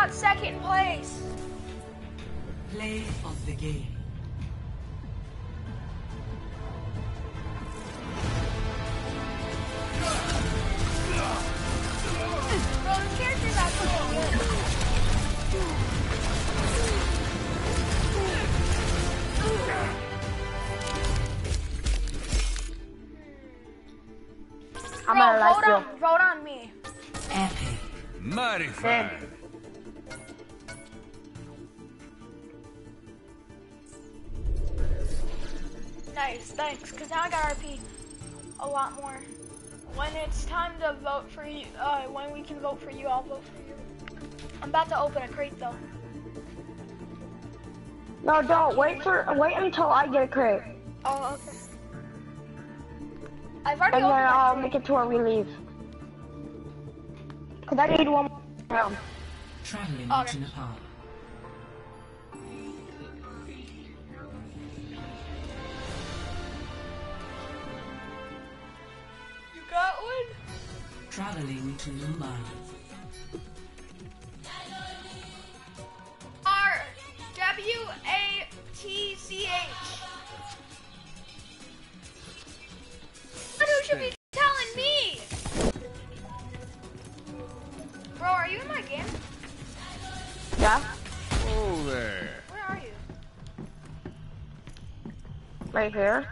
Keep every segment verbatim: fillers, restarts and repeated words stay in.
got second place. Play of the game. Bro, this character's actually good. I'm Bro, gonna like vote you. on, vote on me. Epic. Mighty fine. Nice, thanks. Cause now I got R P a lot more. When it's time to vote for you, uh, when we can vote for you, I'll vote for you. I'm about to open a crate though. No, don't wait for wait until I get a crate, Oh, okay. I've already and opened then my I'll crate. make it to where we leave. Cause I need one more round. Traveling Okay. to Nepal. You got one? Traveling to Mumbai. R W A T C H. But who should be telling me? Bro, are you in my game? Yeah, Oh there. Where are you? right here.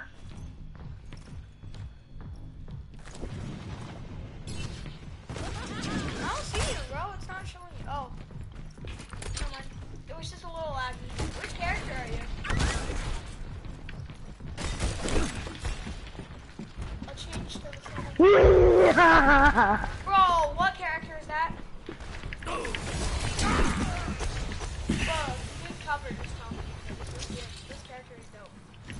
I don't see you, bro. It's not showing you. Oh. Never mind. It was just a little laggy. Which character are you? I'll change to the Bro, what character is that? Bro, good cover this time. This, this character is dope.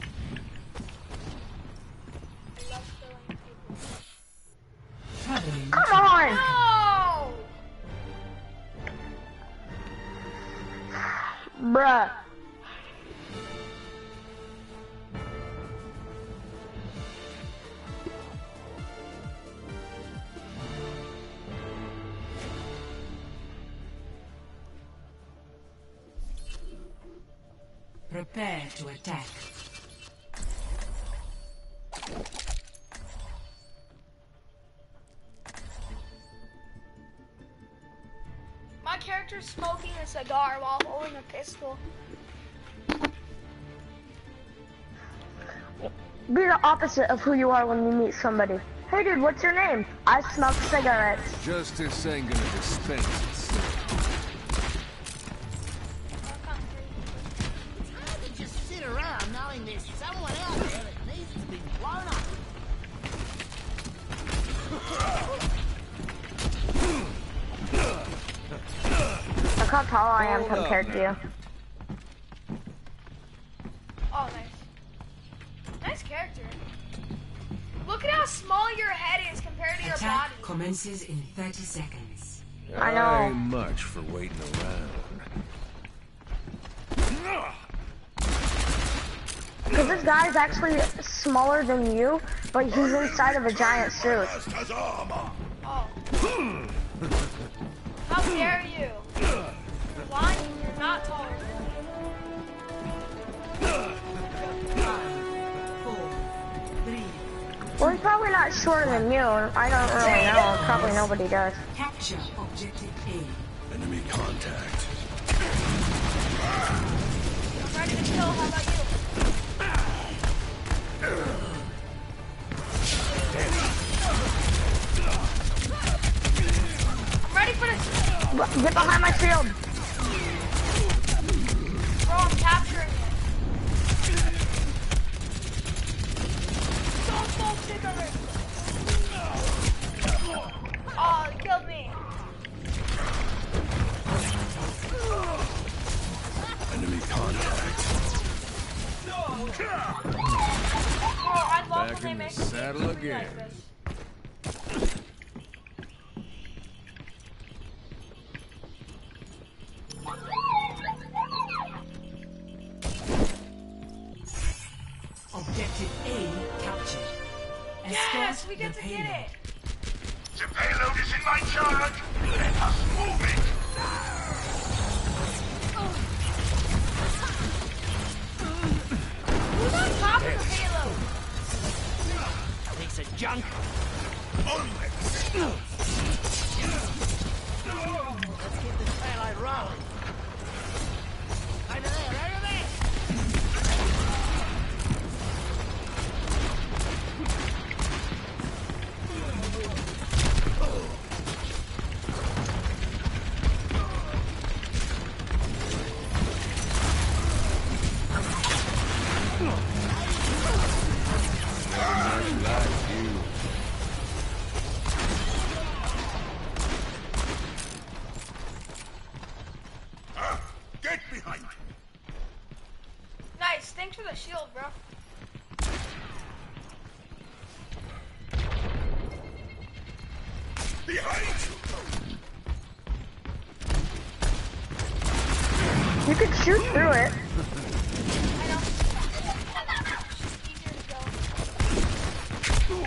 I love killing people. Traveling Come to on! No! Bruh. Prepare to attack. My character's smoking a cigar while holding a pistol. Be the opposite of who you are when you meet somebody. Hey dude, what's your name? I smoke cigarettes. Justice ain't gonna dispense itself. How did you sit around knowing there's someone out there that needs to be blown up? Look how tall I am Hold up, compared to you. Oh, nice. Nice character. Look at how small your head is compared to your Attack body. commences in thirty seconds. I know. Ain't much for waiting around. Because this guy is actually smaller than you, but he's inside of a giant suit. Oh. How dare you? Why? You're not taller than Five, four, three. Well, he's probably not shorter than you. I don't really know. Probably nobody does. Capture objective A. Enemy contact. I'm ready to kill. How about you? I'm ready for this. Get behind my shield. Bro, I'm capturing it. Don't smoke cigarettes. Oh, it killed me. Enemy contact. Bro, I love Back when they in the make saddle games again. like this. Objective A captured. Yes, Escort we get the to get payload. it. The payload is in my charge. Let us move it. a shield, bro. Behind You could shoot through it. I know. It's easier to go.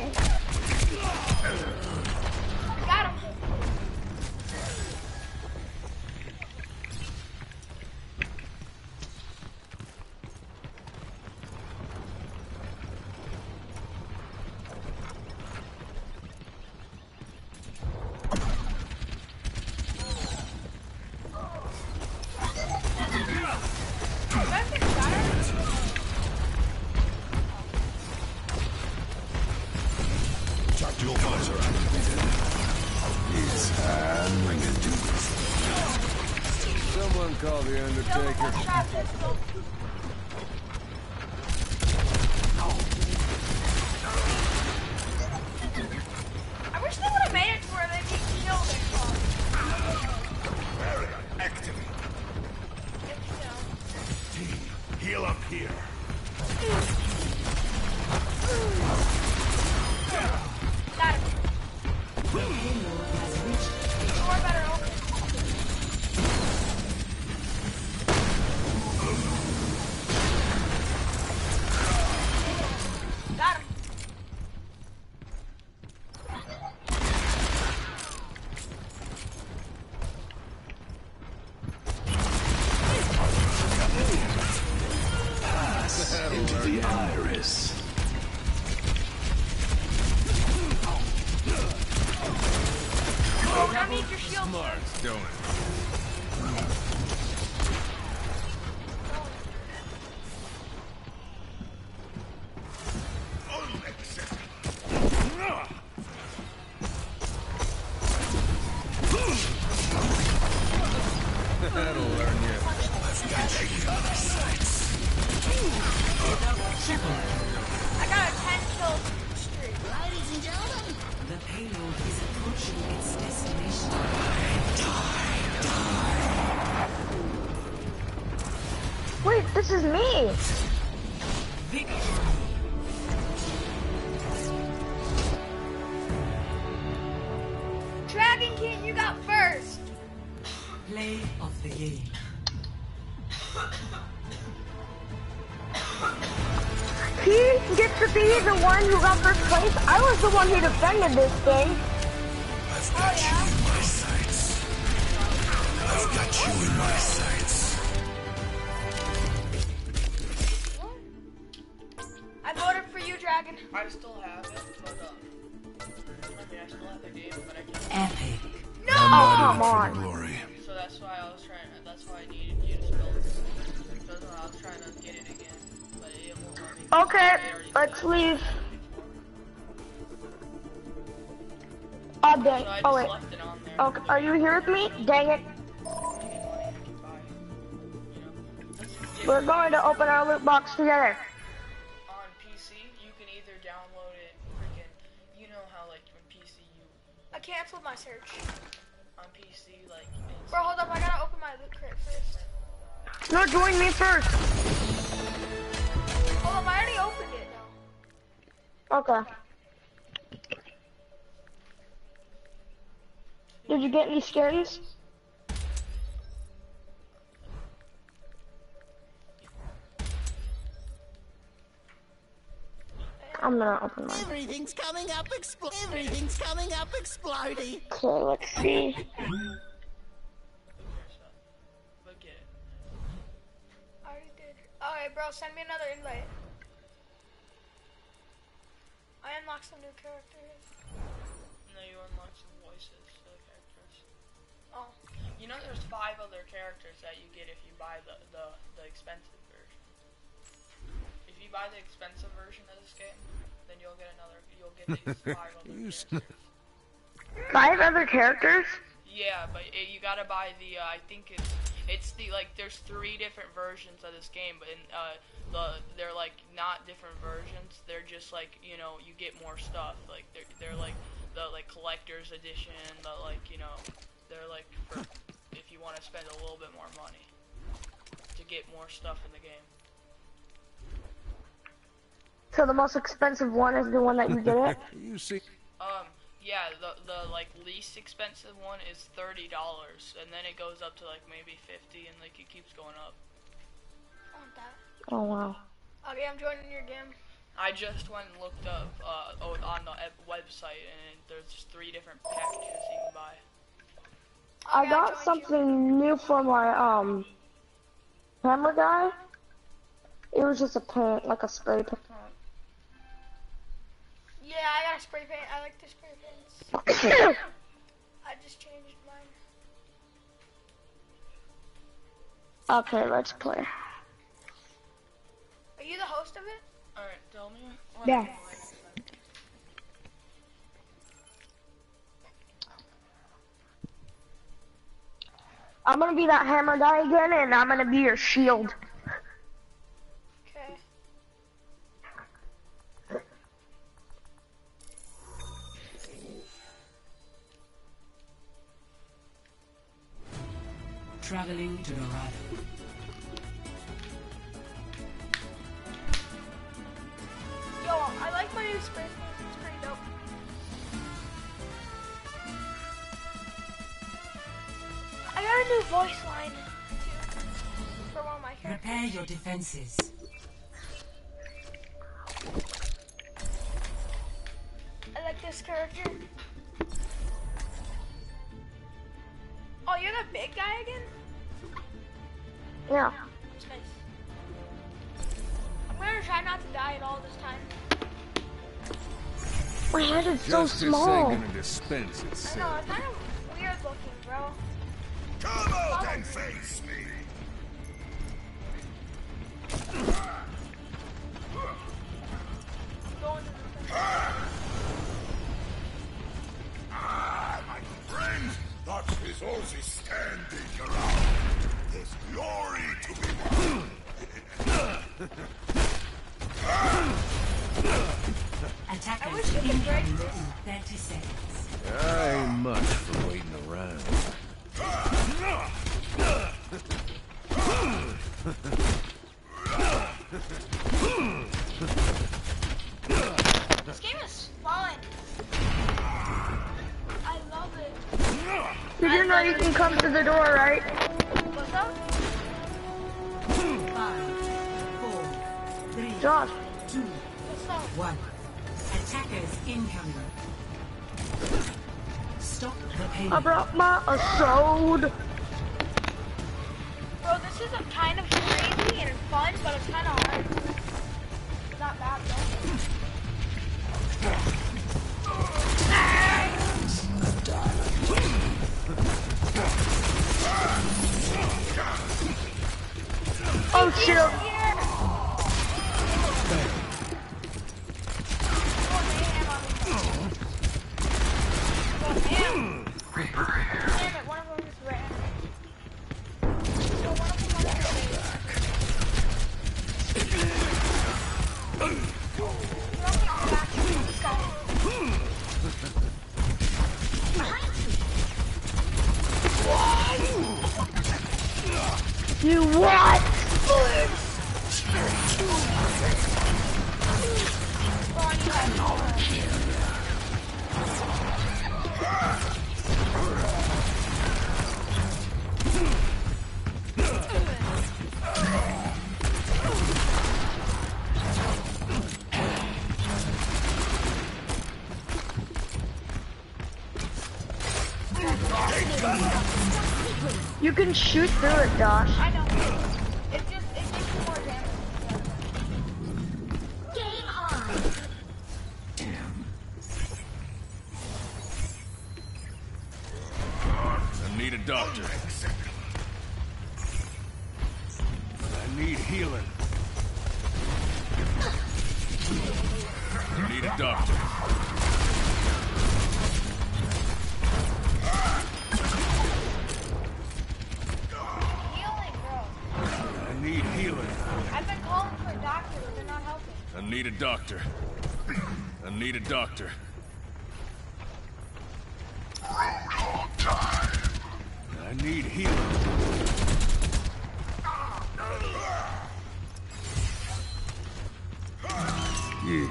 Got him. Tactical visor activated. It's time ring it duty. Someone call the Undertaker. I wish they would have made it to where they get killed and fought. Barrier activate. Team, heal up here. Got him. The payload has reached Door better open. Got him. Into the iris. Oh, I need your shield. Smart, don't it? That'll learn you. I got a ten kill streak. Ladies and gentlemen, the payload is approaching its destination. Wait, this is me. Victory. Dragon King, you got first. Play of the game. He gets to be the one who got first place. I was the one who defended this thing. I've got you in my sights. I've got you in my sights. I voted for you, Dragon. I still have it, but um, I mean, I still have the game, but I can't. Epic. Oh, I'm come not in it for on. the glory. So that's why I was trying. That's why I needed you to spell it. Because I was trying to get it again, but it won't let me. Okay, I already let's did it. leave. Oh, So dang. I just Oh, wait. left it on there. Okay, are you here with me? Dang it. Bye. You know, if We're going to open our loot box together. on P C, you can either download it, freaking, you know how like when P C you I canceled my search. on P C like it's, Bro, hold up. I gotta open my loot crate first. No, join me first. Hold up. I already opened it. though. Okay. Did you get any skins? I'm gonna open mine. everything's coming up expl- Everything's coming up exploding. Okay, let's see. but get it. I already did. Alright, bro. Send me another invite. I unlocked some new characters. No, you unlock some voices for the characters. Oh. You know, there's five other characters that you get if you buy the the, the expensive version. If you buy the expensive version of this game, then you'll get another. You'll get these five other You characters. Five other characters? Yeah, but it, you gotta buy the. Uh, I think it's it's the like. There's three different versions of this game, but in, uh, the they're like not different versions. They're just like you know you get more stuff. Like they're they're like the like collector's edition. The like you know they're like for if you want to spend a little bit more money to get more stuff in the game. So the most expensive one is the one that you get it? You see, Um, yeah, the the like least expensive one is thirty dollars, and then it goes up to like maybe fifty, and like it keeps going up. I want that. Oh wow. Okay, I'm joining your game. I just went and looked up uh oh, on the eb- website, and there's just three different packages you can buy. I Okay, got joined you. something new for my um hammer guy. It was just a paint, like a spray paint. Yeah, I got a spray paint. I like the spray paints. I just changed mine. Okay, let's play. Are you the host of it? Alright, tell me. Yeah. I'm gonna be that hammer guy again, and I'm gonna be your shield. Okay. Traveling to Dorado. Yo, I like my new spray paint. It's pretty dope. I got a new voice line too for one of my characters. Prepare your defenses. I like this character. Oh, you're the big guy again? Yeah. That's nice. I'm gonna try not to die at all this time. My head is so justice small. ain't gonna dispense I know, itself. it's kind of weird looking, bro. Come out and face me. Going to the Ah, my friend, that is Ozzy standing around. There's glory to be won. Attackers wish you could break incoming this. in thirty seconds. I ain't much for waiting around. This game is fun. I love it. Did you know you can come to the door, right? What's up? Five, four, three, Josh. two, What's up? one. Attackers incoming. Stop the pain. I brought my a sword. Bro, this is a kind of crazy and fun, but it's kind of hard. It's not bad though. Oh shit. Here. Oh, damn. Damn it, one of them is red. So one of them must be red. Throw me back to this guy. You what? Bro, I need that power. You can shoot through it, Josh. I know. It just, it gives you more damage. Game on! I need a doctor. I need healing. I need a doctor. Healing, bro. I need healing. I've been calling for a doctor, but they're not helping. I need a doctor. I need a doctor. I need healing.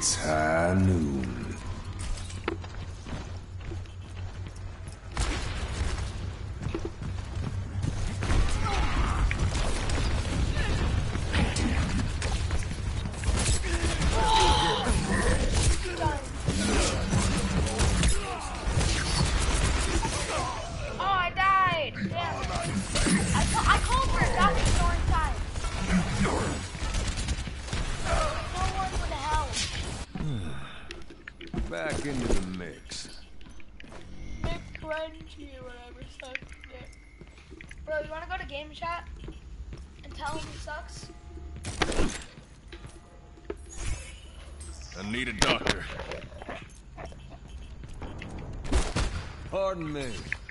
It's high noon. Back into the mix. McCrunchy or whatever sucks. Yeah. Bro, you wanna go to game chat and tell him he sucks? I need a doctor. Pardon me.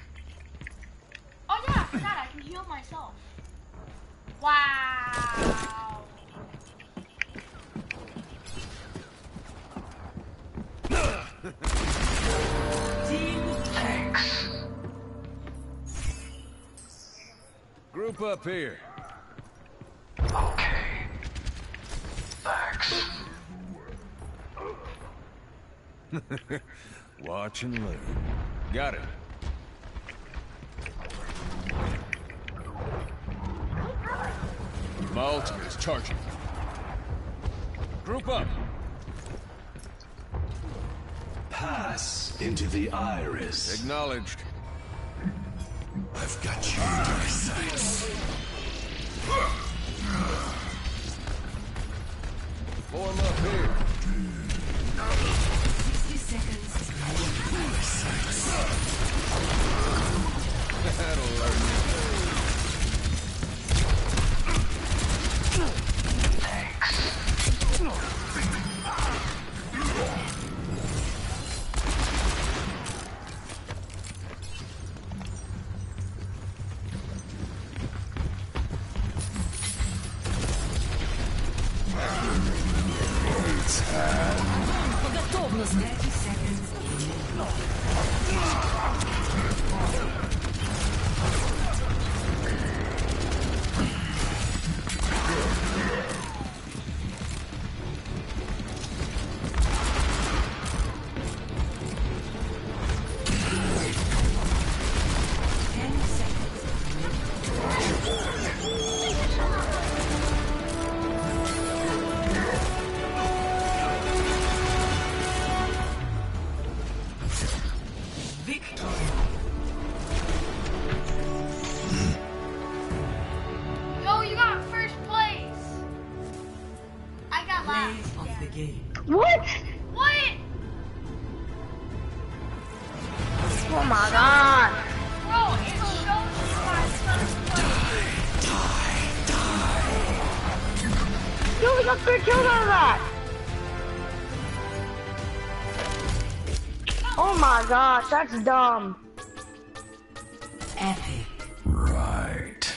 Oh yeah, I forgot I can heal myself. Wow. Thanks. Group up here. Okay. Thanks. Watch and learn. Got it. My ultimate is charging. Group up. Pass into the iris. Acknowledged. I've got you in my sights. Form up here. sixty seconds. That'll learn you. thirty seconds. ten seconds. Yo, you got first place. I got last. Plays of the game. What? What? Oh my god. Bro, it shows you my first place. Yo, we got three kills out of that. Oh my gosh, that's dumb. Epic. Right.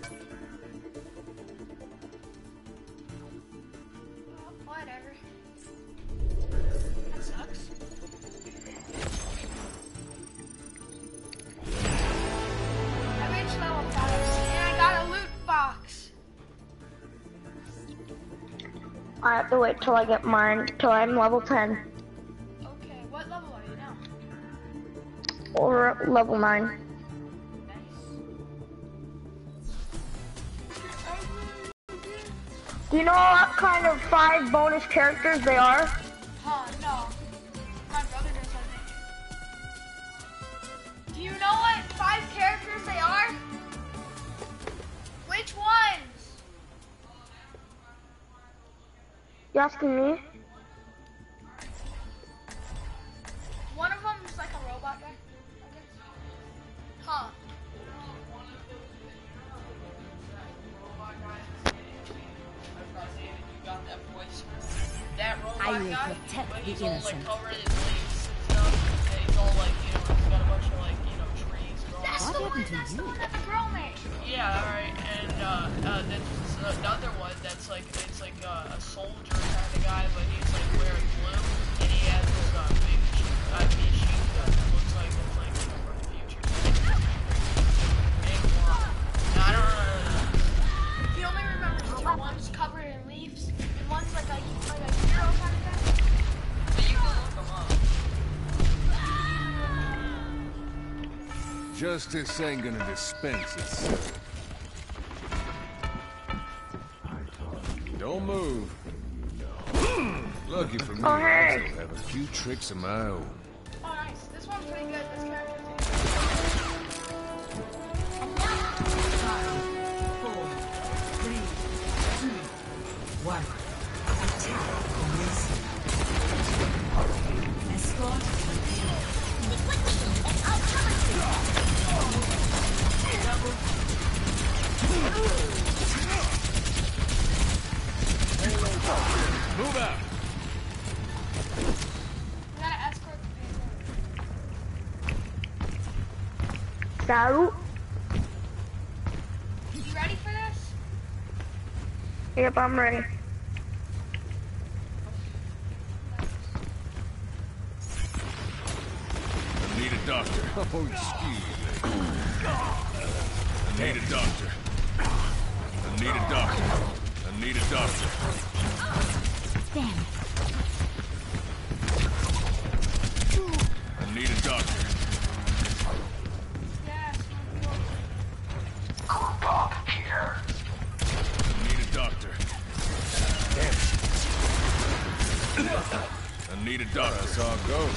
Whatever. That sucks. I reached level five and I got a loot box. I have to wait till I get mine, till I'm level ten. Okay, what level are you now? Or level nine. Do you know what kind of five bonus characters they are? Huh, no. My brother does, I think. Do you know what five characters they are? Which ones? You asking me? One of them is like a robot guy, I guess. Huh. That robot I will guy, protect but the he's all like innocent. covered in leaves and stuff. And he's all like, you know, he's got a bunch of like, you know, trees growing. That's What the one, happened to that's the you? one that the girl made. Yeah, alright, and uh, uh, then there's another one that's like, it's like uh, a soldier kind of guy, but he's like wearing blue, and he has this uh, big uh, machine gun that looks like it's like, you know, from the future. Big one. No, I don't know. He only remembers two. One's covered in leaves, and one's like a, like a hero kind of guy. Justice ain't gonna dispense itself. Don't move. Lucky for me, Oh, I hey. still have a few tricks of my own. Oh, nice. This one's pretty good. This character. Five, four, three, two, one. Attack commencing. Escort complete. Move out! We gotta escort the payload. Saru? You ready for this? Yep, I'm ready. I need a doctor. Oh, excuse me. I need a doctor. I need a doctor. I need a doctor. Damn. I need a doctor. Yes. Bob here. I need a doctor. I need a doctor. That's how it goes.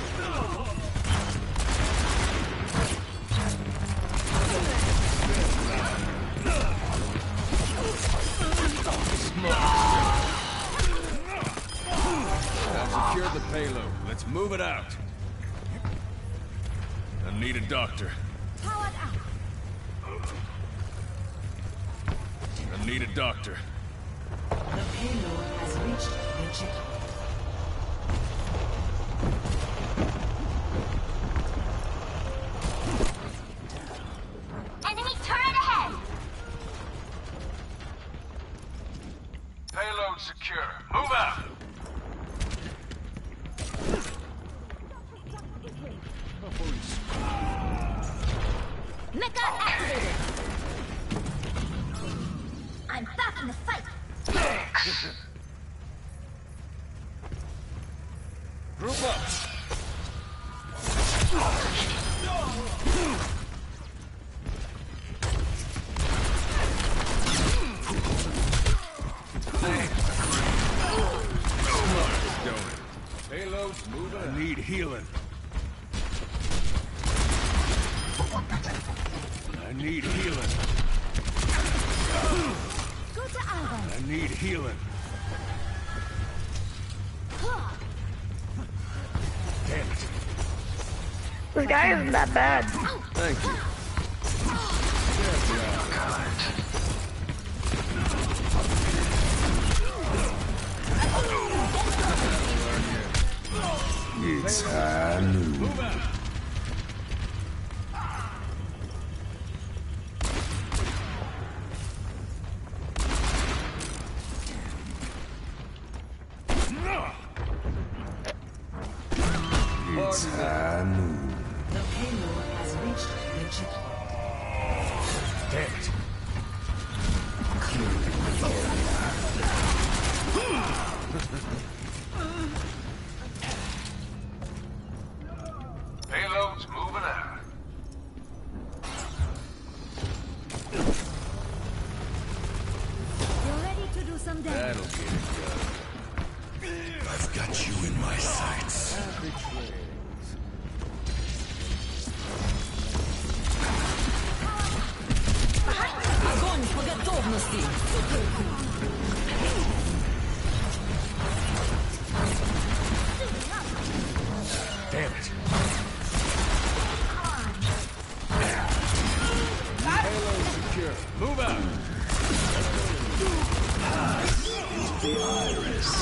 I've secured the payload. Let's move it out. I need a doctor. Powered up. I need a doctor. The payload has reached the checkpoint. Enemy turret ahead. Payload secure. Move out. Mecha activated. I'm back in the fight. Group up. Payload's moving. I need healing. I need healing. Go to Alva. I need healing. Damn it. This guy isn't that bad. Thank you. It's high noon. Move out. It's high noon. The payload has reached the checkpoint. Damn it. Payload's moving out. You're ready to do some damage. That'll get it done. I've got you in my sights. Happy trails. Огонь по готовности! Damn it. Payload secure. Move out. The iris.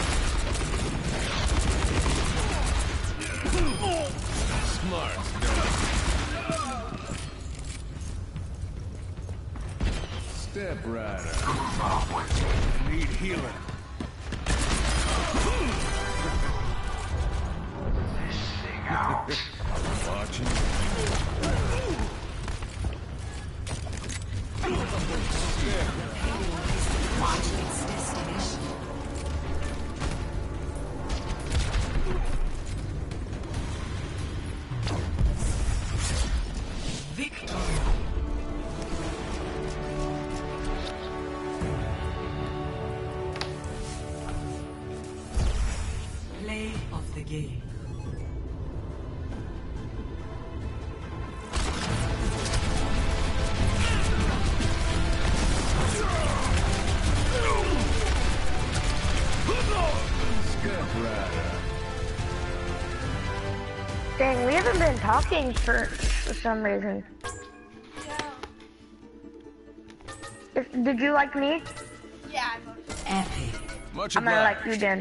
Smart. Step rider. I need healing. Watching. Watch its destination. game. Dang, we haven't been talking for, for some reason. Yeah. If, did you like me? Yeah, I voted. Epic. Much I'm gonna like obliged. you then.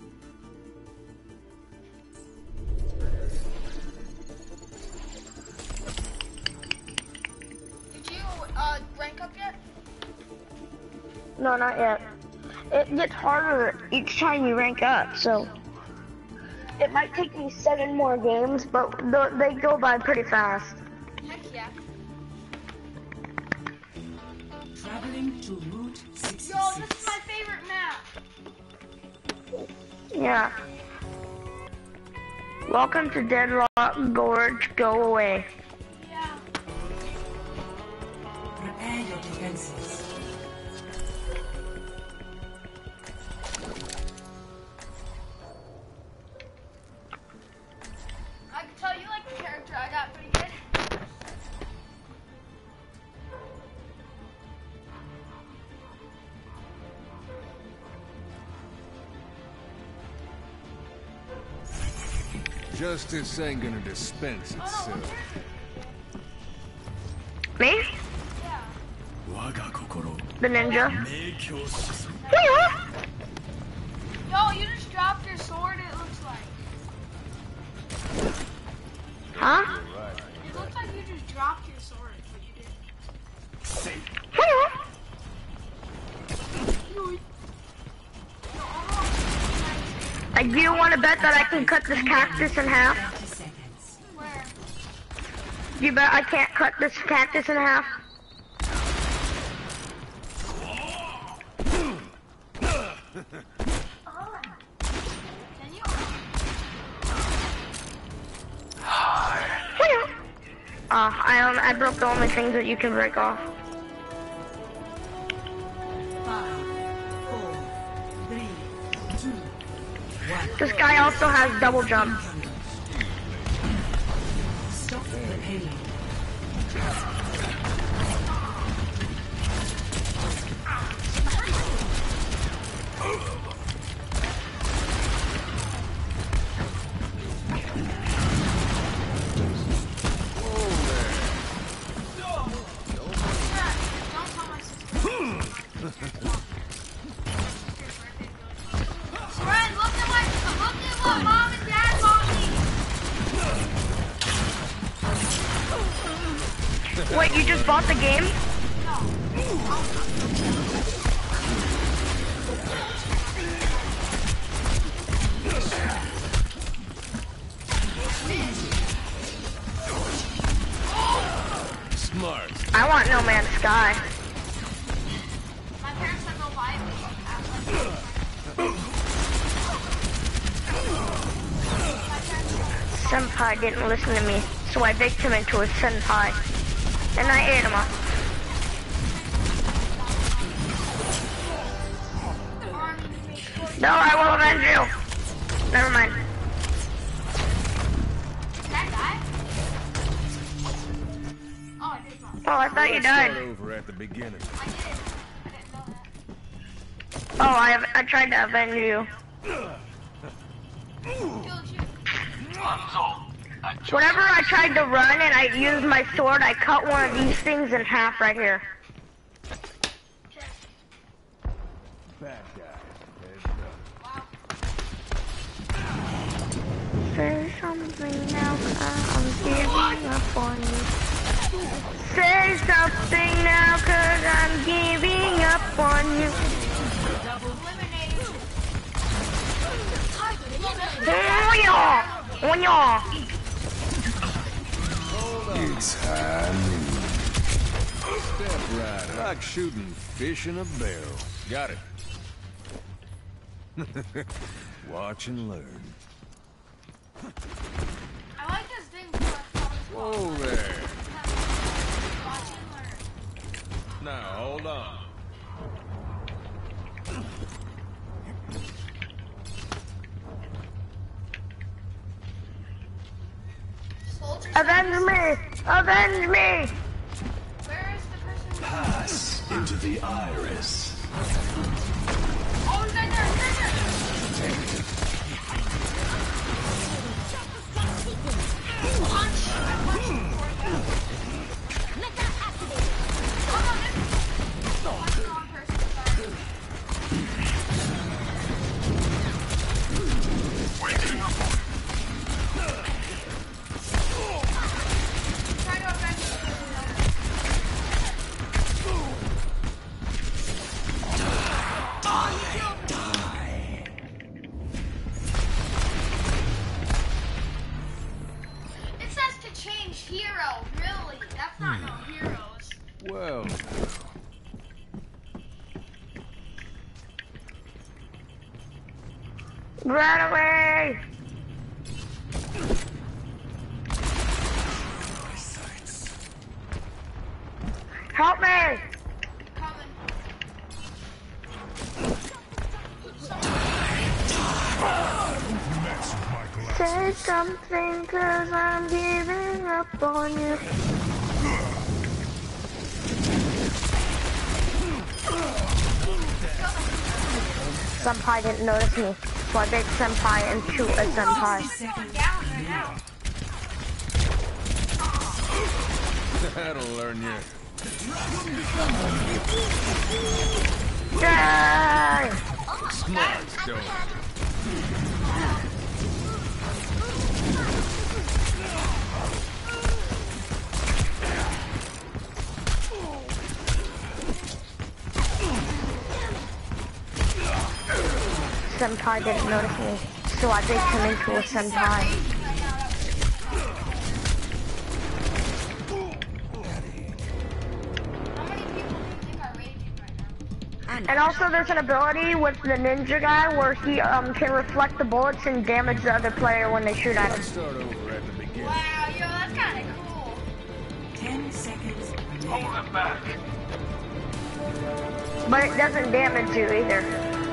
Did you uh, rank up yet? No, not yet. It gets harder each time you rank up, so it might take me seven more games, but th they go by pretty fast. Heck yeah. Traveling to Route sixty-six. Yo, this is my favorite map. Yeah. Welcome to Deadlock Gorge. Go away. Yeah. Prepare your defenses. I can tell you like the character I got pretty good. Justice ain't gonna dispense Oh no, itself. what's yours? Me? Yeah. The ninja? Yo, you just dropped your sword, it looks like. Huh? It looks like you just dropped your sword, but you didn't. Like, do you want to bet that I can cut this cactus in half? thirty seconds. Where? You bet I can't cut this cactus in half? Can you? Uh, I um, I broke the only things that you can break off. Five, four, three, two, one. This guy also has double jump. Stop the payload. Don't tell my sister. Friend, look at what look at what mom and dad bought me. Wait, you just bought the game? Smart. I want No Man's Sky. My parents said they'll buy me. Senpai didn't listen to me, so I baked him into a senpai. And I ate him up. No, I will avenge you. Never mind. Did that die? Oh, I did not. Oh, I thought you Let's start died. over at the beginning. I did. I didn't know that. Oh, I have, I tried to avenge you. Killed you. Whenever I tried to run and I used my sword, I cut one of these things in half right here. Bad guy. Heads up. Say something now, 'cause I'm giving up on you. Say something now, 'cause I'm giving up on you. Oh yeah! Oh yeah! It's high Step right. Like shooting fish in a barrel. Got it. Watch and learn. I like this thing for Whoa there. Now, hold on. Avenge me! Avenge me! Where is the person? Pass into the iris. Oh, he's right there, he's right there. Punch! I punched him before he got. Oh no, this is the wrong person, sorry. Try to avenge him. It says to change hero, really? That's not no heroes. Well, Run away! Help me! Coming. Say something, cause I'm giving up on you. Senpai didn't notice me, so I big senpai and shoot a senpai. Going down right now. that'll learn you. Die! Smart stone. Senpai didn't notice me, so I baked him into a senpai. How many people do you think are raging right now? And also there's an ability with the ninja guy where he um can reflect the bullets and damage the other player when they shoot at him. Start over at the beginning. Wow, yo, that's kind of cool. Ten seconds. Hold them back. But it doesn't damage you either.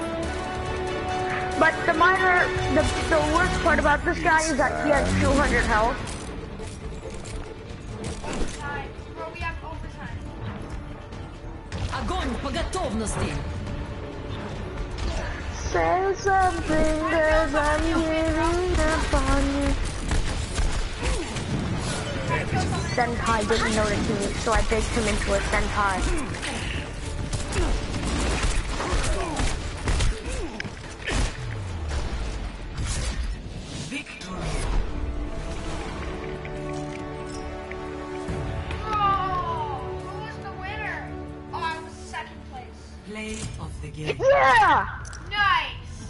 But the minor, the, the worst part about this guy is that he has two hundred health. Time. Bro, we have overtime. Огонь по готовности! Say something, cause I'm giving up on you. Senpai didn't notice me, so I baked him into a senpai. Play of the game. Yeah! Nice!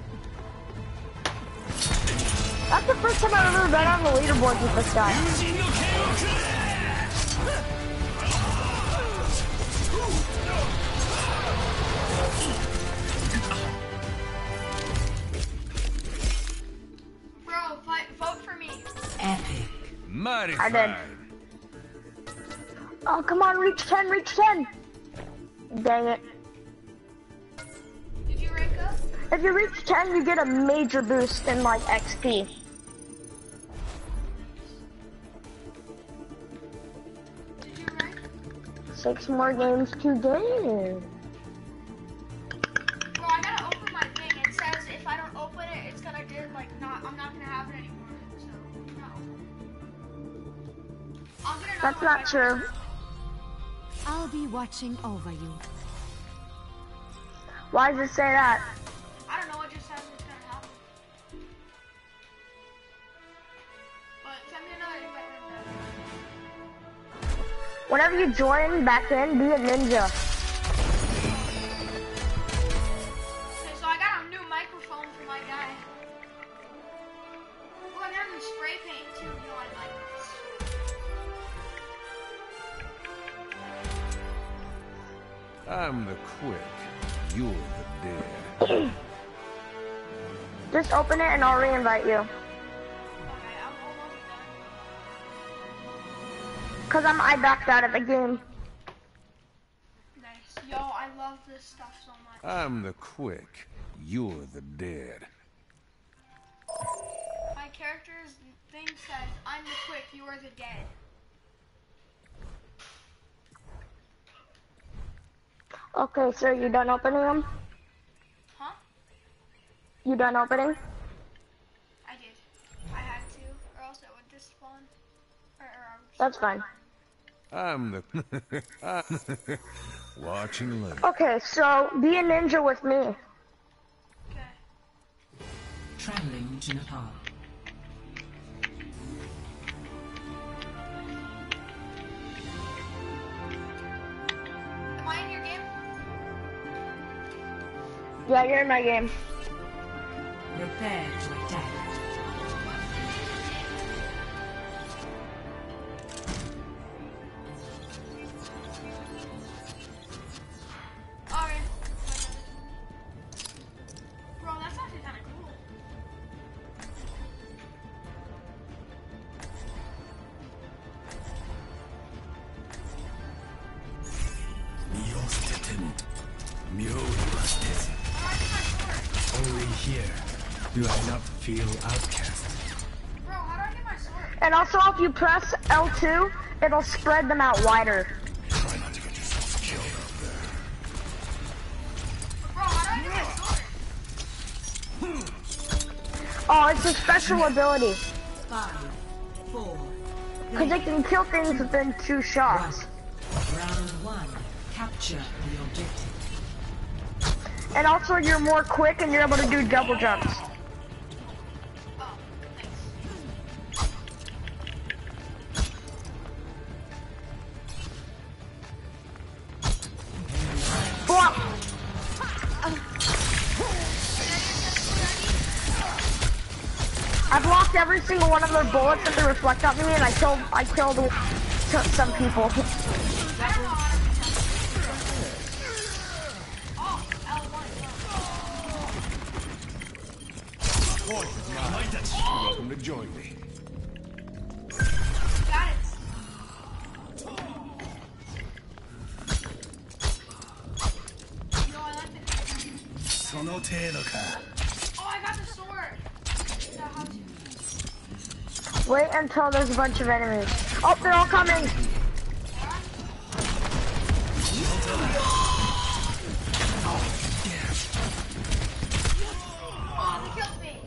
That's the first time I've ever been on the leaderboard with this guy. Bro, fight, vote for me. Epic. Mighty I did. fine. Oh, come on, reach ten, reach ten! Dang it. Did you rank up? If you reach ten, you get a major boost in, like, X P. Did you rank? Six more games to go. Bro, I gotta open my thing. It says if I don't open it, it's gonna do, like, not, I'm not gonna have it anymore. So, no. I'll get another That's one not by- true. I'll be watching over you. Why does it say that? I don't know, it just says it's gonna happen. But send me another invite right now. Whenever you join back in, be a ninja. Okay, so I got a new microphone for my guy. Oh, I got a new spray paint too. You know I like this. I'm the quick. You're the dead. Just open it and I'll re-invite you. Okay, I'm almost done. Cause I'm I backed out of the game. Nice. Yo, I love this stuff so much. I'm the quick. You're the dead. My character's thing says, I'm the quick, you are the dead. Okay, so you done opening them? Huh? You done opening? I did. I had to, or else it would just spawn. Or, or I would That's fine. I'm the... I'm watching later. Okay, so be a ninja with me. Okay. Traveling to Nepal. Am I in your game? Yeah, you're in my game. Prepare to attack. Alright. Bro, that's actually kind of cool. Only here do I not feel outcast. Bro, how do I get my sword? And also, if you press L two, it'll spread them out wider. Try not to get yourself killed out there. Bro, how do I get my sword? Oh, it's a special ability. Five, four, Because it can kill things within two shots. round one. Capture the objective. And also, you're more quick and you're able to do double jumps. Block. I blocked every single one of their bullets that they reflect on me, and I killed I killed some people. Welcome to join me. Got it. No, I like it. So no ka. Oh, I got the sword. Is that how to- Wait until there's a bunch of enemies. Oh, they're all coming. Oh, they killed me.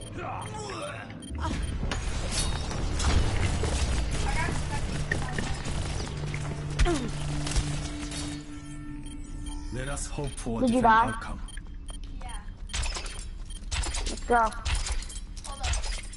Let us hope for a Did you different die? outcome. Yeah. Let's go. Hold up.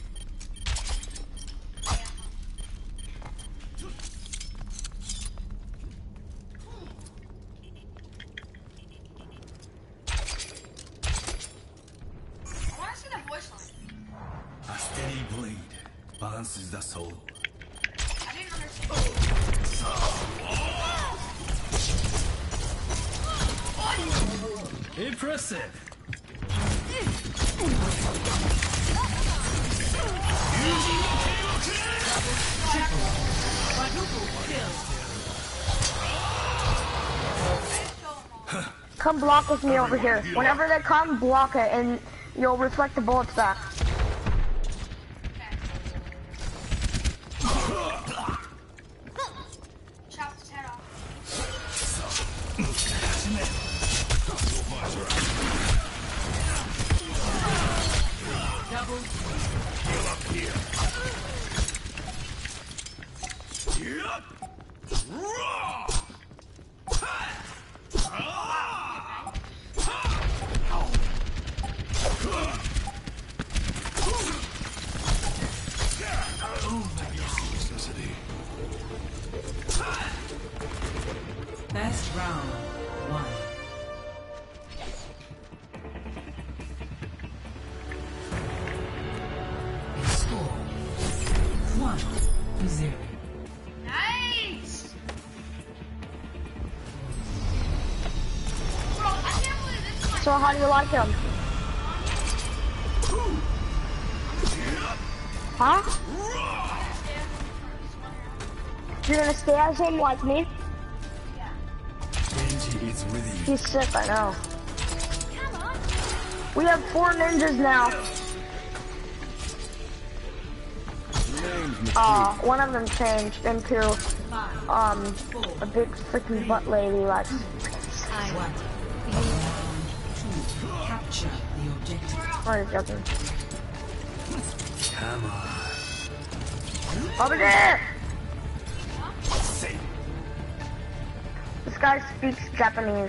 I want to see the voice line. A steady blade balances the soul. I didn't understand. Impressive. Come block with me over here. Whenever they come, block it, and you'll reflect the bullets back. Chop his head off. Best round one. Score one to zero. Nice! Bro, I can't believe this is my So how do you like him? Huh? You're gonna stay as him like me? Benji is with you. He's sick, I know. We have four ninjas now. game's Uh, one of them changed into um a big freaking butt lady like. One. Two. Capture the objective. What is joking? Come on. Over there! This guy speaks Japanese.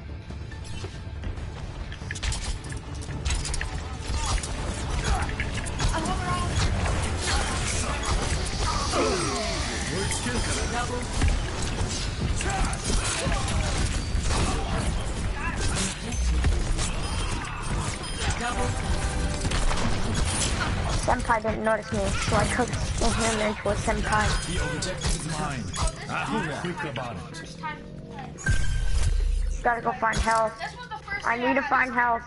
Senpai didn't notice me, so I cooked him into a senpai. The objective is mine. I'll be quick about it. Gotta go find health. I need to find health.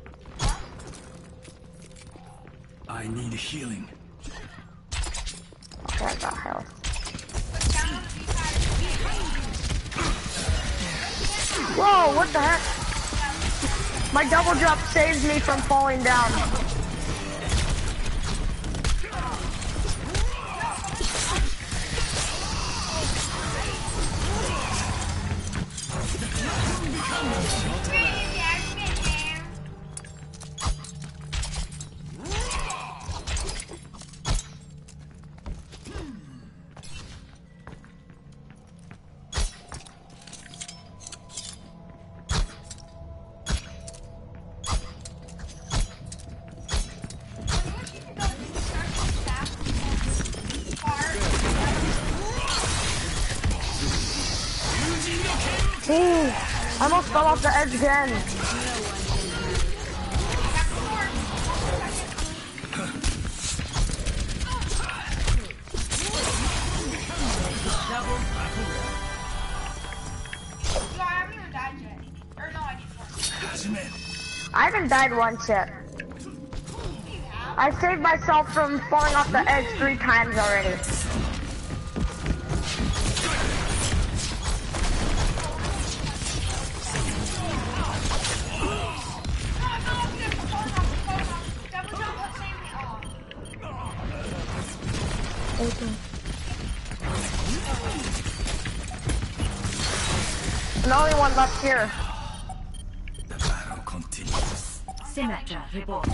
I need healing. Okay, I got health. Whoa, what the heck? My double jump saves me from falling down. Ooh, I almost fell off the edge again. I haven't died once yet. I saved myself from falling off the edge three times already. The only one left here. The battle continues. Symmetra report.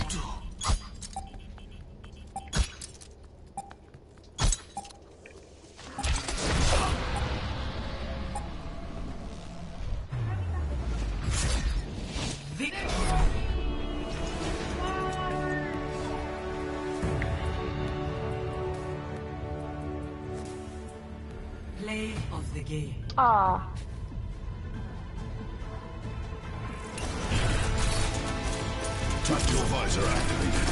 Play of the game. Aw. Tactical visor activated.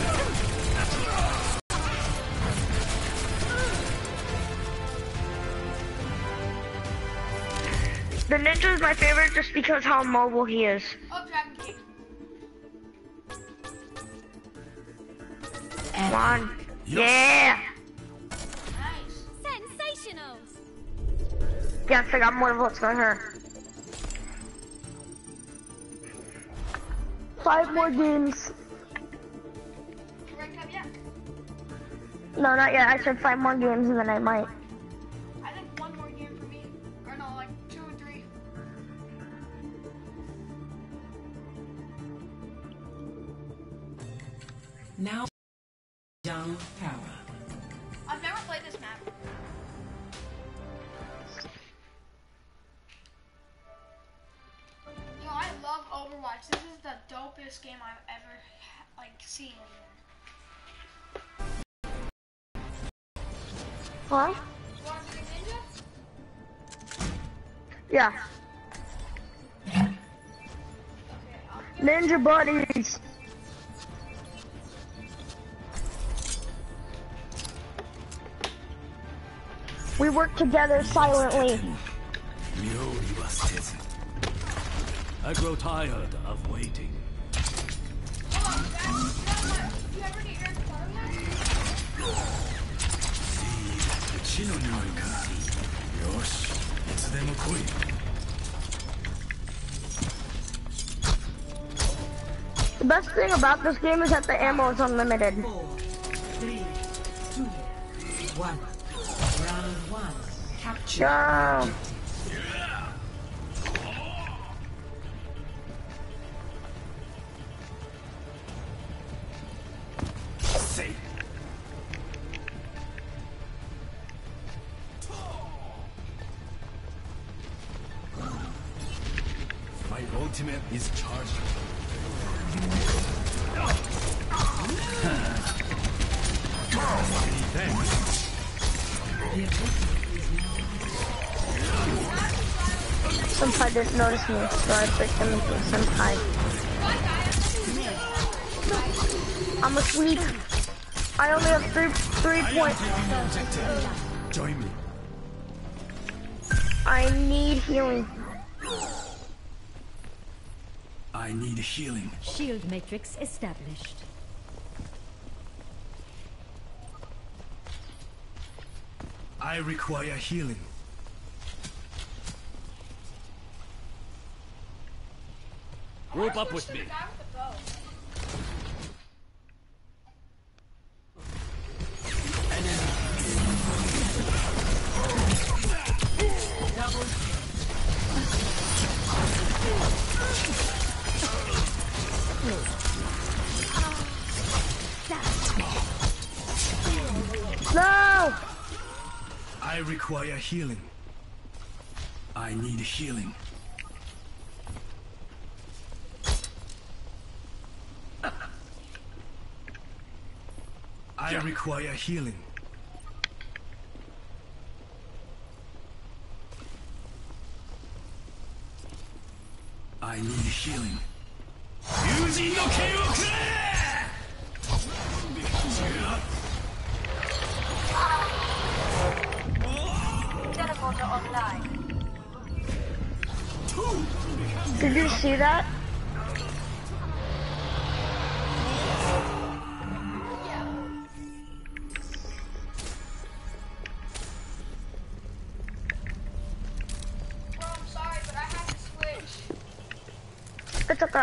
The ninja is my favorite just because how mobile he is. Oh, Dragon King. Come on. Yeah! Nice. Sensational. Yes, I got more votes for her. Five more games. You ranked up yet? No, not yet. I said five more games and then I might. I think one more game for me. Or no, like two or three. Now, Young Power. I've never played this map. You know, I love Overwatch. This is the dopest game I've ever, like, seen. Huh? You want to do Ninja? Yeah. Ninja buddies. We work together silently. I grow tired of waiting. Hold on, guys. You ever get your clone yet? 血の匂いか。よし、いつでも来い。 The best thing about this game is that the ammo is unlimited. Four, three, two, one. Round one. Capture. Go. Say. My ultimate is charged. Senpai didn't notice me, so I picked him into Senpai. I'm asleep. I only have three three points. Join me. I need healing. I need healing. Shield matrix established. I require healing. Group up with me. No! I require healing. I need healing. I require healing. I need healing. Yujin no ken wo kure! Did you see that? Bro, I'm sorry, but I have to switch. It's okay. I'm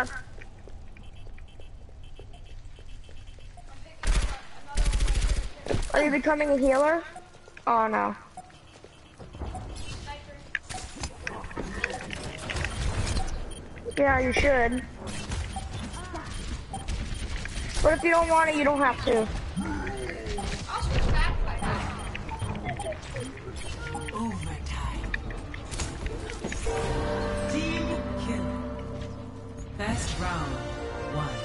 picking up another one. Are you becoming a healer? Oh no. Yeah, you should. But if you don't want it, you don't have to. I'll switch back if I have. Overtime. Team kill. Best round one.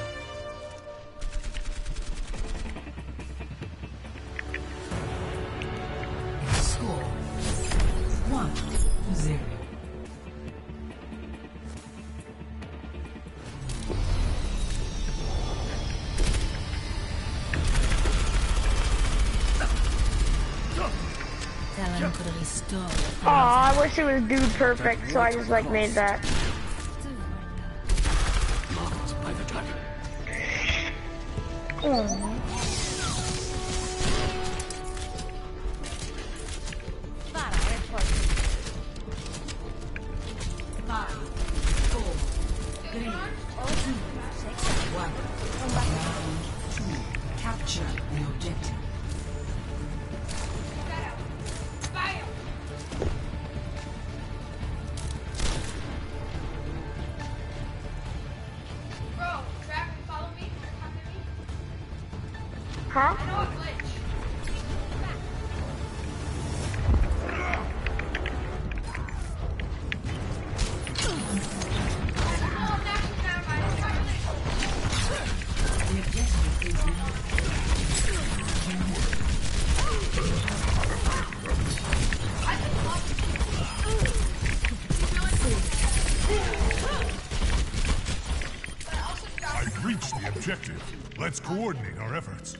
Score one zero. Aw, I wish it was dude perfect, so I just like made that. Aw. Five, four, three, two, one. Round two. Capture the objective. Bro, Trap, follow me. Come to me. Huh? I know a glitch. Oh, that's never mind. The objective is now. I've reached the objective. Let's coordinate our efforts.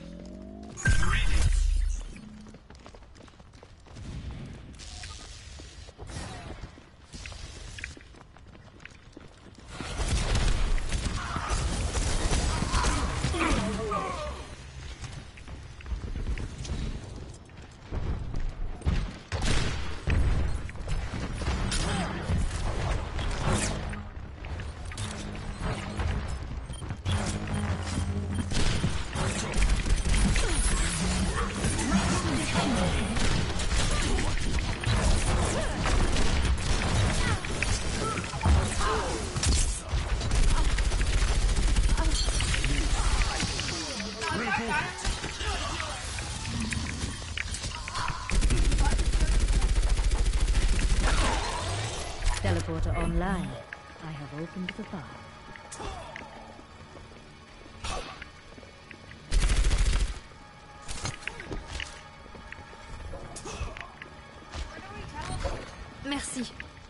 don't lie. I have opened the bar. Merci.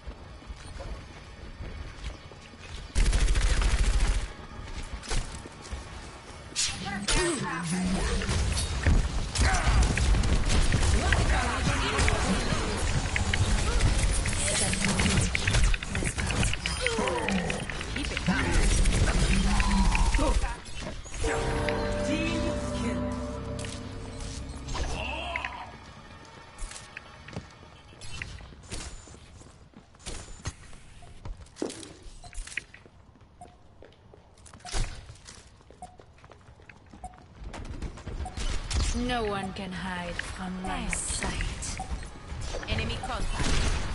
No one can hide from my sight. Enemy contact.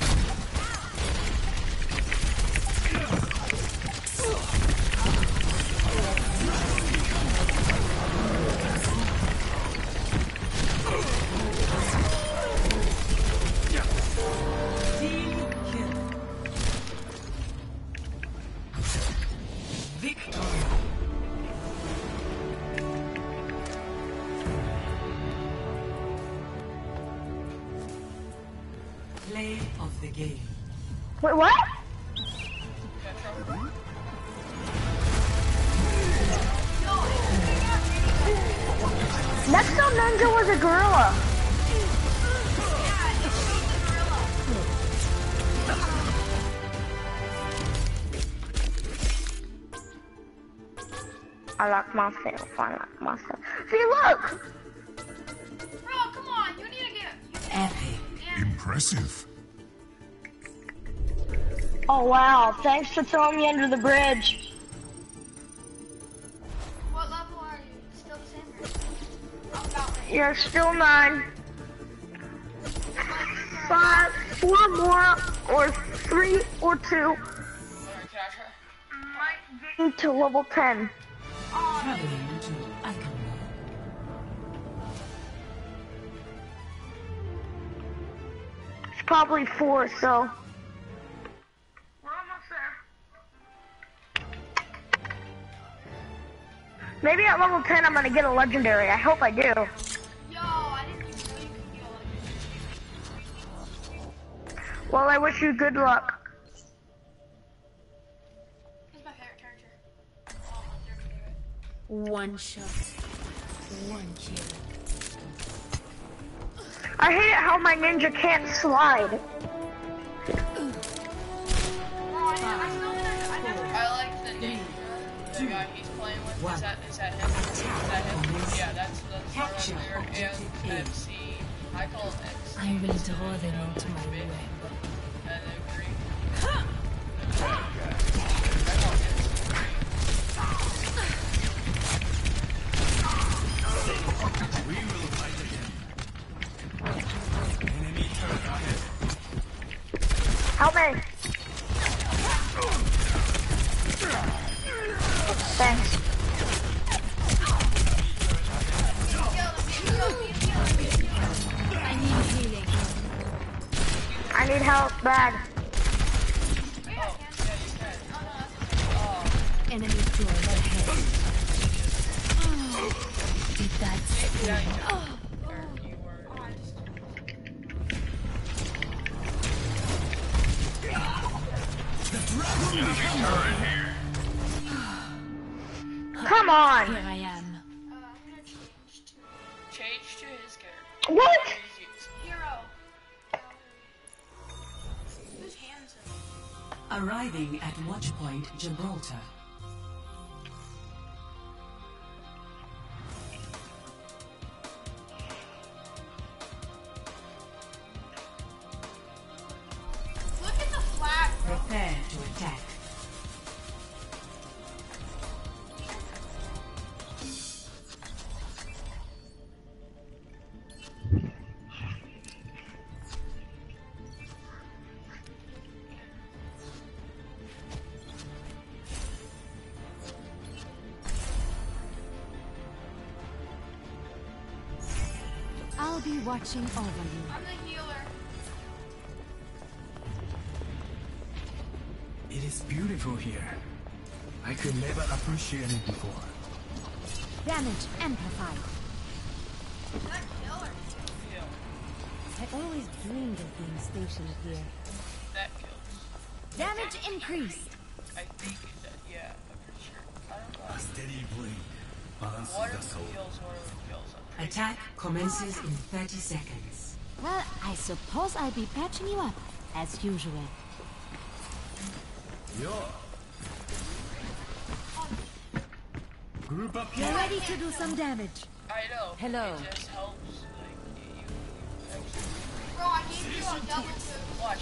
Play of the game. Wait, what? Next up Ninja was a gorilla. I like myself, I like myself. See, look! Bro, come on, you need to get... Epic. Impressive. Oh wow, thanks for throwing me under the bridge. What level are you? Still the same? Or... I'm about ready. You're still nine. Five, four more, or three, or two. Might get to level ten. Traveling to Icon. It's probably four, so. We're almost there. Maybe at level ten I'm gonna get a legendary. I hope I do. Yo, I didn't even know you could get a legendary. Well, I wish you good luck. Who's my favorite character? Oh, they're favorite. One shot. One kill. I hate it how my ninja can't slide. I like the ninja. The guy he's playing with. Is that, is that him? Is that him? Yeah, that's that's right there. And M C. I call it M C. I will draw them into my web. And agree. We will fight again. Enemy turret ahead. Help me. Thanks. I need healing. I need help bad. Enemy droid ahead. Did that scream? Oh. Come on. Here I am. Uh, I'm gonna change to Change to his character. What? hero. Whose hands are Arriving at Watchpoint Gibraltar. Look at the flag, bro. Prepare to attack. I'll be watching over you. I'm the healer. It's beautiful here. I could never appreciate it before. Damage amplified. I always dreamed of being stationed here. That kills. Damage increased. I think that, yeah, I'm pretty sure. I don't know. A steady blade balances One the of soul. them kills, one of them kills. I'm pretty Attack commences in thirty seconds. Well, I suppose I'll be patching you up, as usual. Yo. Group up You're here. ready to do some damage. I know. Hello. It just helps. Like, you, you actually Bro, I gave you a double boost. watch.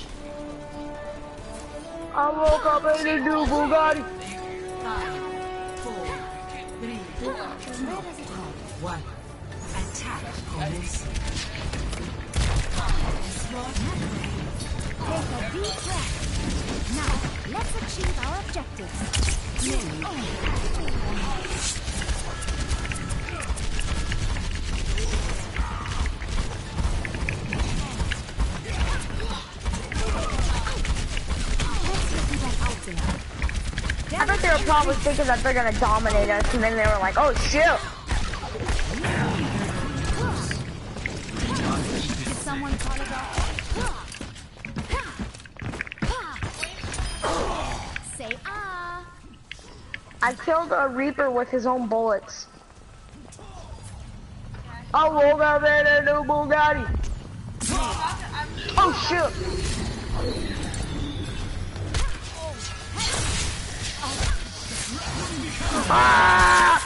I woke up in a new Bugatti. Five, four, three, Where does it hide? one. Attack commencing. Take a deep breath. Now, let's achieve our objectives. I bet they were probably thinking that they're gonna dominate us, and then they were like, oh shit. Did someone call it off? Say ah. I killed a Reaper with his own bullets. I woke up in a new Bugatti. Oh shit. Ah!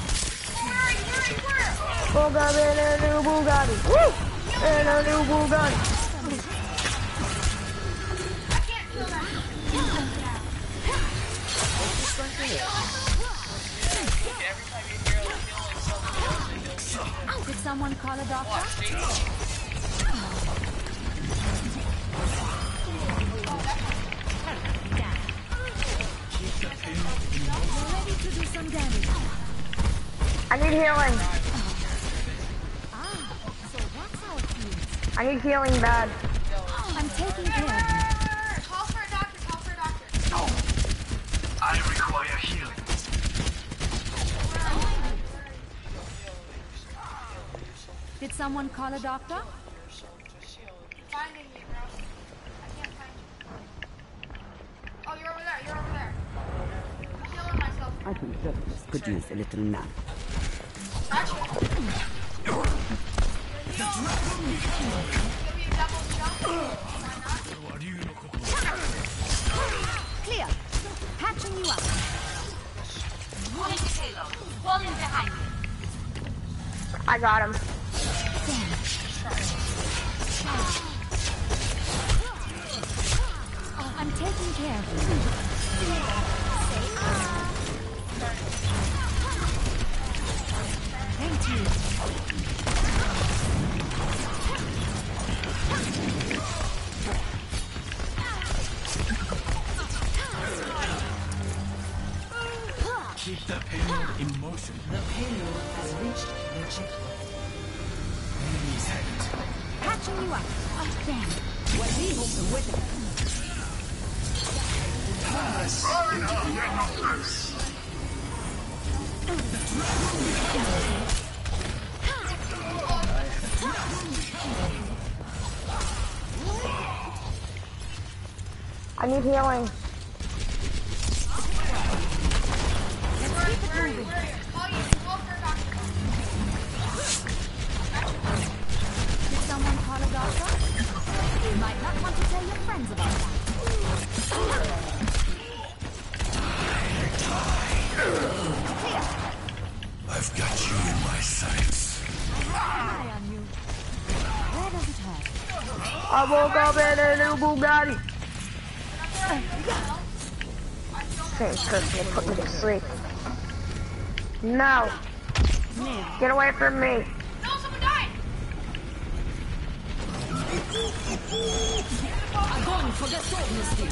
Woke up in a new Bugatti. Woo! In a new Bugatti. Did someone call a doctor? We're ready to do some damage. I need healing. Ah, so that's how it feels. I need healing bad. I'm taking care of you. Call for a doctor, call for a doctor. I require healing. Did someone call a doctor? Finding you, bro. I can't find you. Oh, you're over there, you're over there. I'm healing myself. I think Douglas could use a little nap. Gotcha. You're healed. Give me a double jump. Why not? Clear. Patching you up. Falling behind me. I got him. I'm taking care of you. Say ah. Thank you. Keep the payload in motion. The payload has reached the checkpoint. Enemy's headed. Patching you up. Oh, damn. What we hope to witness. I need healing. Let's keep it moving. Call you, call for a doctor. Did someone call a doctor? You might not want to tell your friends about that. I've got you in my sights. I have an eye on you. Where does it hurt? I woke up in a new Bugatti. Same person will put me to sleep. No. Get away from me. No, someone died. I'm going for the soul mystic.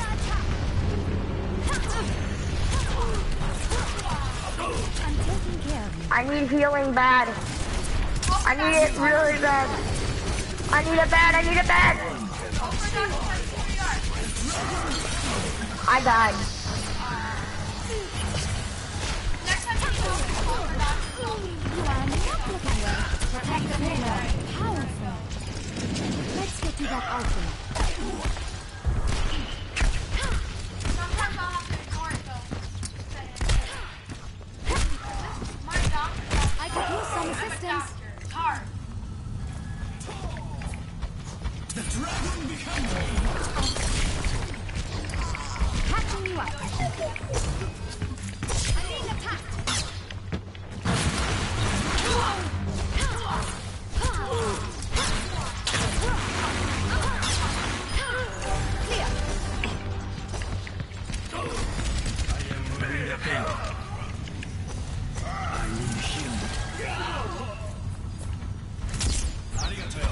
I'm taking care of you. I need healing bad. I need it really bad. I need it bad. I need it bad. I died. Next time you go for doctors, I'll be You are not looking well. Protect the payload. Powerful. Let's get you that ultimate. Sometimes I'll have to ignore it though. My doctor. I could use some assistance. It's hard. The dragon becomes Catching you up. I'm being attacked. Clear. I am made of him. I need him. Arigato.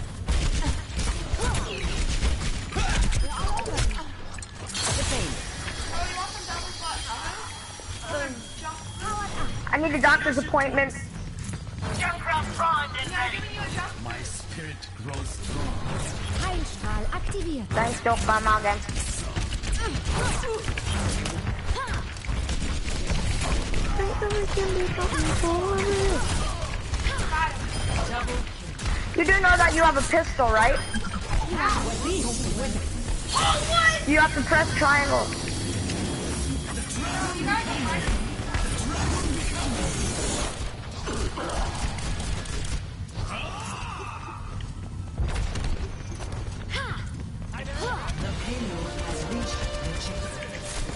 I need a doctor's appointment. My spirit grows strong. Heilstrahl aktiviert. Thanks, Doc Barmagen. You do know that you have a pistol, right? You have to press triangle. The payload has reached the checkpoint.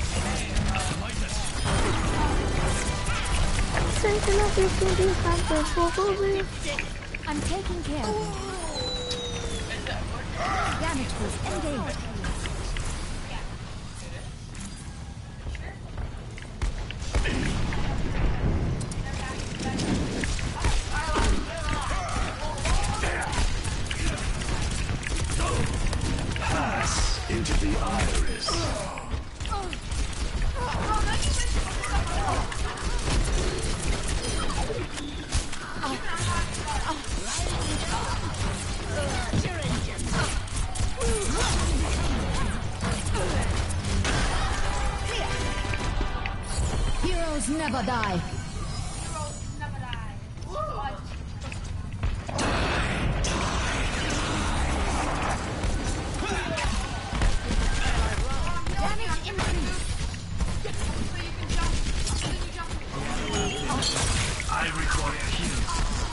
I'm taking care of you. Damage boost engaged. Pass into the iris. Heroes never die. Damage increased. I require healing.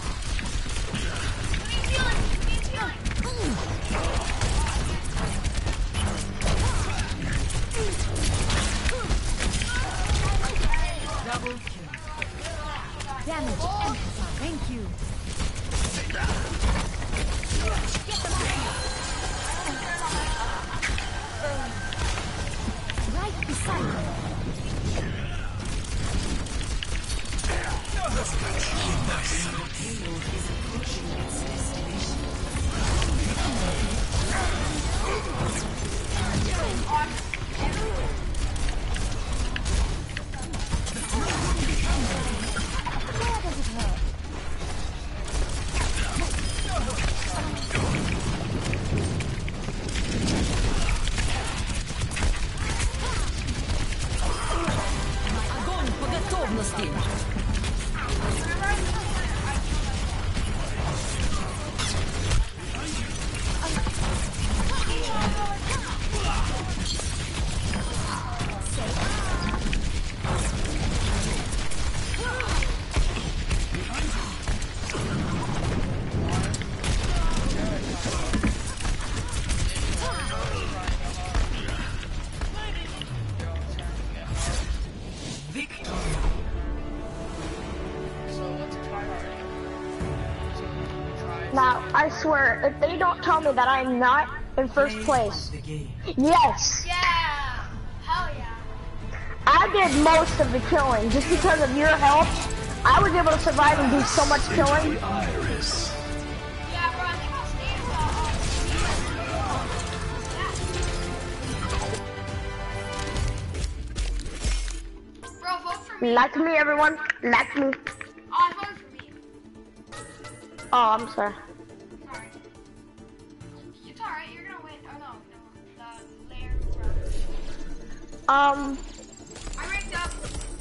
Double kill. Damage amplified. Thank you. Get them off. Right beside you. Where does it hurt? Огонь по готовности! Now, I swear, if they don't tell me that I'm not in first place, yes, Yeah. Hell yeah. I did most of the killing just because of your help. I was able to survive and do so much killing. Iris. Yeah, bro. I think I'll stay until. Bro, vote for me. Like me, everyone. Like me. Oh, I voted for me. Oh, I'm sorry. Sorry. It's alright, you're gonna win. Oh no, no. The layer. Um, I ranked up.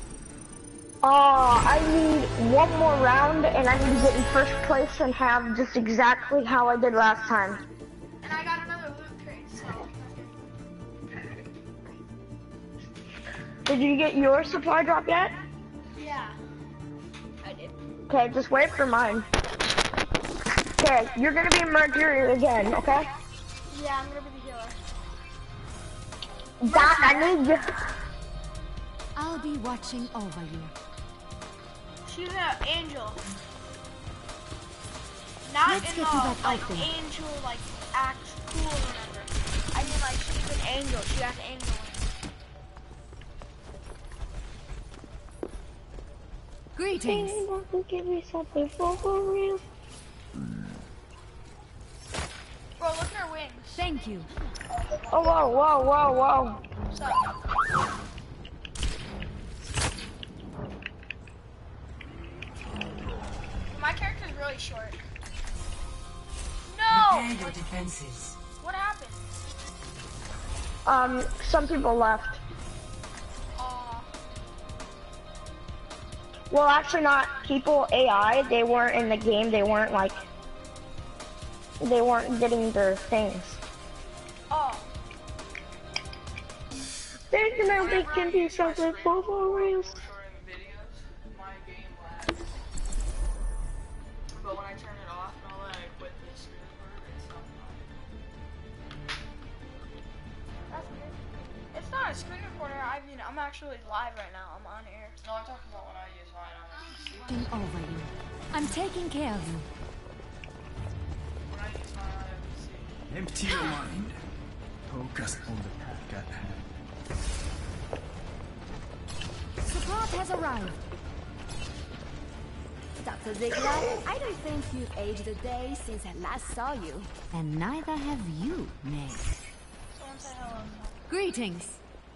uh, I need one more round, and I need to get in first place and have just exactly how I did last time. And I got another loot crate, so. Did you get your supply drop yet? Yeah. I did. Okay, just wait for mine. Okay, you're gonna be Mercury again, okay? Yeah, I'm gonna be the healer. That, I need you. I'll be watching over you. She's an angel. Not Let's in get the, to that like, outfit. angel, like, acts cool or whatever. I mean, like, she's an angel. She has angel wings. Greetings. Give me something for real. Bro, look at her wings. Thank you. Oh, whoa, whoa, whoa, whoa. What's up? My character's really short. No! Prepare your defenses. What happened? Um, some people left. Aw. Well, actually not people, A I. They weren't in the game. They weren't, like, they weren't getting their things. Oh. They're gonna be can do something for real. But when I turn it off and all that, I quit the screen recorder, it's not fine. That's weird. It's not a screen recorder. I mean, I'm actually live right now. I'm on air. No, I'm talking about when I use mine. I'm Watching over you. I'm taking care of you. when I use mine, I have to see. Empty your mind. Focus on the task at hand. Support has arrived. Doctor Ziegler, I don't think you've aged a day since I last saw you. And neither have you, May. Someone say hello. Greetings.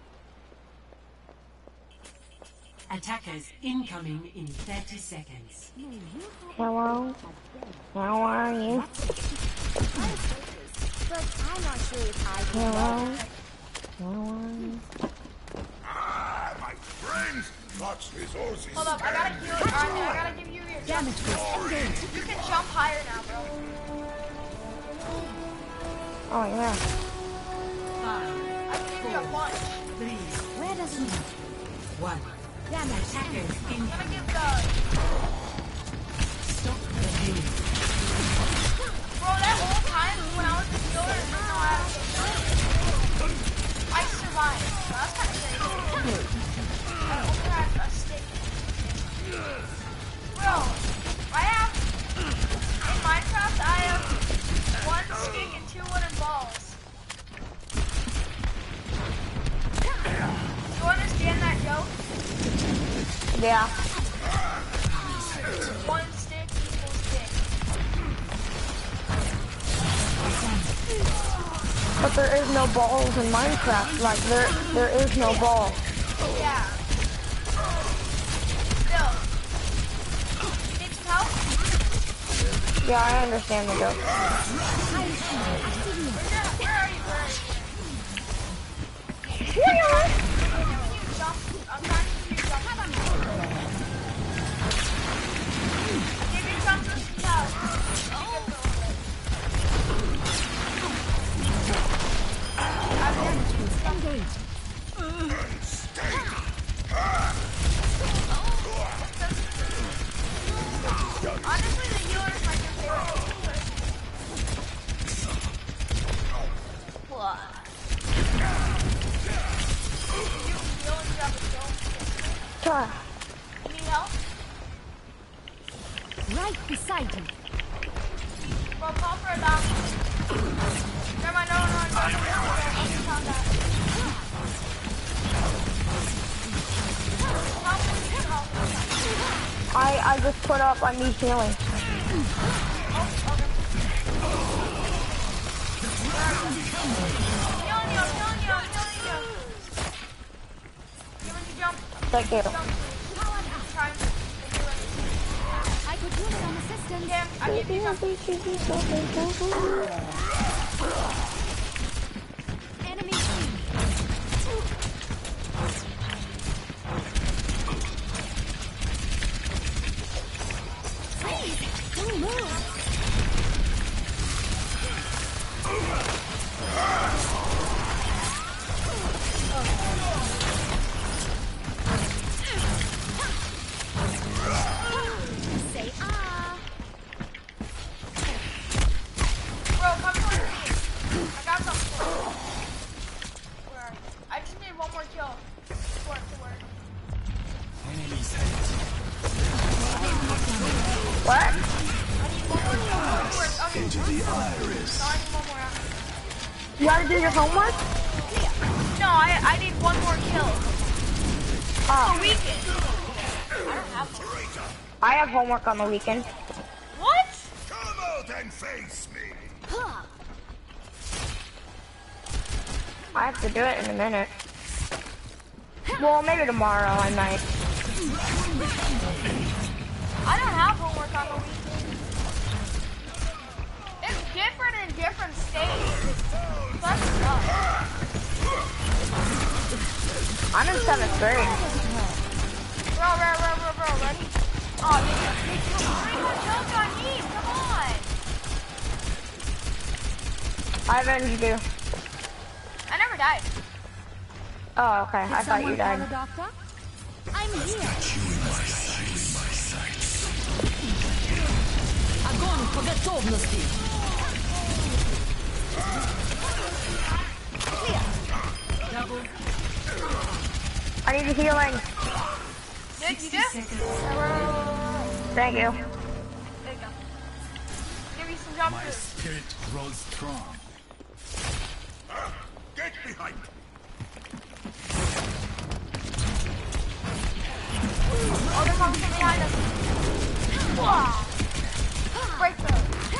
Attackers incoming in thirty seconds. Hello? How are you? But I'm not sure if I can. Hello? How are you? Ah, my friends, that's resources. Hold up, I gotta heal. I, I gotta give you your Damage jump. boost engaged. You can jump higher now, bro. Oh, yeah. Five, I can give you a punch. three, Where does he one. damage? Attackers I'm in. gonna give the. Stop the game. Bro, that whole time when I was the healer, I didn't know how to get I survived. So that's kind of sick. I only had a stick. Bro, I have. In Minecraft, I have one stick and two wooden balls. You understand that joke? Yeah. One stick equals stick. But there is no balls in Minecraft. Like, there, there is no ball. Yeah. Still. You need some help? Yeah, I understand the joke. Where are you? Where are you? Where are you? Jump. I'm trying to give you jump. Give you jump to some help. Damage boost engaged. Honestly, the healer is like your favorite. What? You heal and you have a skill. Try. You need help? Right beside you. Bro, call for a doctor. Never mind, no, no, no, no, no, no, no, found that. Help, please help. I, I just put up, I need healing. Oh, okay. I'm healing you, I'm healing you, I'm healing you. You want to jump? Thank you. Jump, please. I'm trying to do it. I could use some assistance. Okay, I give you some. Enemy team. the iris. No, I need one more round. You gotta do your homework? No, I, I need one more kill. Oh. The weekend. I don't have one. I have homework on the weekend. What? Come out and face me. I have to do it in a minute. Well, maybe tomorrow I might. I don't have homework on the weekend. It's different in different states. That sucks. I'm in seventh grade. Bro, bro, bro, bro, bro, ready? Oh, dude, three more kills on me. Come on. Ivan, did you do? I never died. Oh, okay. Did I thought you someone call died. a doctor? I'm here. Огонь по готовности. I need a healing. Did you do? Thank you. There you go. Give me some jump My through. spirit grows strong. Get behind. Oh, they're coming from behind us. Wow. Break through.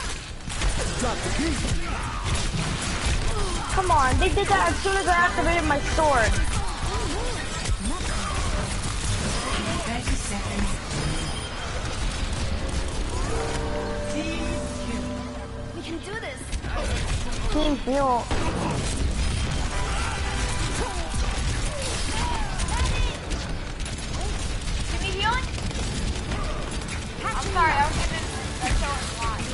Come on, they did that as soon as I activated my sword. thirty seconds. We can do this. Team heal. Give me healing? I'm sorry, I was getting a showing a lot.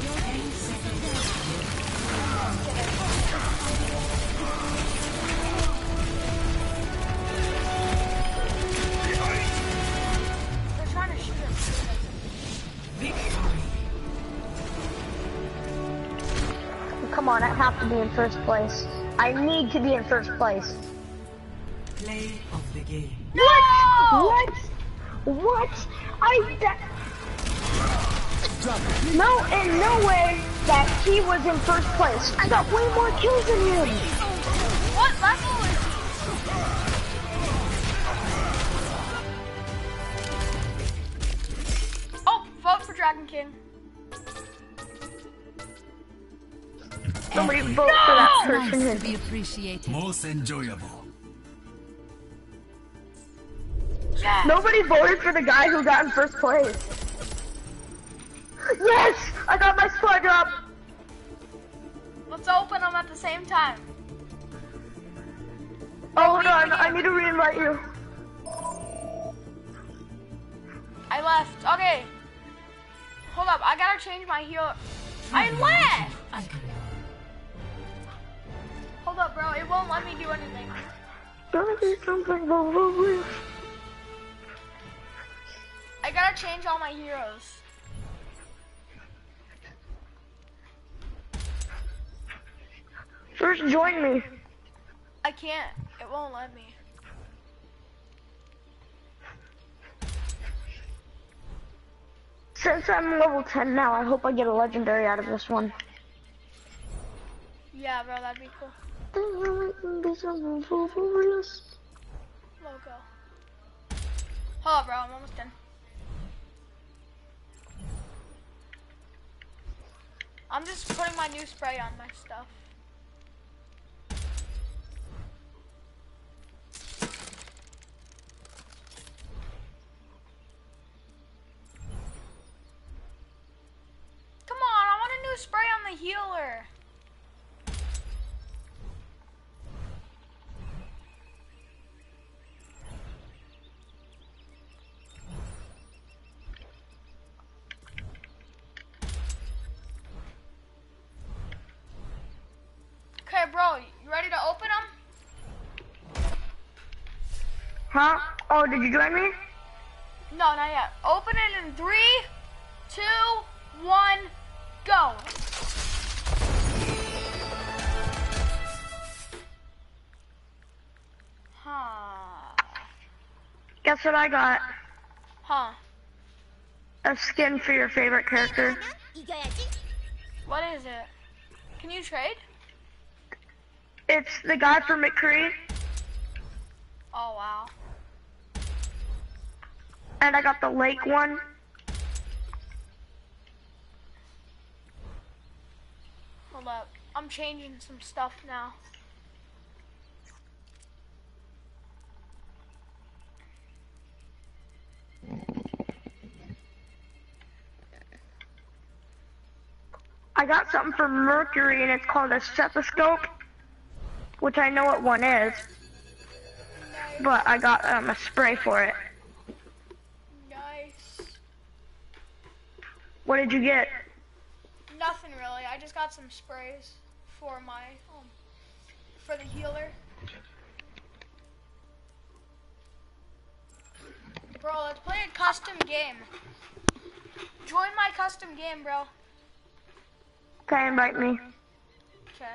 They're trying to shoot us. Come on, I have to be in first place. I need to be in first place. Play of the game. What? What? What? I... That... No, in no way that he was in first place. I got way more kills than him. What level is he? Oh, vote for Dragon King. Somebody vote for that Nice person. to be appreciated. Most enjoyable. Yes. Nobody voted for the guy who got in first place. Yes! I got my squad drop! Let's open them at the same time. Oh, hold on, I need to re-invite you. I left. Okay. Hold up, I gotta change my heal. I left! Hold up, bro. It won't let me do anything. Gotta do something over with. I gotta change all my heroes. First, join me. I can't. It won't let me. Since I'm level ten now, I hope I get a legendary out of this one. Yeah, bro, that'd be cool. Logo. Hold up, bro. I'm almost done. I'm just putting my new spray on my stuff. Come on, I want a new spray on the healer. Okay, bro, you ready to open them? Huh? Oh, did you join me? No, not yet. Open it in three, two, one, go. Huh. Guess what I got? Huh. A skin for your favorite character. What is it? Can you trade? It's the guy from McCree. Oh, wow. And I got the lake one. Hold up. I'm changing some stuff now. I got something from Mercury and it's called a stethoscope, which I know what one is, but I got um, a spray for it. Nice. What did you get? Nothing really. I just got some sprays for my um, for the healer. Bro, let's play a custom game. Join my custom game, bro. Okay, invite me. Okay.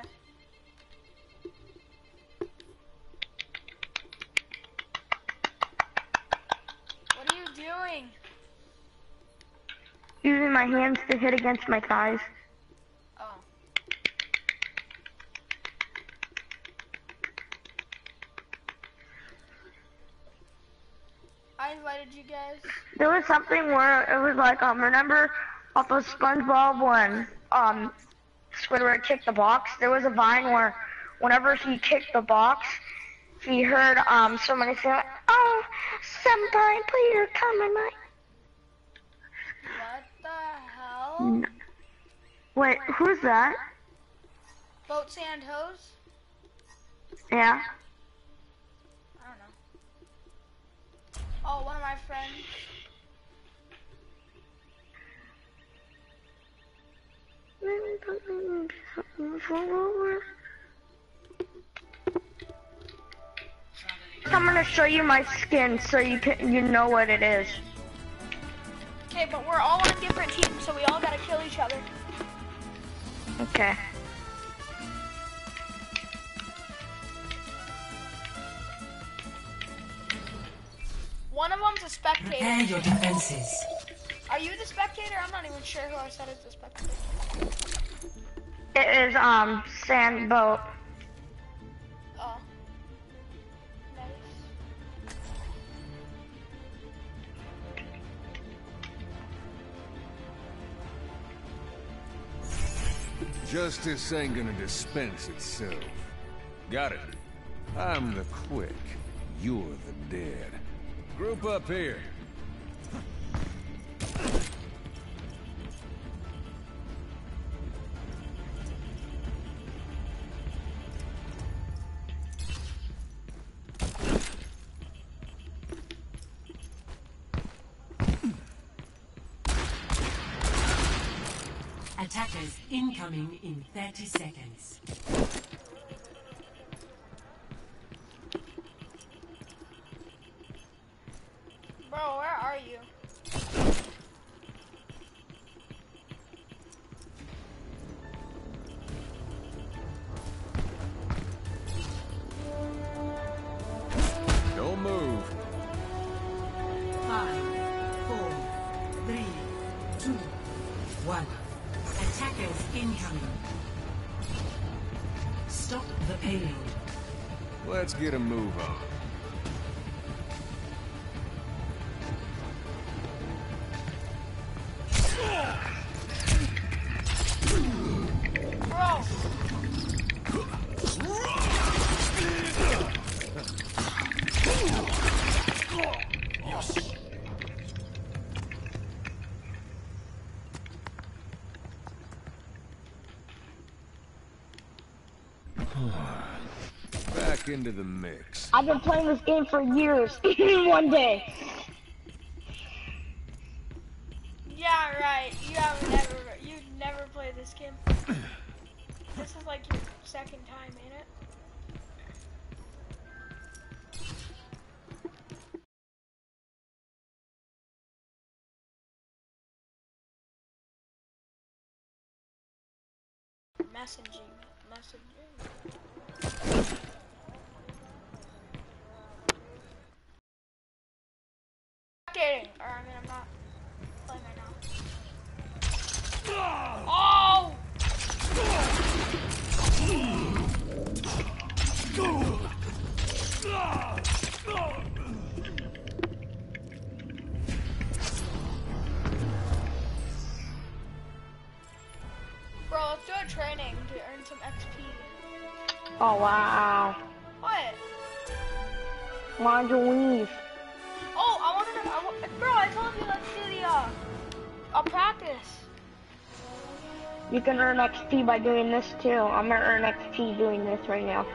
What are you doing? Using my hands to hit against my thighs. Oh. I invited you guys. There was something where it was like, um, remember off of SpongeBob when um Squidward kicked the box? There was a vine where whenever he kicked the box, he heard um somebody say, "Oh, somebody please come in my." What the hell? Wait, who's that? Boat Sand Hose? Yeah. I don't know. Oh, one of my friends. I'm gonna show you my skin so you can you know what it is. Okay, but we're all on different teams, so we all gotta kill each other. Okay. One of them's a spectator. Prepare your defenses. Are you the spectator? I'm not even sure who I said is the spectator. It is um sand boat. Oh. Nice. Justice ain't gonna dispense itself. Got it. I'm the quick. You're the dead. Group up here. Attackers incoming in thirty seconds. Bro, where are you? Don't move. Five, four, three, two, one. Attackers incoming. Stop the payload. Let's get a move on. Bro! Back into the mix. I've been playing this game for years. One day. Yeah, right. You have never, you never played this game. This is like your second time, ain't it? Messaging, messaging. Dating, or I mean, I'm not playing right now. Oh! Bro, let's do a training to earn some X P. Oh wow. What? Why'd you leave? Oh, I wanted to, I, wa- bro, I told you let's do the, uh, a practice. You can earn X P by doing this too. I'm gonna earn X P doing this right now.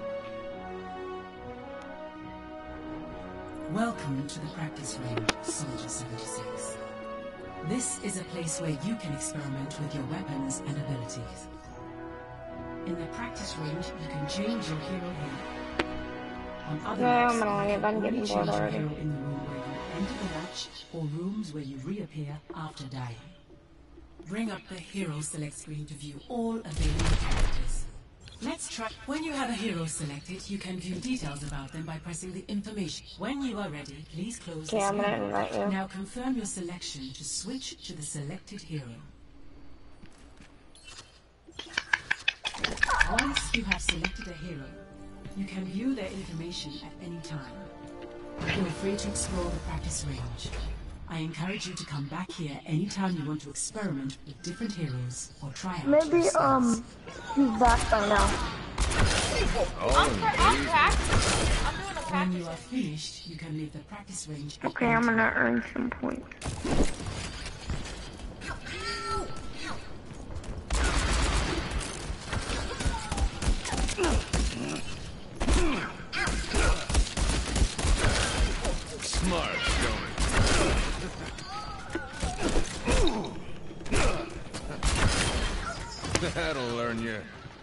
Welcome to the practice range, Soldier seventy-six. This is a place where you can experiment with your weapons and abilities. In the practice range, you can change your hero here. On other No, maps, I'm gonna you leave. can I'm only getting change bored your already. hero in the room where you enter the match, or rooms where you reappear after dying. Bring up the Hero Select screen to view all available characters. Let's try. When you have a hero selected, you can view details about them by pressing the information. When you are ready, please close Okay, this I'm gonna window. invite you. Now confirm your selection to switch to the selected hero. Once you have selected a hero, you can view their information at any time. Feel free to explore the practice range. I encourage you to come back here anytime you want to experiment with different heroes or try out Maybe, your skills. um, he's back by now. I'm, pra- I'm practicing. I'm doing a When practice. you are finished, you can leave the practice range. Okay, I'm gonna earn some points. Smart, don't it? That'll learn you.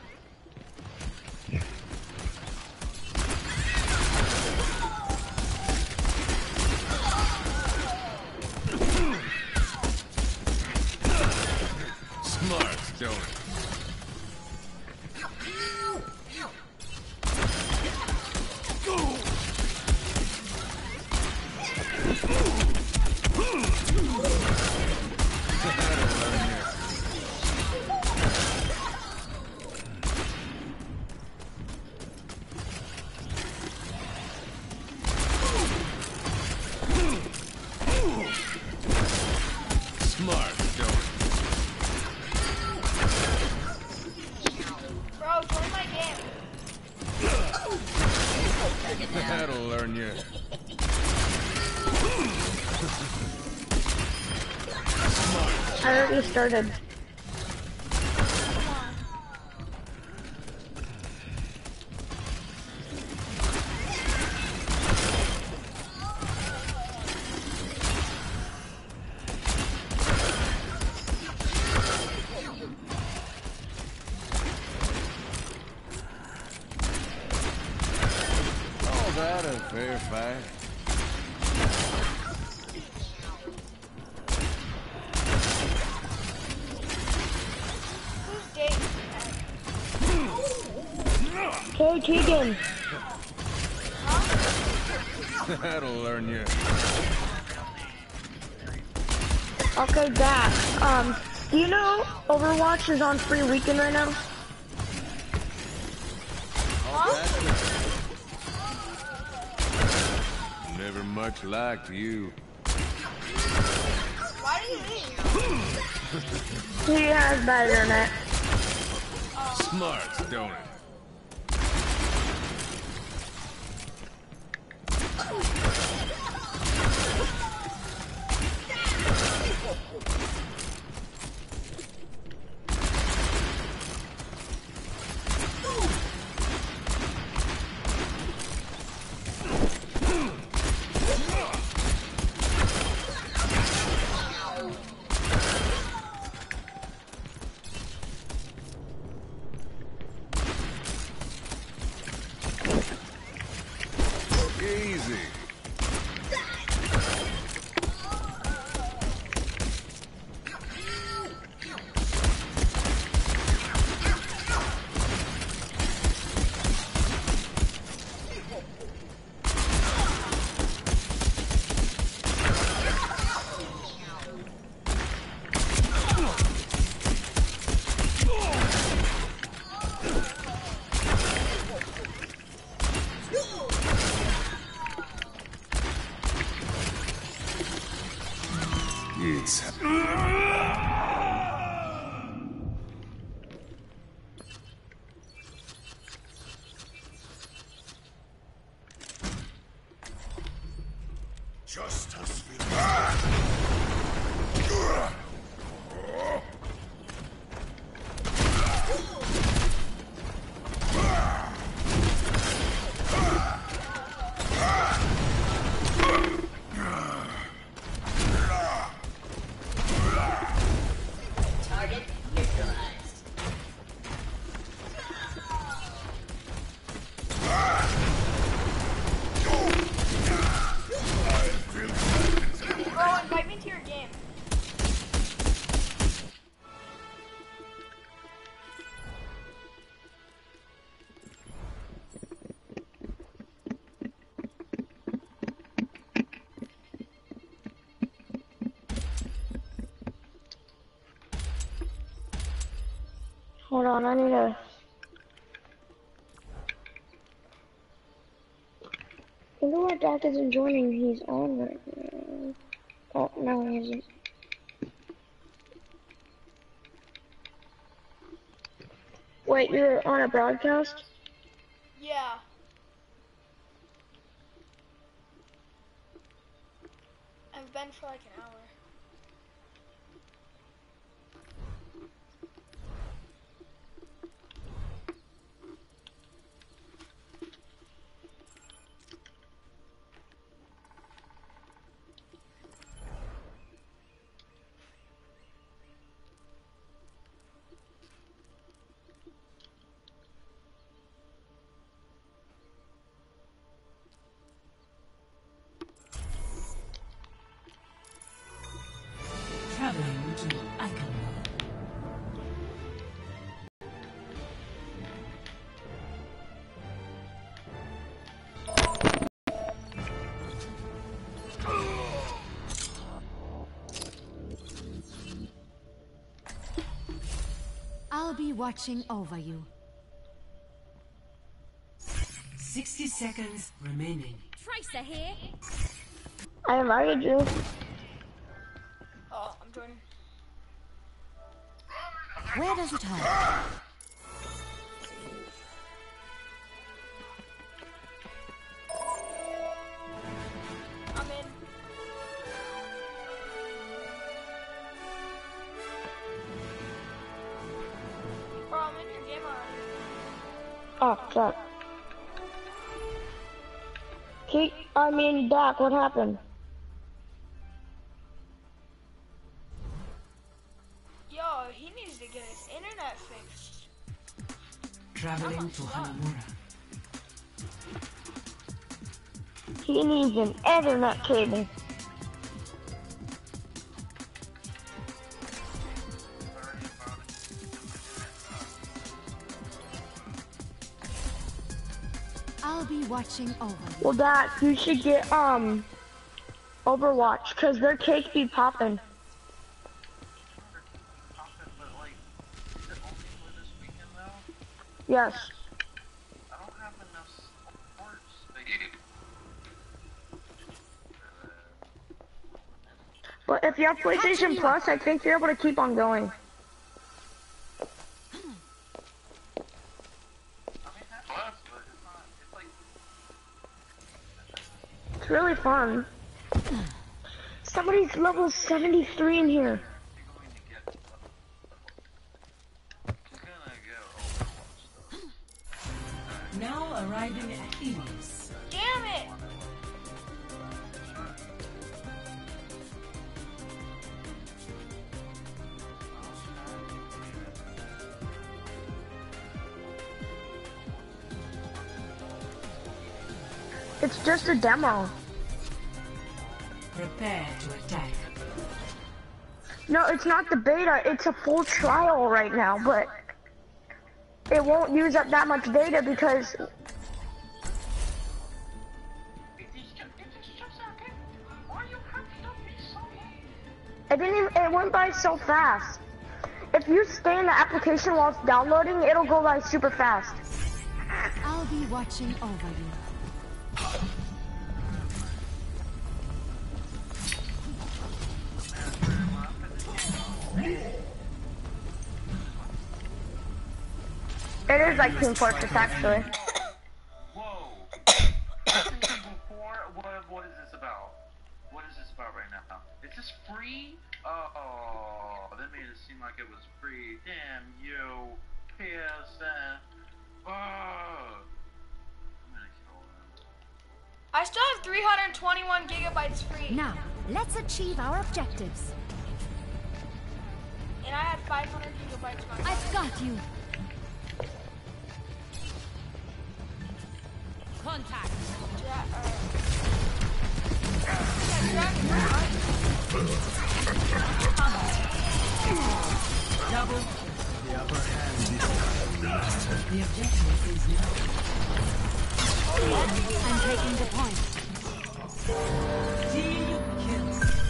Smart, don't it? Smart, don't it? Bro, join my game. That'll learn you. I already started. All that a fair fight. Who's Dave? Okay, Keegan. That'll learn you. Okay, Dak. Um, do you know Overwatch is on free weekend right now? Never much liked you. Why do you leave? He has bad internet. Smart, don't it? Easy. It's... Justice will... Target neutralized. Bro, invite me to your game. Hold on, I need to. I wonder why Doc isn't joining. He's on right now. Oh, no, he isn't. Wait, you're on a broadcast? Yeah. I've been for like an hour. Traveling to Eichenwald. I'll be watching over you. Sixty seconds remaining. Tracer here. I invited you. Oh, I'm joining. Where does it hurt? I'm in. Bro, I'm in your game already. Oh, fuck. Keep, I mean, Doc, what happened? Yo, he needs to get his internet fixed. Traveling to Hanamura. He needs an internet cable. I'll be watching over you. Well, Doc, you should get, um, Overwatch, because their cake be popping. Yes. I don't have enough supports. But if you have PlayStation Plus, I think you're able to keep on going. It's really fun. Somebody's level seventy-three in here. Now arriving at Enos. Damn it! It's just a demo. Prepare to attack. No, it's not the beta, it's a full trial right now, but it won't use up that much data because it didn't even, it went by so fast. If you stay in the application while it's downloading, it'll go by super fast. I'll be watching over you. It is like Team Fortress, actually. Whoa. Before, what, what is this about? What is this about right now? Is this free? Oh, that made it seem like it was free. Damn you, P S N. Oh. I'm gonna kill them. I still have three hundred twenty-one gigabytes free. Now, let's achieve our objectives. And I have five hundred gigabytes myself. I've got you. Contact. Ja- uh, yeah, Dragon, where are you? Double. The upper hand is The objective is now. I'm taking the point. Team kill.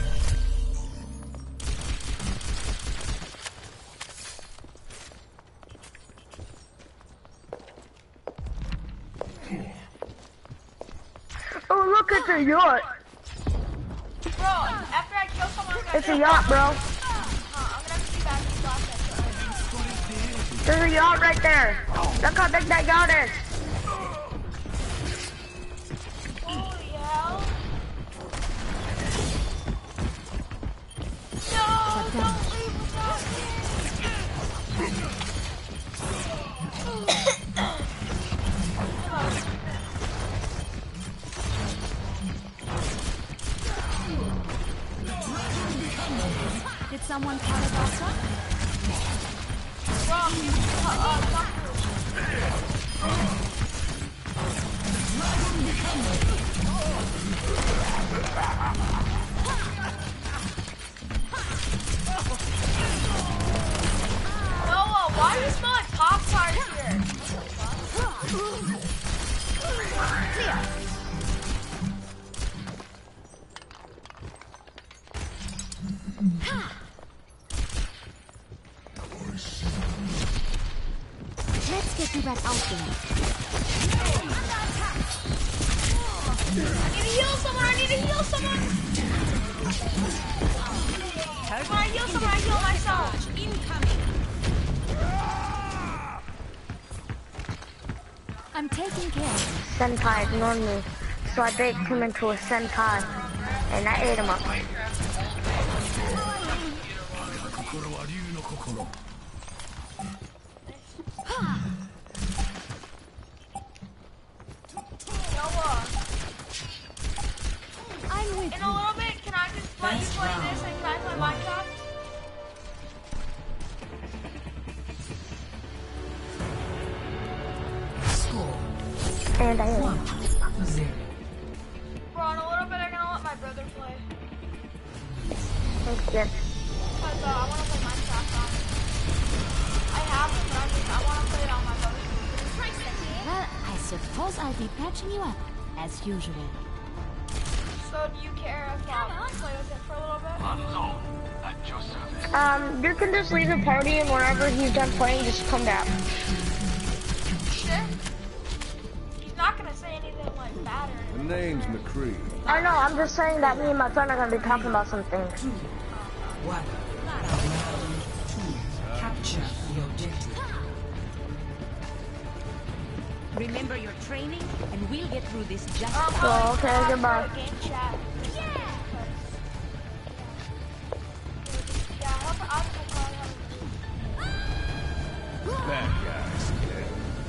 Oh, look, it's a yacht. Bro, after I kill someone, I'm gonna It's a yacht, bro. Uh, I'm gonna have to be back to last episode. There's a yacht right there. Look how big that yacht is. Holy hell. No, don't leave without me. Did someone call a doctor? Wrong, you, uh, uh, doctor. Noah, why do you smell like Pop-Tarts here? Let's get you back out there. I need to heal someone, I need to heal someone! When I heal someone, I heal myself. I'm taking care of you. Senpai ignored me, so I baked him into a senpai, and I ate him up. Noah, I'm with in a you. little bit, can I just let you play this and can I play Minecraft? Score. And I ate him. One. Zero. Bro, in a little bit, I'm gonna let my brother play. Thanks, kid. Because uh, I want to play Minecraft on it. I have it, but I, just, I want to play it on my brother's computer. Well, I suppose I'll be patching you up, as usual. So do you care if um, I play with it for a little bit? Um, you can just leave the party, and whenever he's done playing, just come back. Sure. He's not gonna say anything like bad or The anything. name's McCree. I know, I'm just saying that me and my friend are gonna be talking about something. One. Round two. Capture the objective. Remember your training, and we'll get through this just Um, So, I'll okay, ask goodbye. for a game chat. Yeah. Yeah, I'll, I'll, I'll, That guy's dead.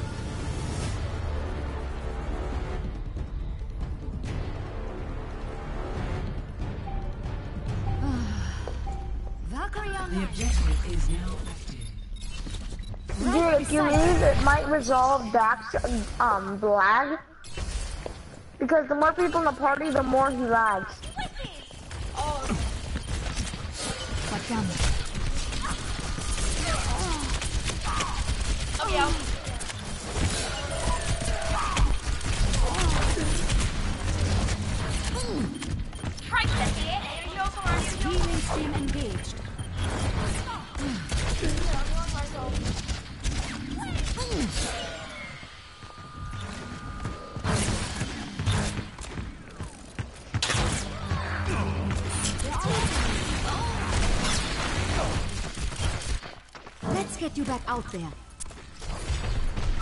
Valkyria. The objective is now active. Dude, if you leave, it might resolve back to, um, lag. Because the more people in the party, the more he lags. oh, But damn it. oh, yeah. Christ, that's it. I need to heal someone, I need to heal Healing stream engaged. Let's get you back out there.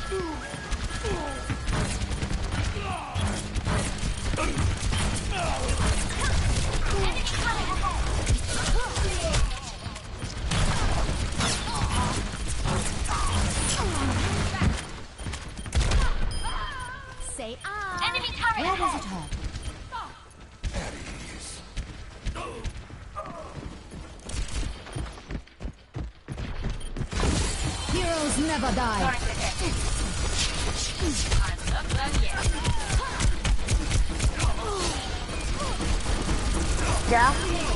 Say ah. Enemy turret. Where does it hurt? Heroes never die. Yeah?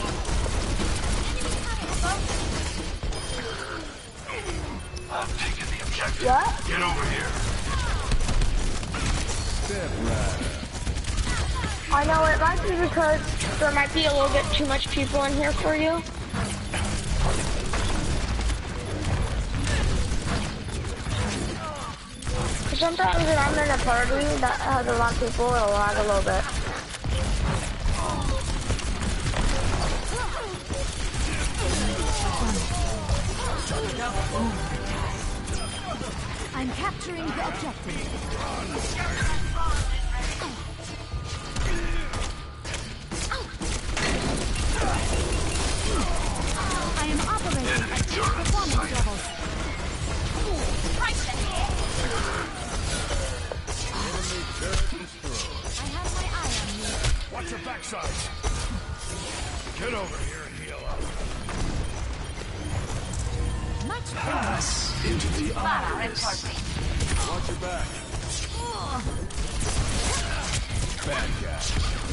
I've taken the objective. What? Get over here. Step right. I know it might be because there might be a little bit too much people in here for you. Sometimes when I'm in a party that has a lot of people, it'll lag a little bit. I'm capturing the objective. I am operating at peak performance levels. I have my eye on you. Watch your backside. Get over here and heal up. Much Pass into the iris. Watch your back. Bad guy.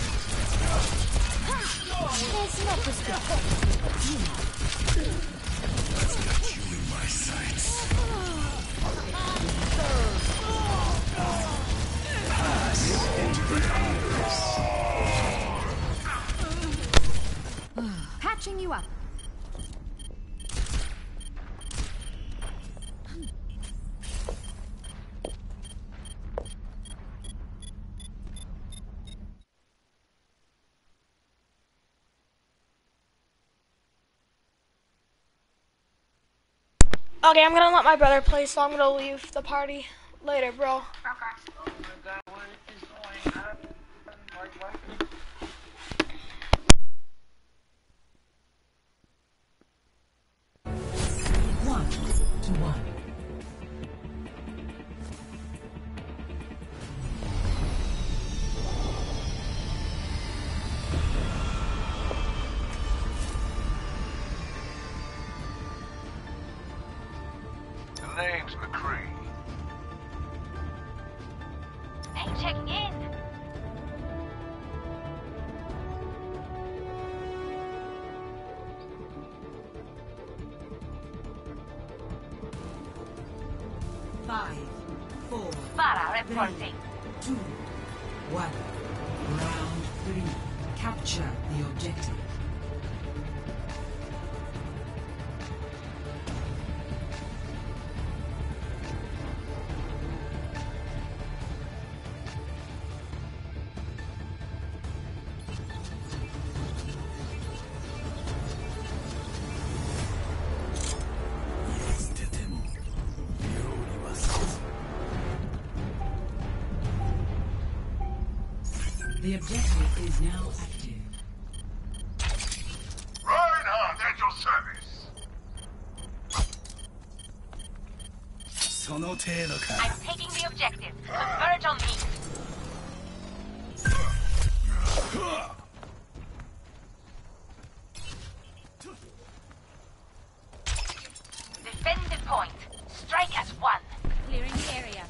There's no perspective. That's got you in my sights. Pass into the iris. Patching you up. Okay, I'm gonna let my brother play, so I'm gonna leave the party later, bro. One to one. The name's McCree. Hey, checking in. Five, four, Para reporting. two, one. Round three. Capture the objective. The objective is now active. Reinhardt at your service. I'm taking the objective. Converge on me. Defend the point. Strike as one. Clearing the area.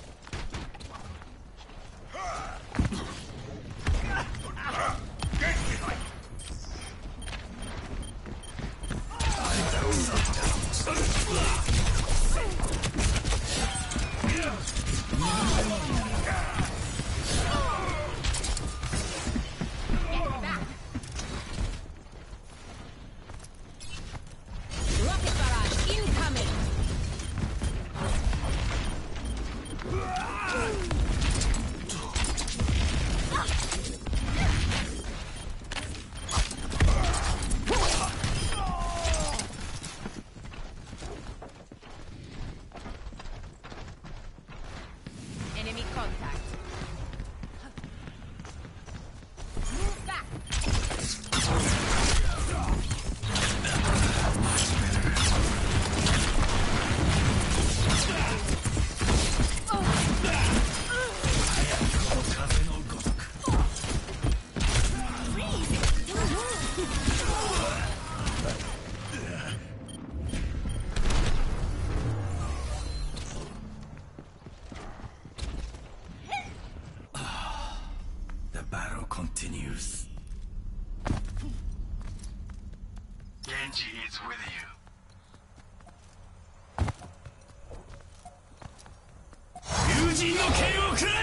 Genji is with you. Ryujin no Ken o kure!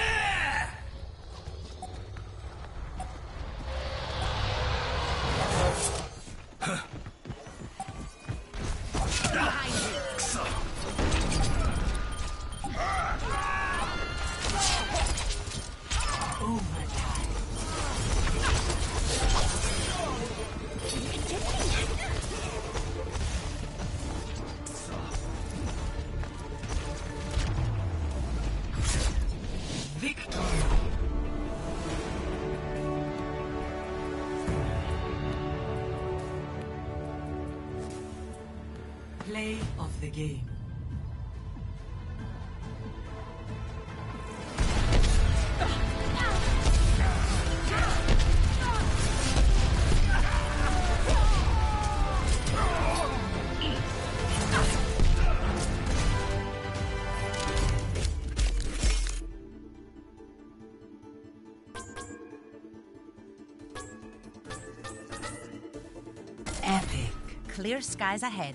Play of the game. Epic. Clear skies ahead.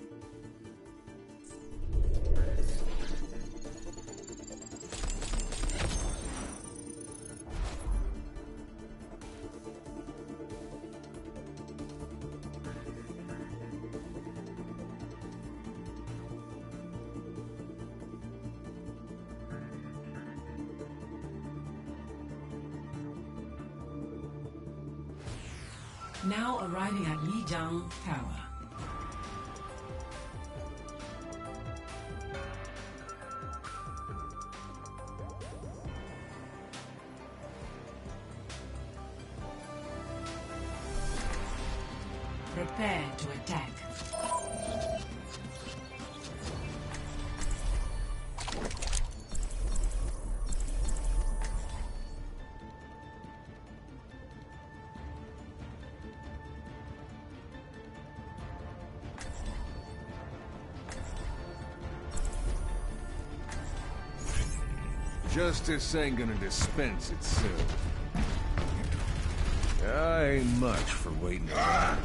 Now arriving at Lijiang Tower. Prepare to attack. Justice ain't gonna dispense itself. I ain't much for waiting around.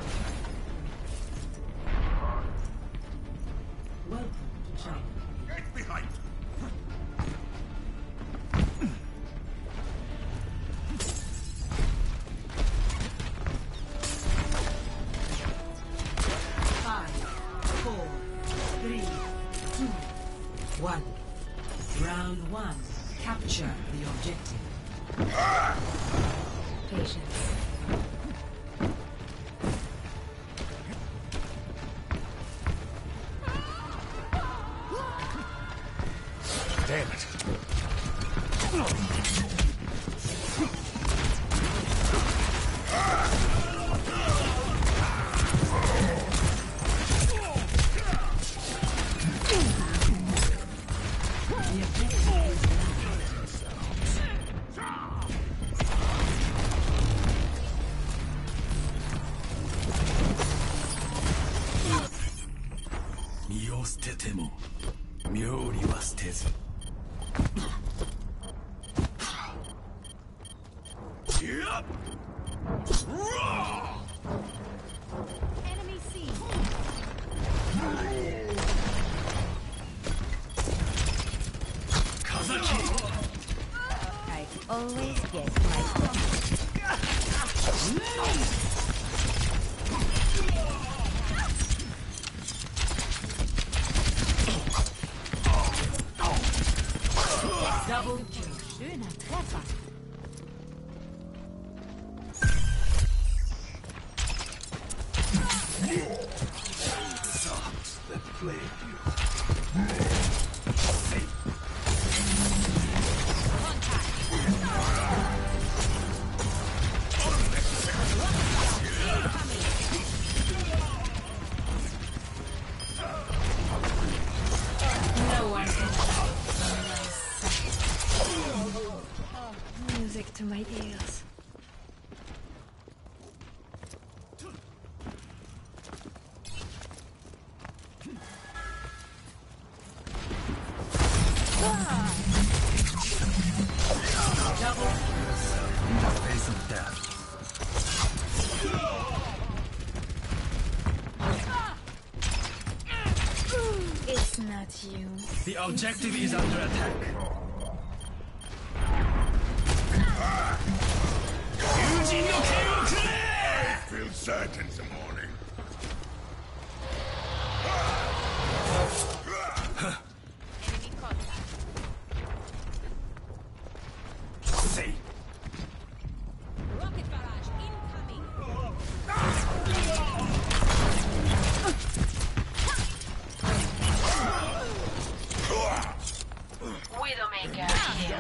Welcome to China. Get behind! Five, four, three, two, one. Round one. Capture the objective. Patience. Damn it. Enemy seen. I always get my Double kill. Schöner Treffer. That plague you. Contact. Not you. The objective is under attack. I feel sad in the morning. Enemy contact. See. Rocket barrage incoming. Widowmaker here.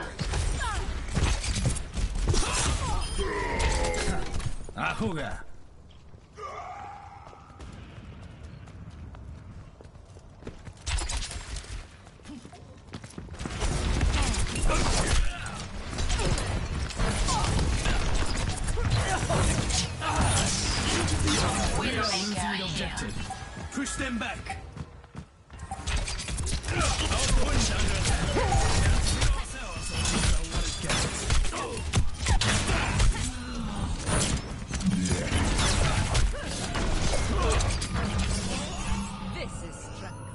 Ahuga. Widowmaker Objective. Push them back. Our point under attack. Ourselves or what it gets. This is strength.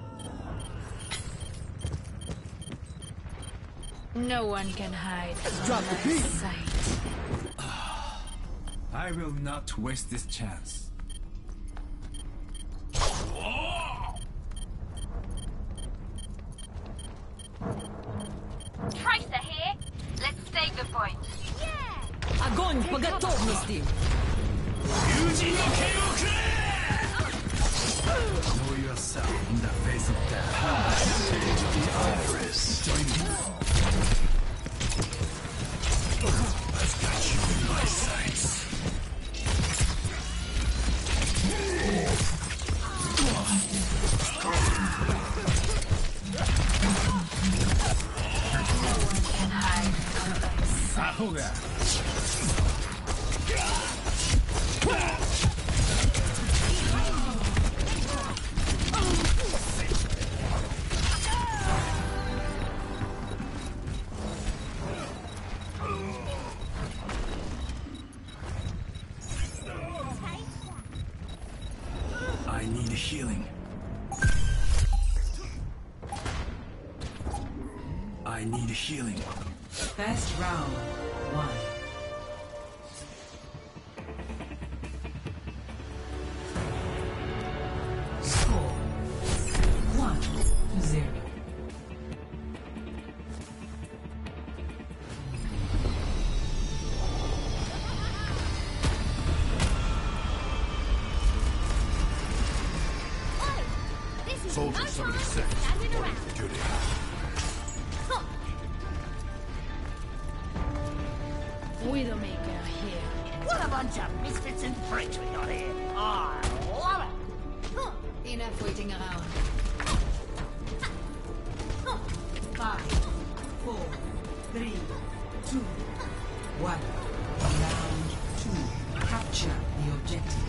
No one can hide from Drop the my beat. sight. I will not waste this chance. Tracer here. Let's take the point. Огонь по готовности. Know yourself in the face of death. Sage of the Iris. Join me. I've got you in my sights. Ahuga. I need healing. I need healing. First round, one. Score, one to zero. Soldier seventy-six, reporting for duty. Widowmaker here. What a bunch of misfits and freaks we got here. I love it. Enough waiting around. Five, four, three, two, one. Round two. Capture the objective.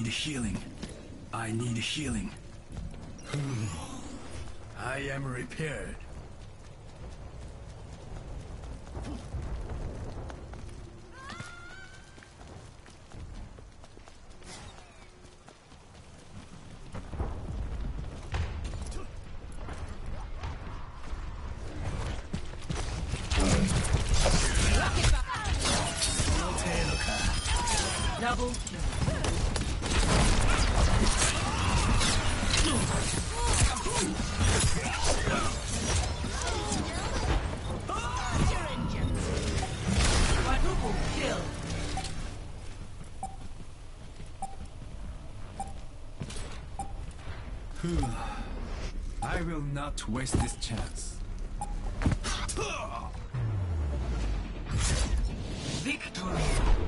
need healing. I need healing. I am repaired. Double kill. Quadruple kill. I will not waste this chance. Victory.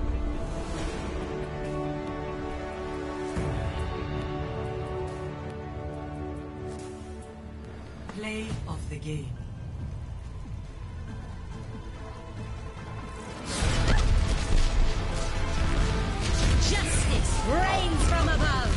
Play of the game. Justice reigns from above.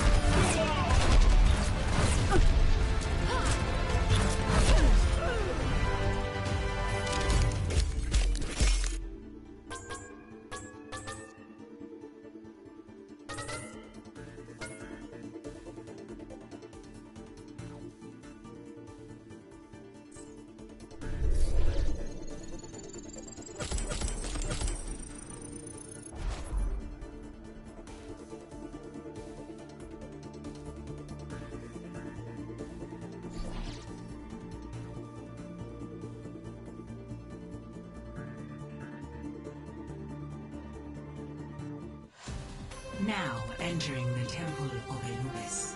Now entering the Temple of Anubis.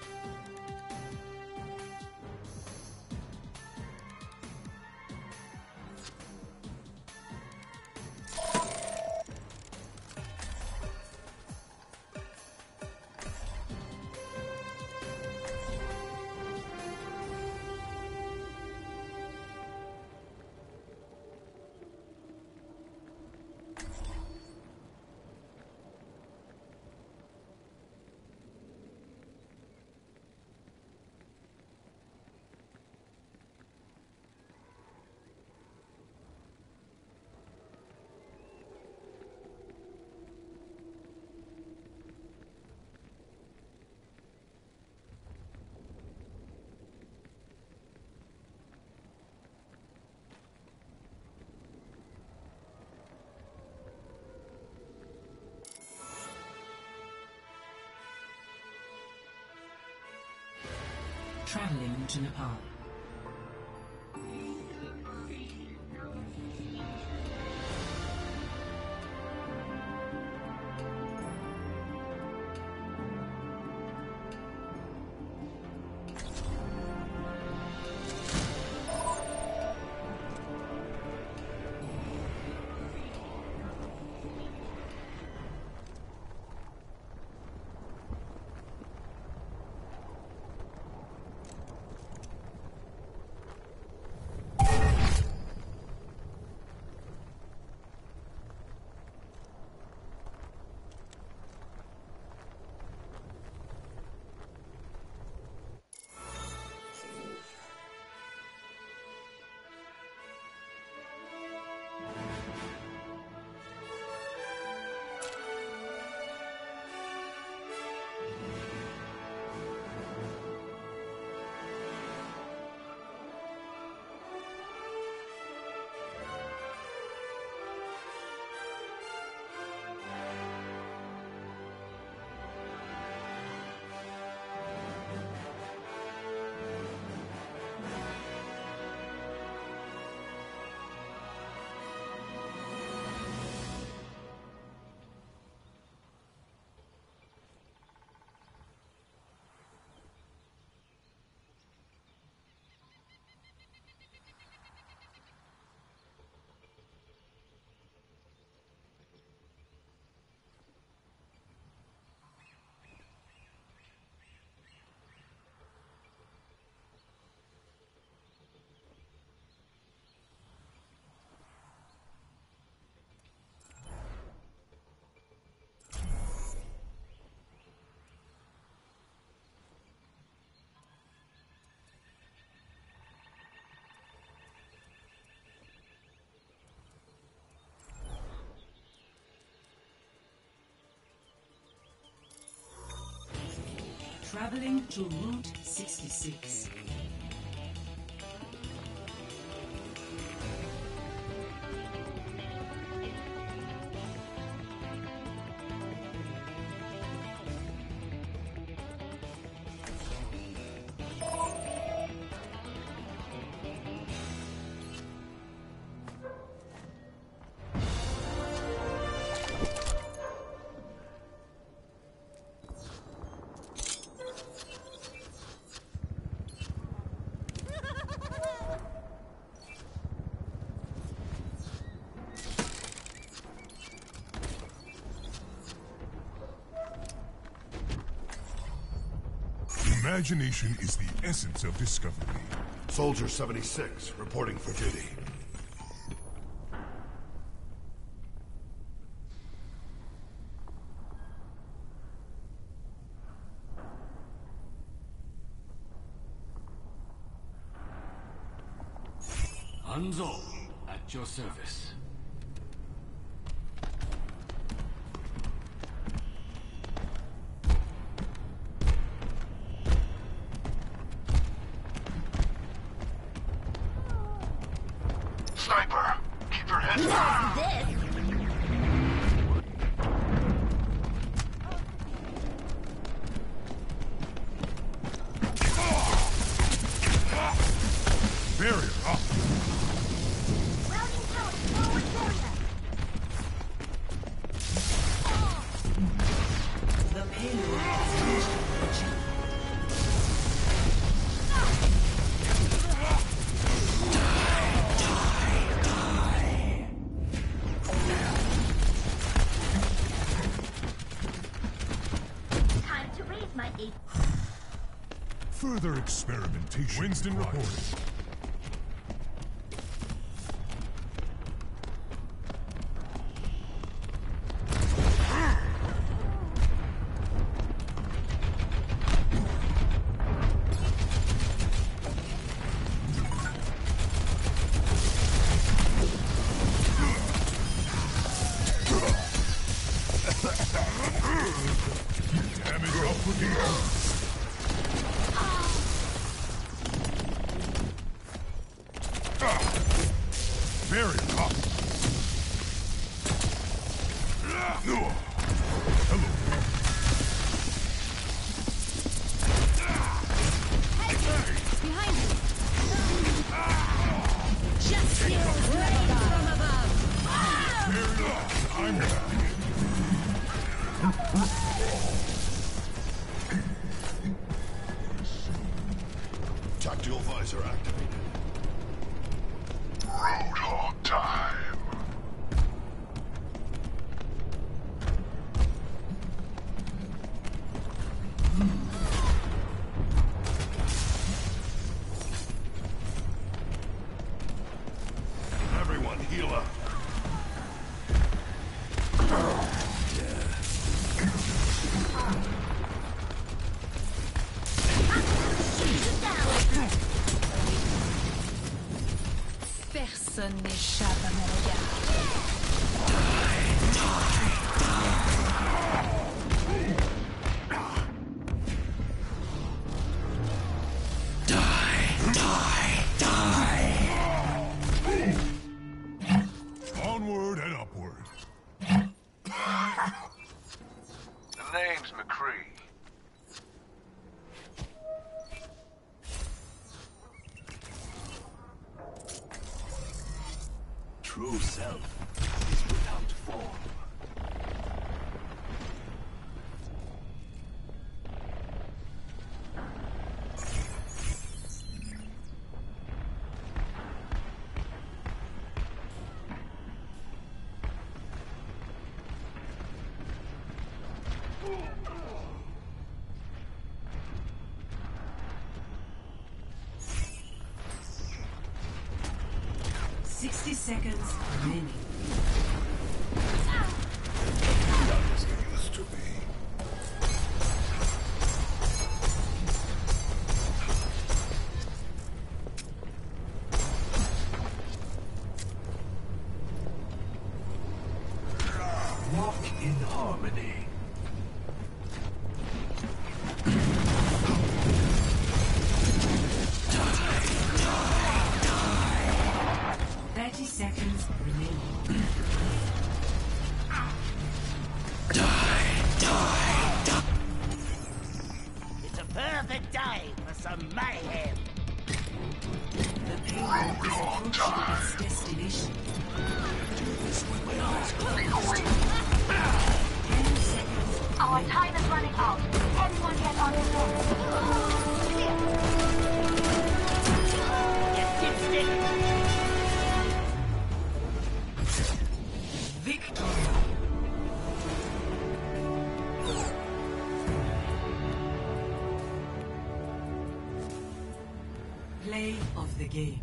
Traveling to Nepal. Traveling to Route sixty-six. Imagination is the essence of discovery. Soldier seventy-six, reporting for duty. Hanzo, at your service. Sniper, keep your head down. Barrier up. The payload has reached the checkpoint. Time to raise my eight. Further experimentation. Winston reporting. Damage output increased. Barrier up. Hello. Behind you! Just heroes rain from above! Barrier up. I'm back. Tactical visor activated. Roadhog time. Everyone heal up. Personne n'échappe à mon regard. Onward and upward. The name's McCree. True self is without form. Sixty seconds remaining. Used to be. Walk in harmony. destination. Our time is running out. Everyone get on his horse. Victory. Play of the game.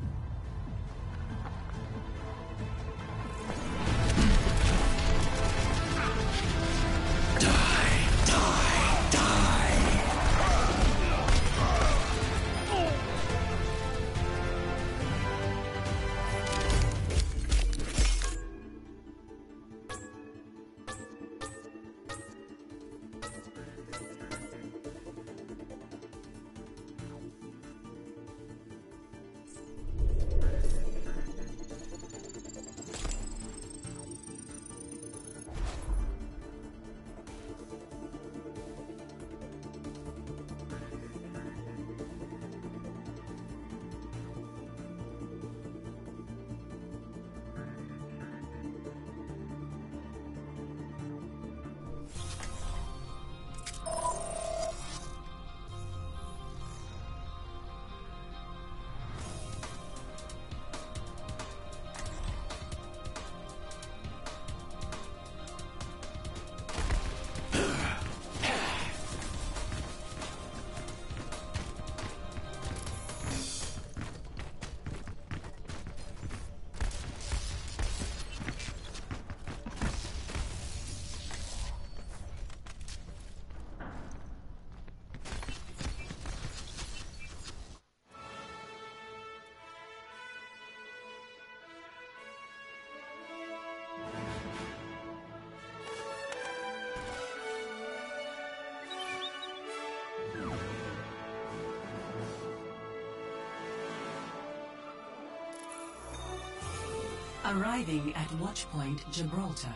Arriving at Watchpoint Gibraltar.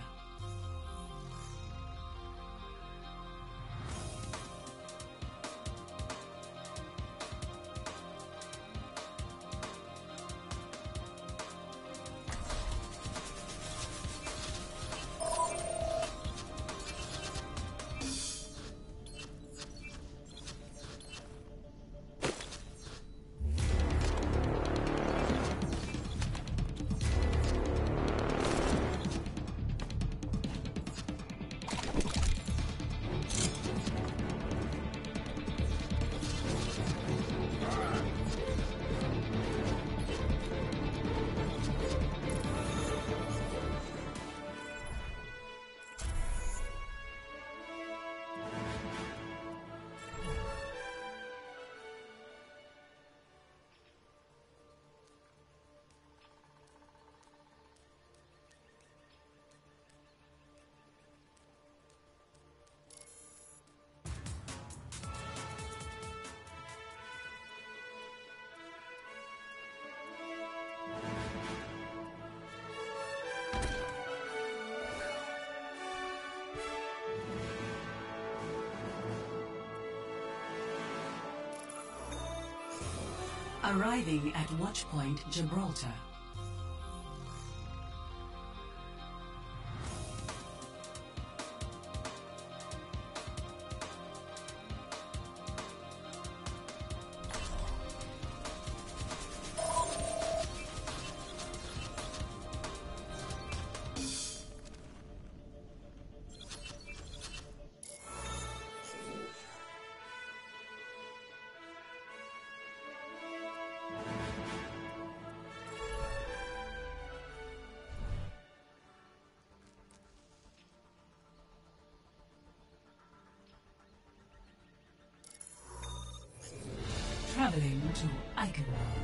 Arriving at Watchpoint Gibraltar. Traveling to Eichenwald.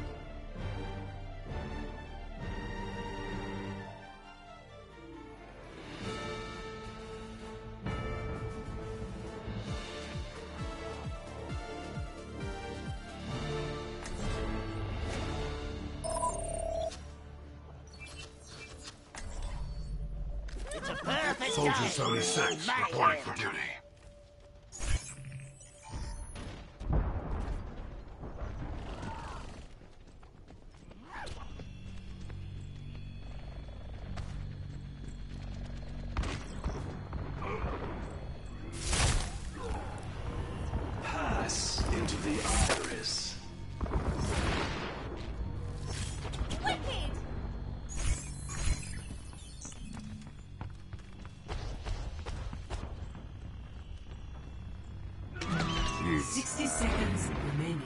It's a perfect Soldier day. seventy-six, reporting for duty. Sixty seconds remaining.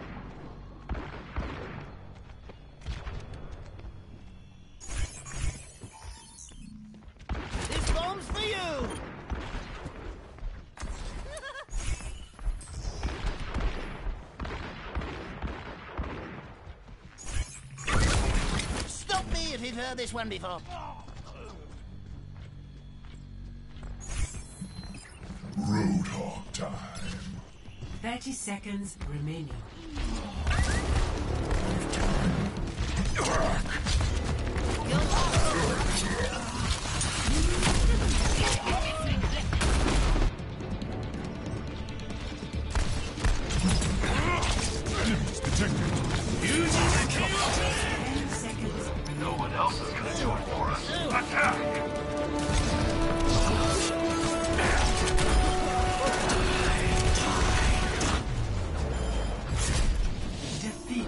This bomb's for you! Stop me if you've heard this one before. Roadhog time. Thirty seconds remaining. Enemies detected. Ten seconds. No one else is gonna do it for us. Attack! Defeat.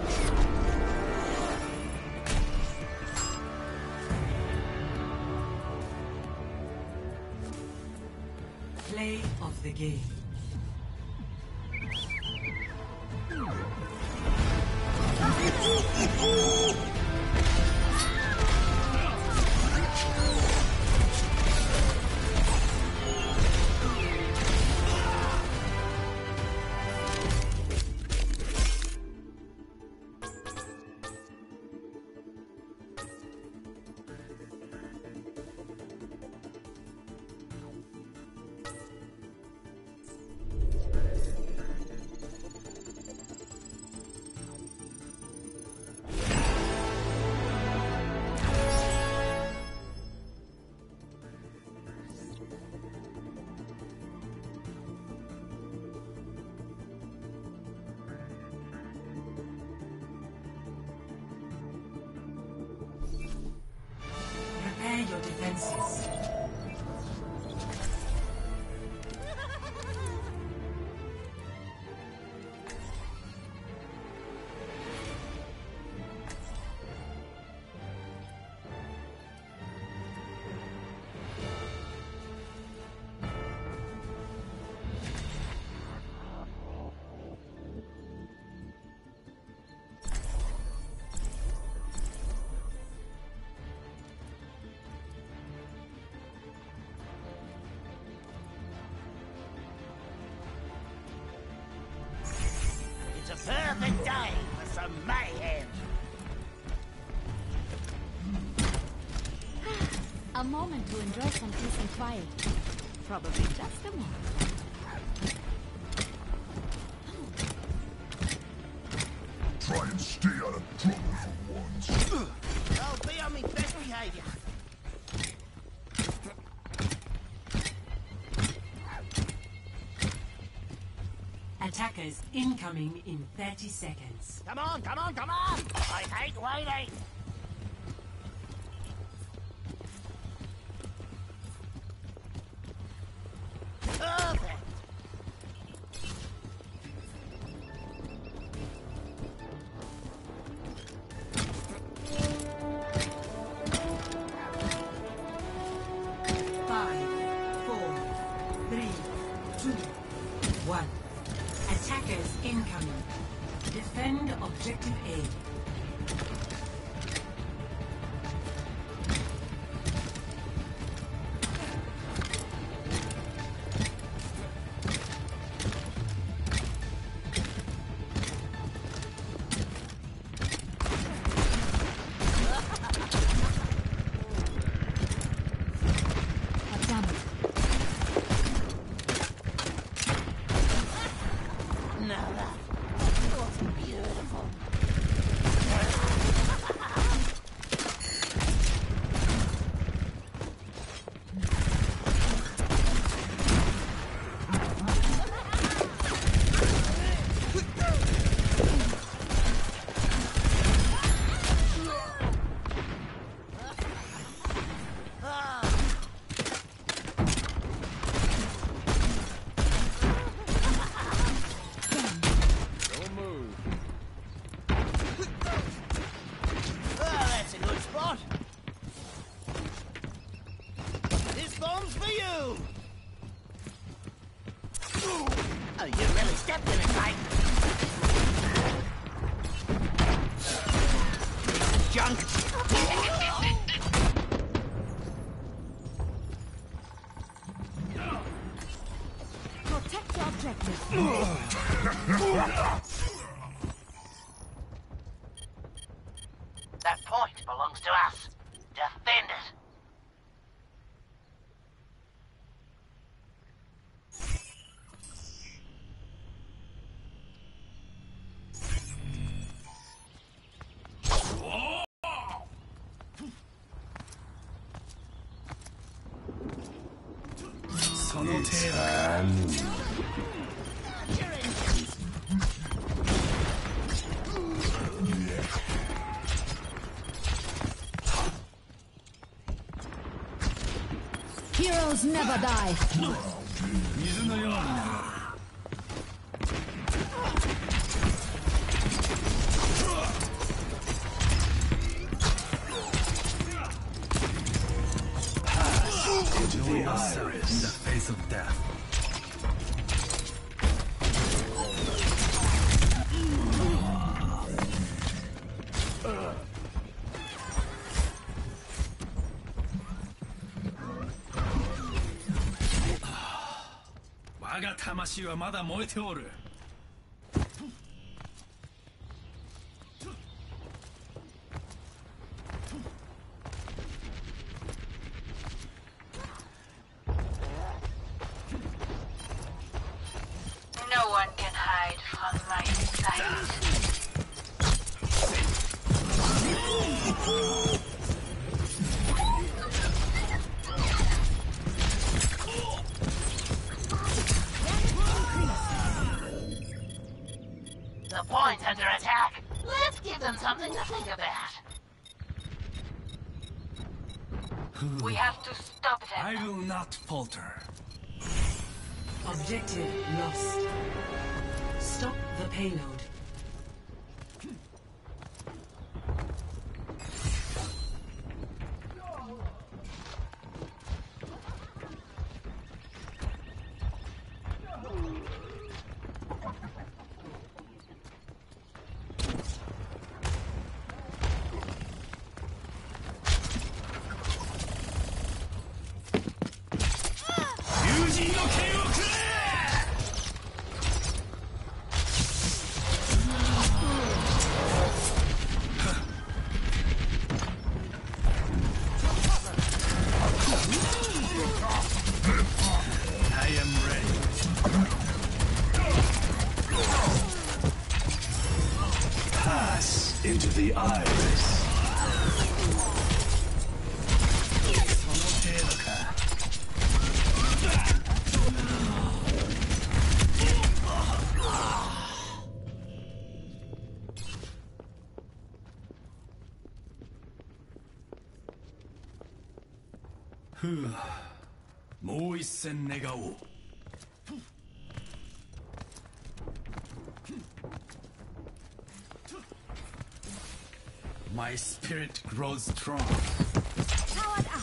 Play of the game. Prepare your defenses. It's a perfect day for some mayhem. A moment to enjoy some peace and quiet. Probably just a moment. Try and stay out of trouble for once. I'll be on my best behavior. Attackers incoming in thirty seconds. Come on, come on, come on! I hate waiting! Perfect! Five, four, three, two, one. Attackers incoming. Defend objective A. Now that was beautiful. Oh, you really stepped in it. junk. Protect your objective. That point belongs to us. Defend it. Heroes never die. Into the Iris, in the face of death. Waga tamashi wa mada moete oru. No one can hide from my sight. The point's under attack. Let's give them something to think about. We have to stop them. I will not falter. Objective lost. Stop the payload. Into the Iris. Huh. もう一戦願おう。My spirit grows strong. Powered up.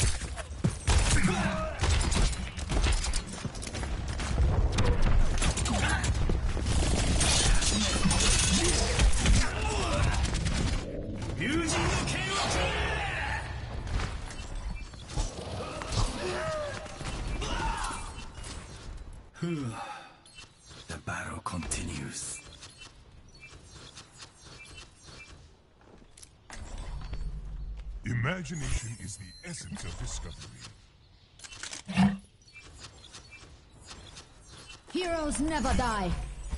The battle continues. Imagination is the essence of discovery. Heroes never die.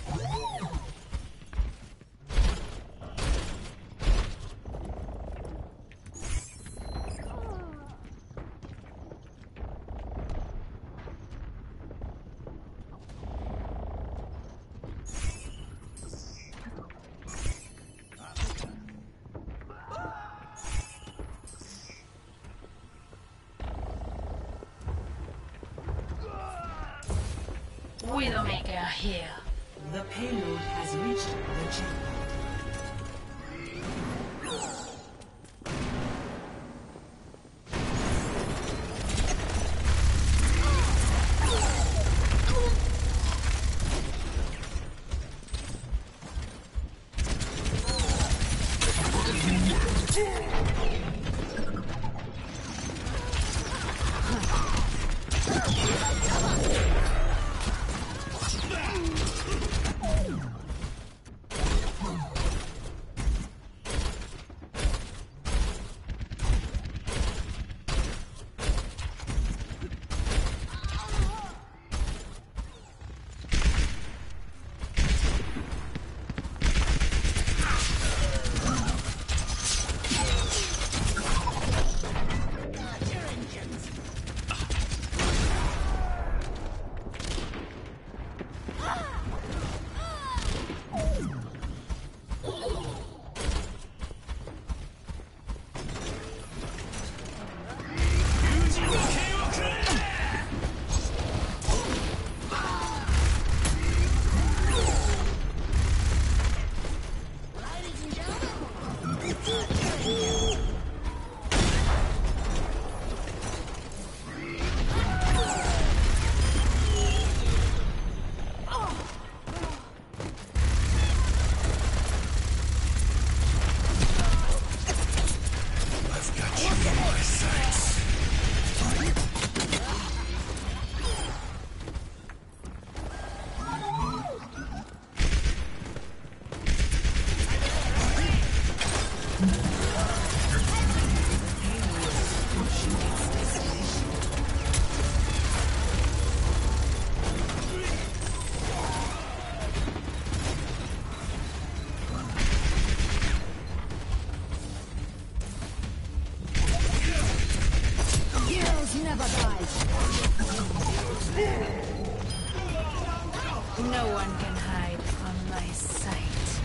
Widowmaker here. The payload has reached the checkpoint. No one can hide from my sight.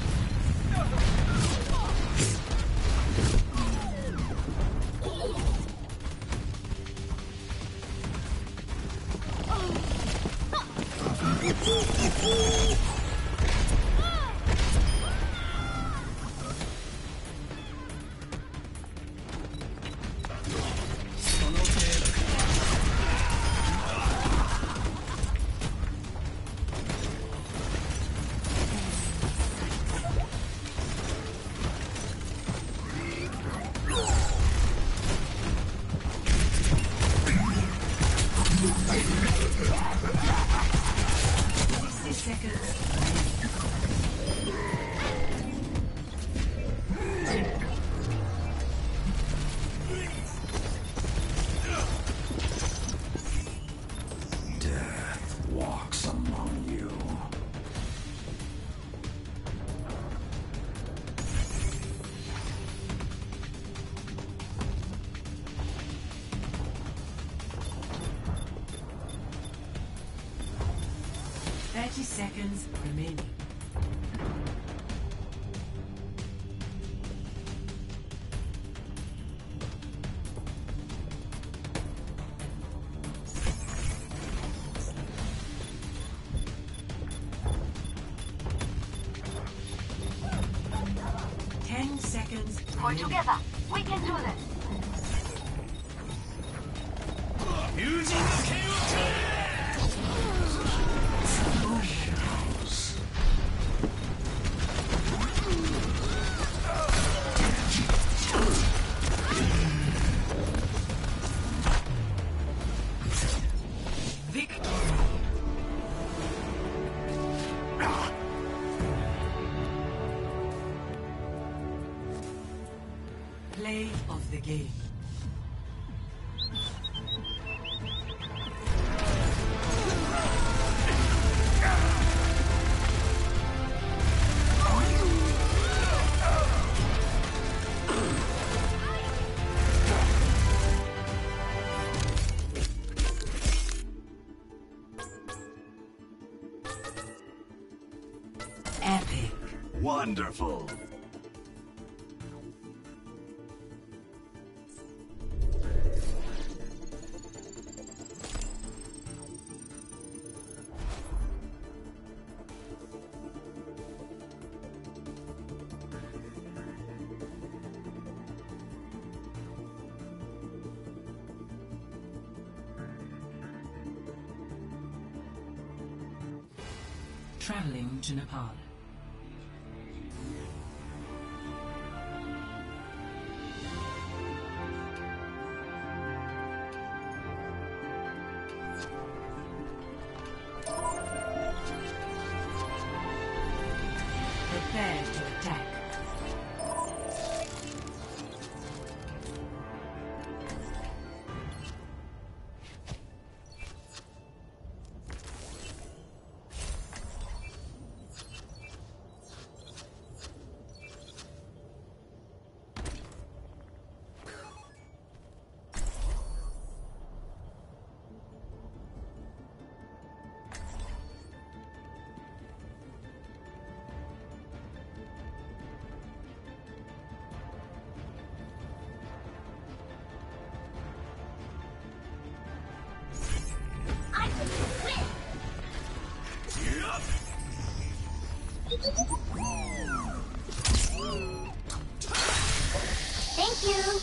Death walks among you. Thirty seconds remaining. Ten seconds. We're together. We can do this. Play of the game. Epic. Wonderful. Traveling to Nepal. Prepare to attack. Thank you.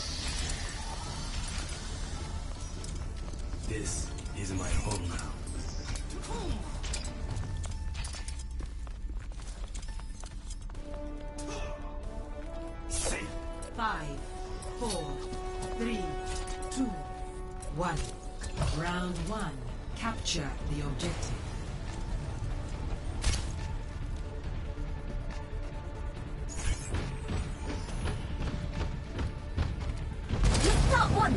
This is my home now. Five, four, three, two, one. Round one. Capture the objective. Got one.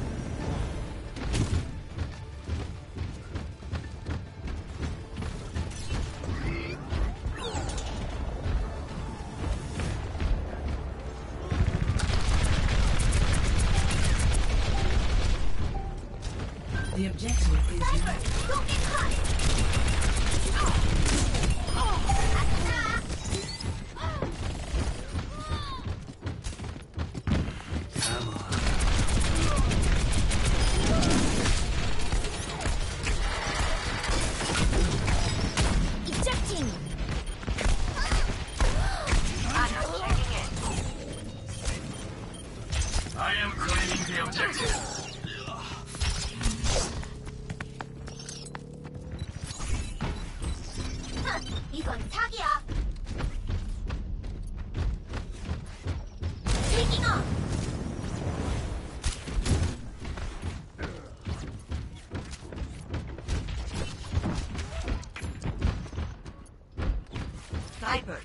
The objective is not. Don't get caught. Come on. Ejecting. I am claiming the objective. 이건 사기야. Taking off. Sniper.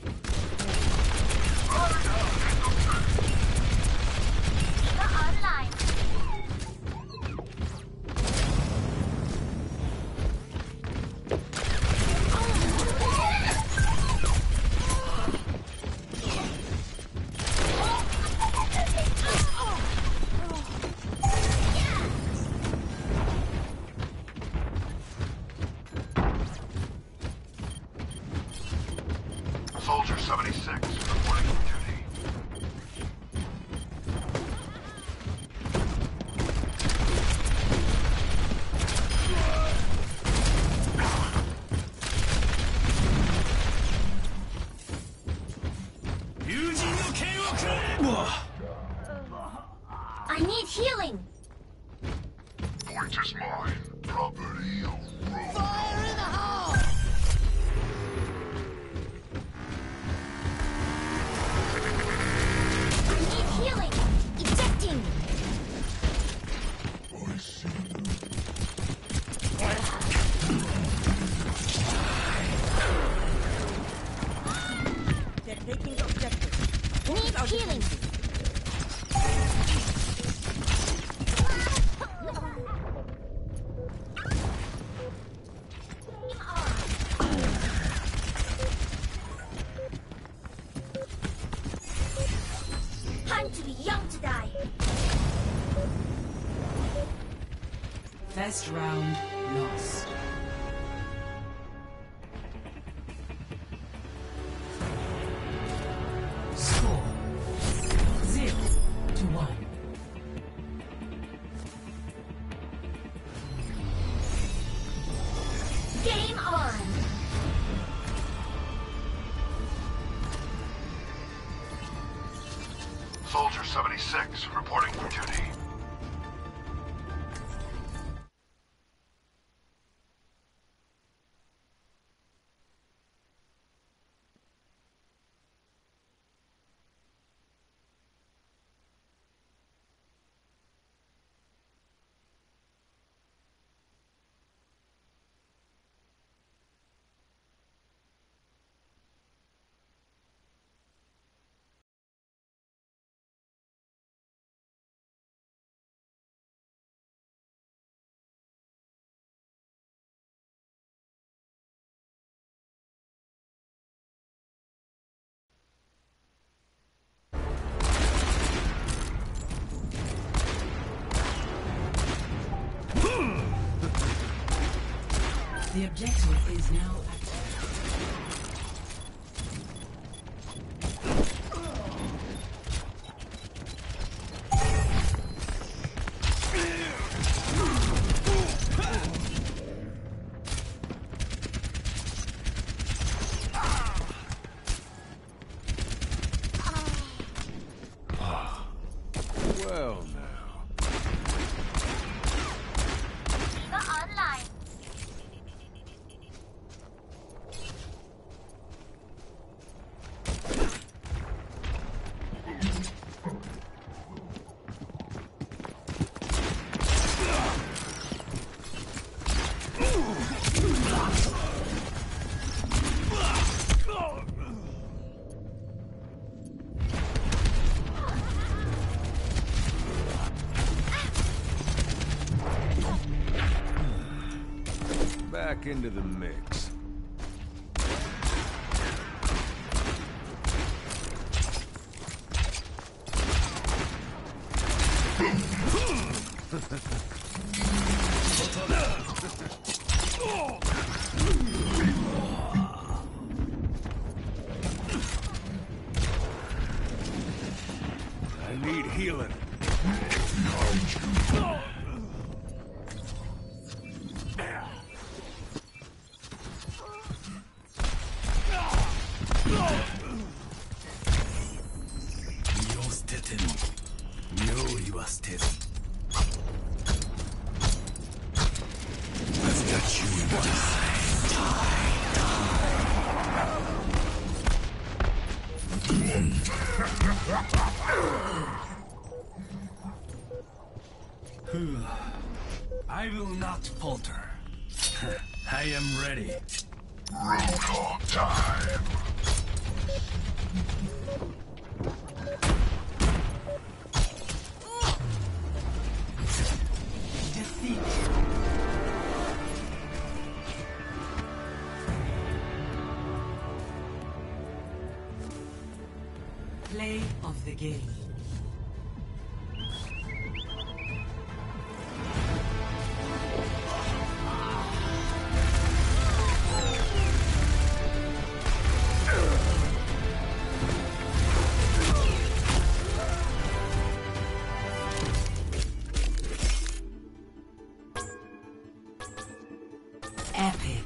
이거 online. Soldier seventy-six, reporting for duty. I need healing. Point is mine. Property of Rome. Fire in the hole! I need healing. Ejecting. I see you. They're taking the objective. Need healing. Time to be young to die. First round lost. Score zero to one. Game on. Soldier seventy-six, reporting for duty. The objective is now active. Well, now. The online. Back into the mix. I need healing. I will not falter. I am ready. Roll call time. Play of the game. Epic.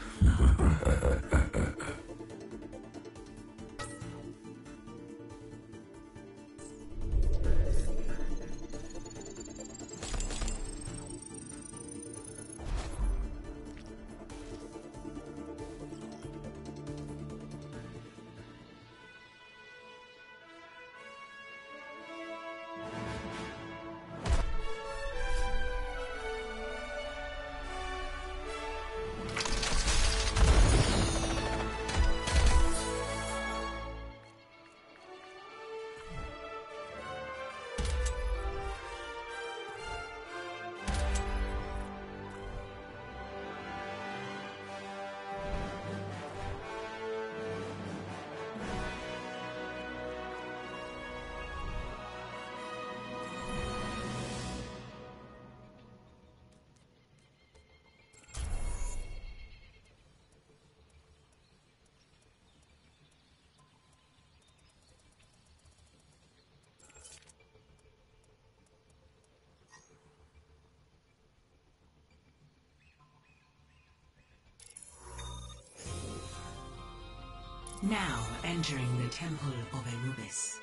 Now entering the Temple of Anubis.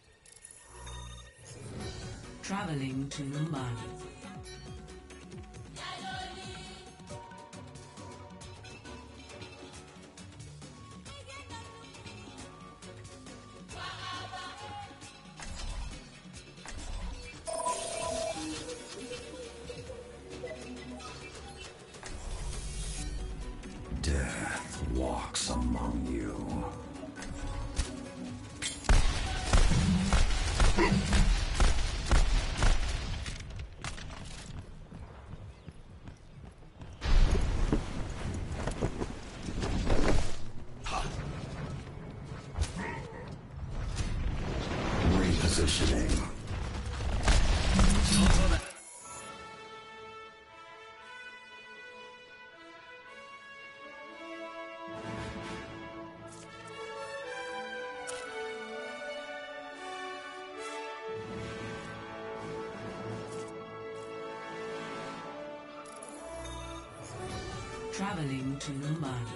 Traveling to Numbani. Positioning. Traveling to Numbani.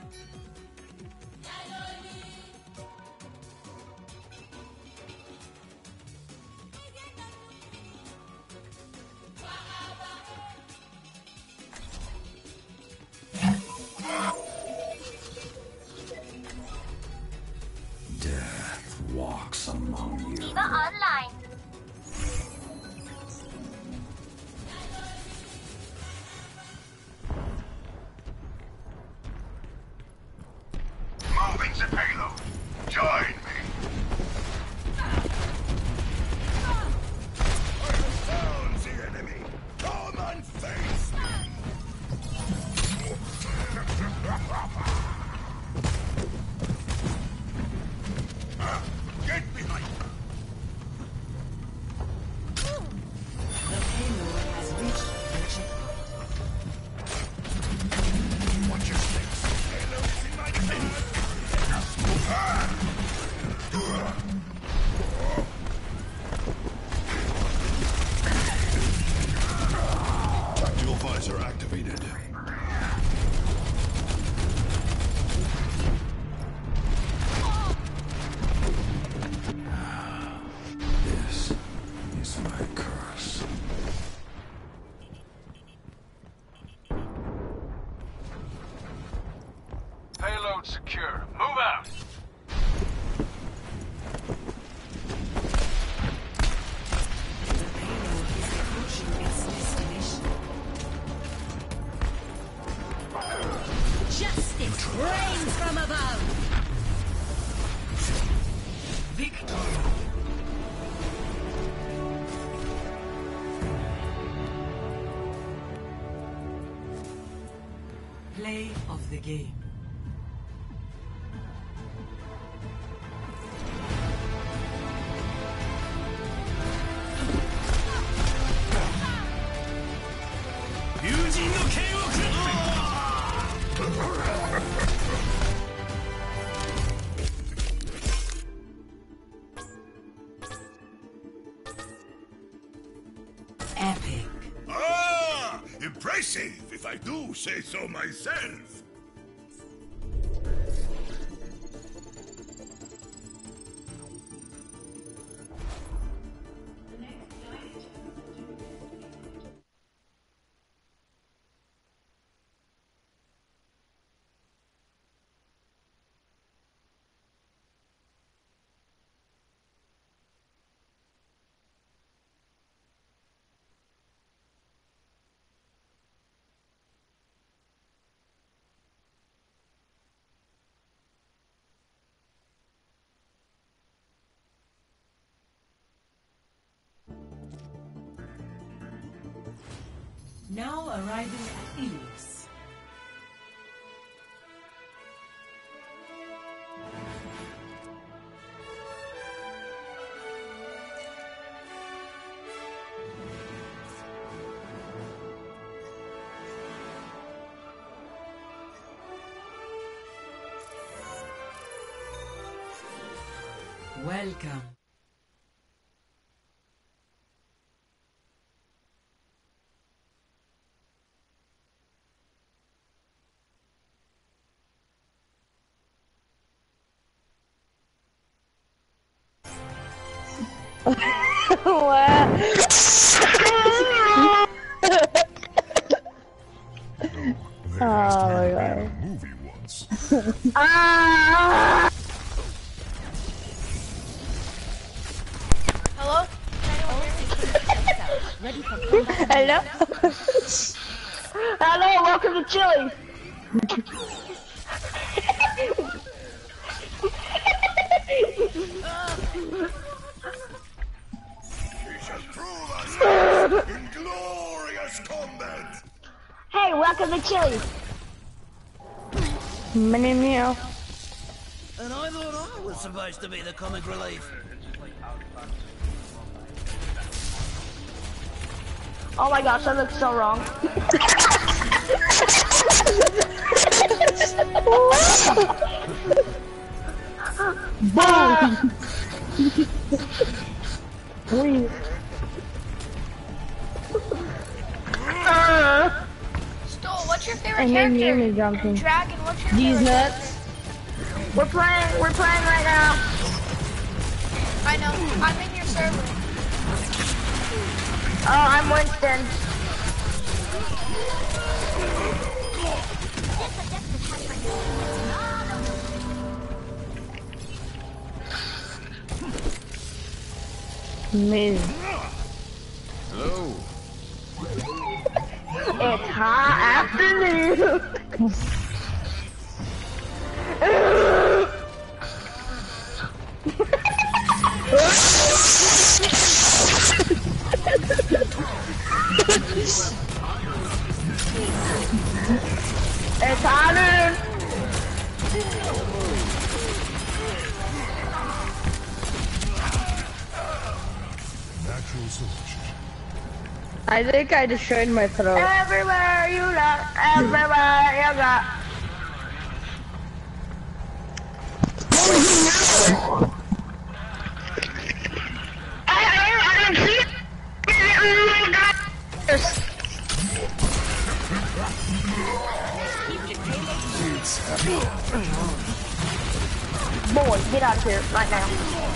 Death walks among you. Diva online. Moving the payload. Join me. I have found the enemy. Come and face me. Ah, get behind me. The payload has reached the checkpoint. Watch your six. Payload's in my defense. Ah! Dual visor activated. This is my curse. Payload secure. Move out. The payload is approaching its destination. Justice reigns from above. Victory. Play of the game. Epic. Ah! Impressive, if I do say so myself. Now arriving at Ilios. Welcome. Oh my god. Movie once. Ah! Hello? Hello? Hello, welcome to Chile. We shall prove ourselves in glorious combat. Hey, welcome to Chile. Mini meow. And I thought I was supposed to be the comic relief. Oh my gosh, that looks so wrong. Boom! Please. Uh, Stool, what's your favorite and then character? you me jumping. Dragon, what's your These favorite nuts. we're playing, we're playing right now. I know, I'm in your server. Oh, I'm Winston. Me. Hello. It's hot afternoon. It's hot. Natural selection. I think I destroyed my throat. Everywhere you look, everywhere you go. I, I, I don't see it. Boy, get out of here right now.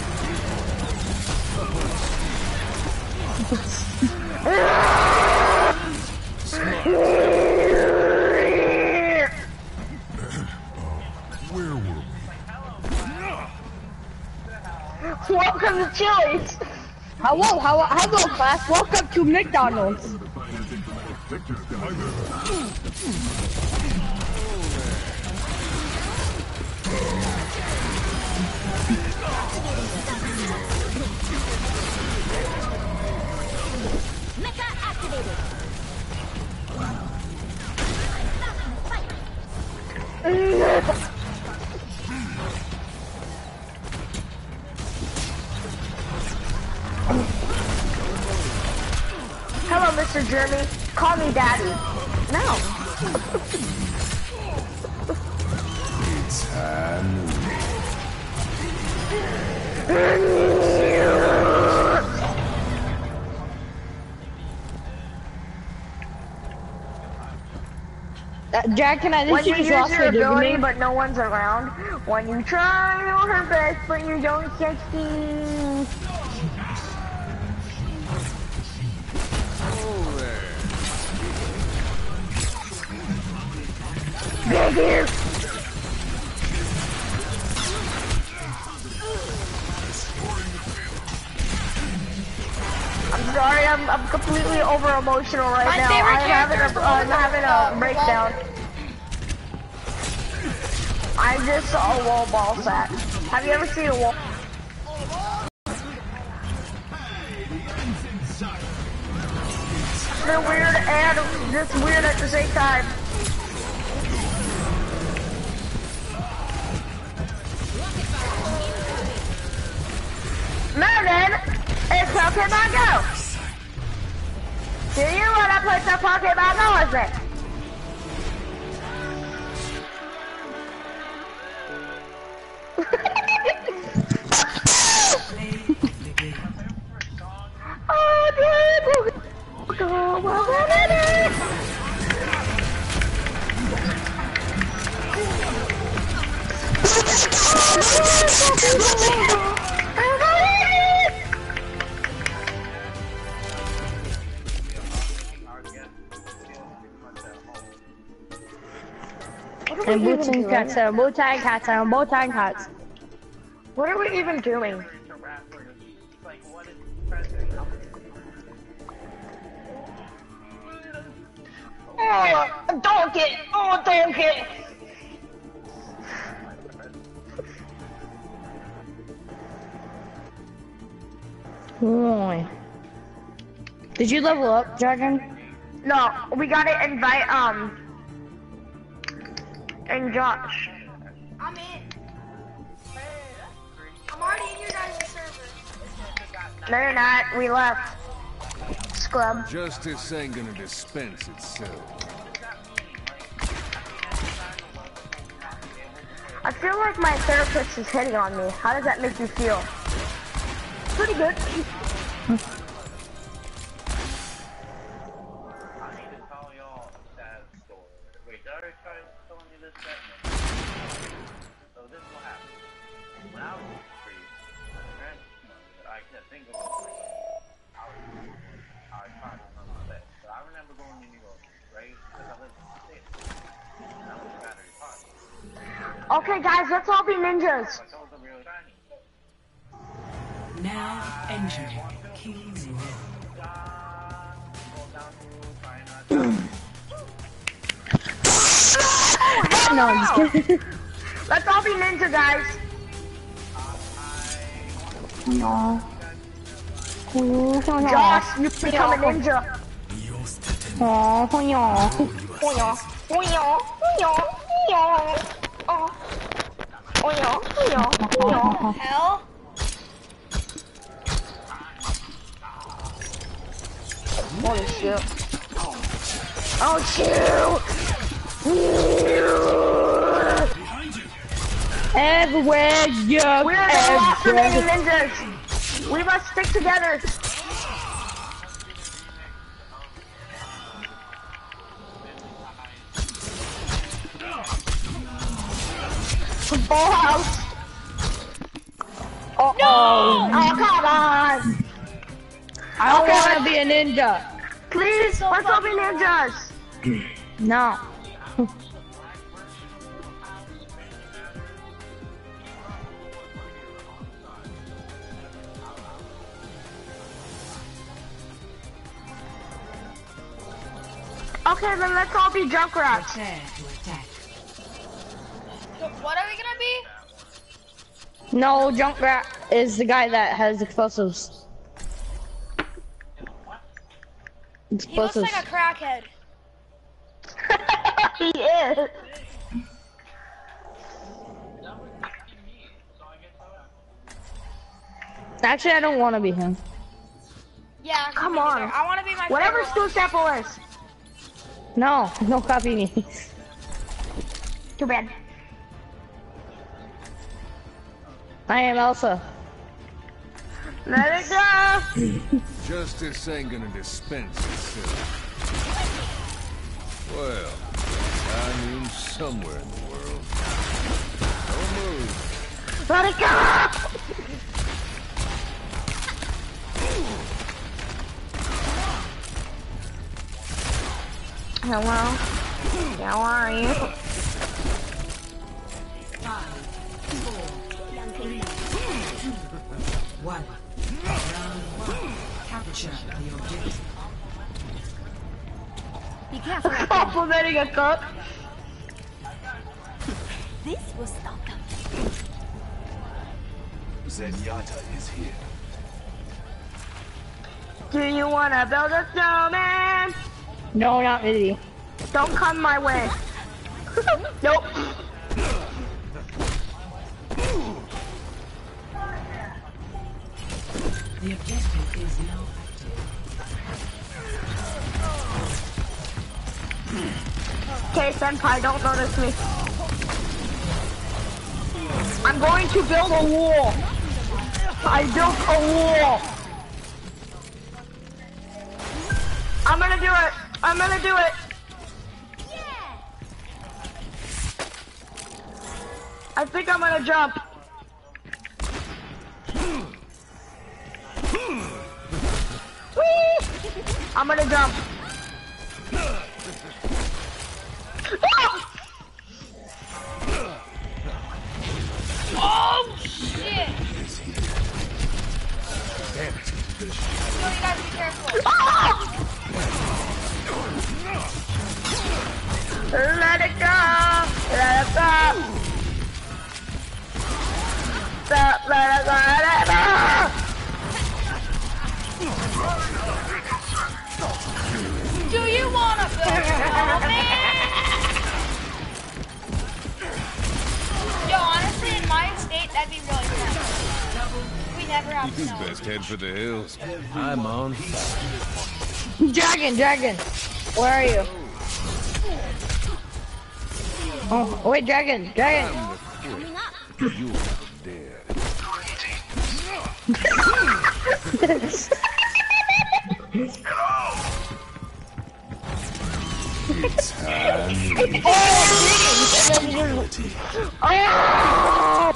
Where were we? Welcome to Chili's. Hello, hello, hello, class. Welcome to McDonald's. Mecha activated. Hello, Mister Jeremy. Call me Daddy. No. It's time. Uh, Jack, can I When just you use use lost your for ability, me? but no one's around. When you try your best, but you don't succeed. Get here. I'm sorry, I'm I'm completely over emotional right My now. favorite I'm having character a is uh, I'm the having uh, a breakdown. I just saw a wall ball sack. Have you ever seen a wall? They're weird and just weird at the same time. Merlin, it's Pokemon Go. Do you want to play some Pokemon Go with me? And boots and cats, uh, bow tie cats, uh, bow tie cats. What are we even doing? Oh, don't get, oh, don't get. Boy. Did you level up, Dragon? No, we gotta invite, um, and Josh. I'm in. I'm already in your guys' server. No, you're not. We left. scrub. Justice ain't gonna dispense itself. I feel like my therapist is hitting on me. How does that make you feel? Pretty good. Okay, guys, let's all be ninjas. Now entering King's Row. No, I'm just kidding. Let's all be ninja, guys. No. Josh, you become a ninja. Oh, oh, yeah. Oh, yeah. Oh, yeah. Oh, yeah. Oh, oh, yeah. Oh, yeah. Oh, yeah. Hell? Holy shit. Oh, shoot! Everywhere you go. We're the Lost-Remaining Ninjas. We must stick together. Full house. Uh oh. No! Oh, come on. I don't Okay, want to let's- be a ninja. Please, let's all be ninjas. No. Okay, then let's all be Junkrats. Prepare to attack. What are we gonna be? No, Junkrat is the guy that has explosives. He looks Explosives. like a crackhead. He is. Actually, I don't want to be him. Yeah, Come me neither. on. I want to be my Whatever favorite school one. sample is. No, no copy me. Too bad. I am Elsa. Let it go. Justice ain't gonna dispense itself. Well, I mean somewhere in the world. Don't move. Let it go. Hello. How are you? Five, four, three, two, one. Round one. Capture the objective. Be careful. Complimenting a cook. This will stop them. Zenyatta is here. Do you wanna build a snowman? No, not really. Don't come my way. Nope. The objective is now active. Okay, Senpai, don't notice me. I'm going to build a wall. I built a wall. I'm gonna do it. I'm gonna do it. I think I'm gonna jump. Whee! I'm gonna jump. Oh shit! Damn it. Yo, you gotta be careful. Let it go. Let it go. Stop. Let it go. Let it go. Do you wanna build a snowman? Yo, honestly, in my state, that'd be really fun. We never have You snow. best head for the hills. I'm on fire. Dragon, dragon. Where are you? Oh, wait, dragon, dragon. Coming up. You're dead. It's time. Oh!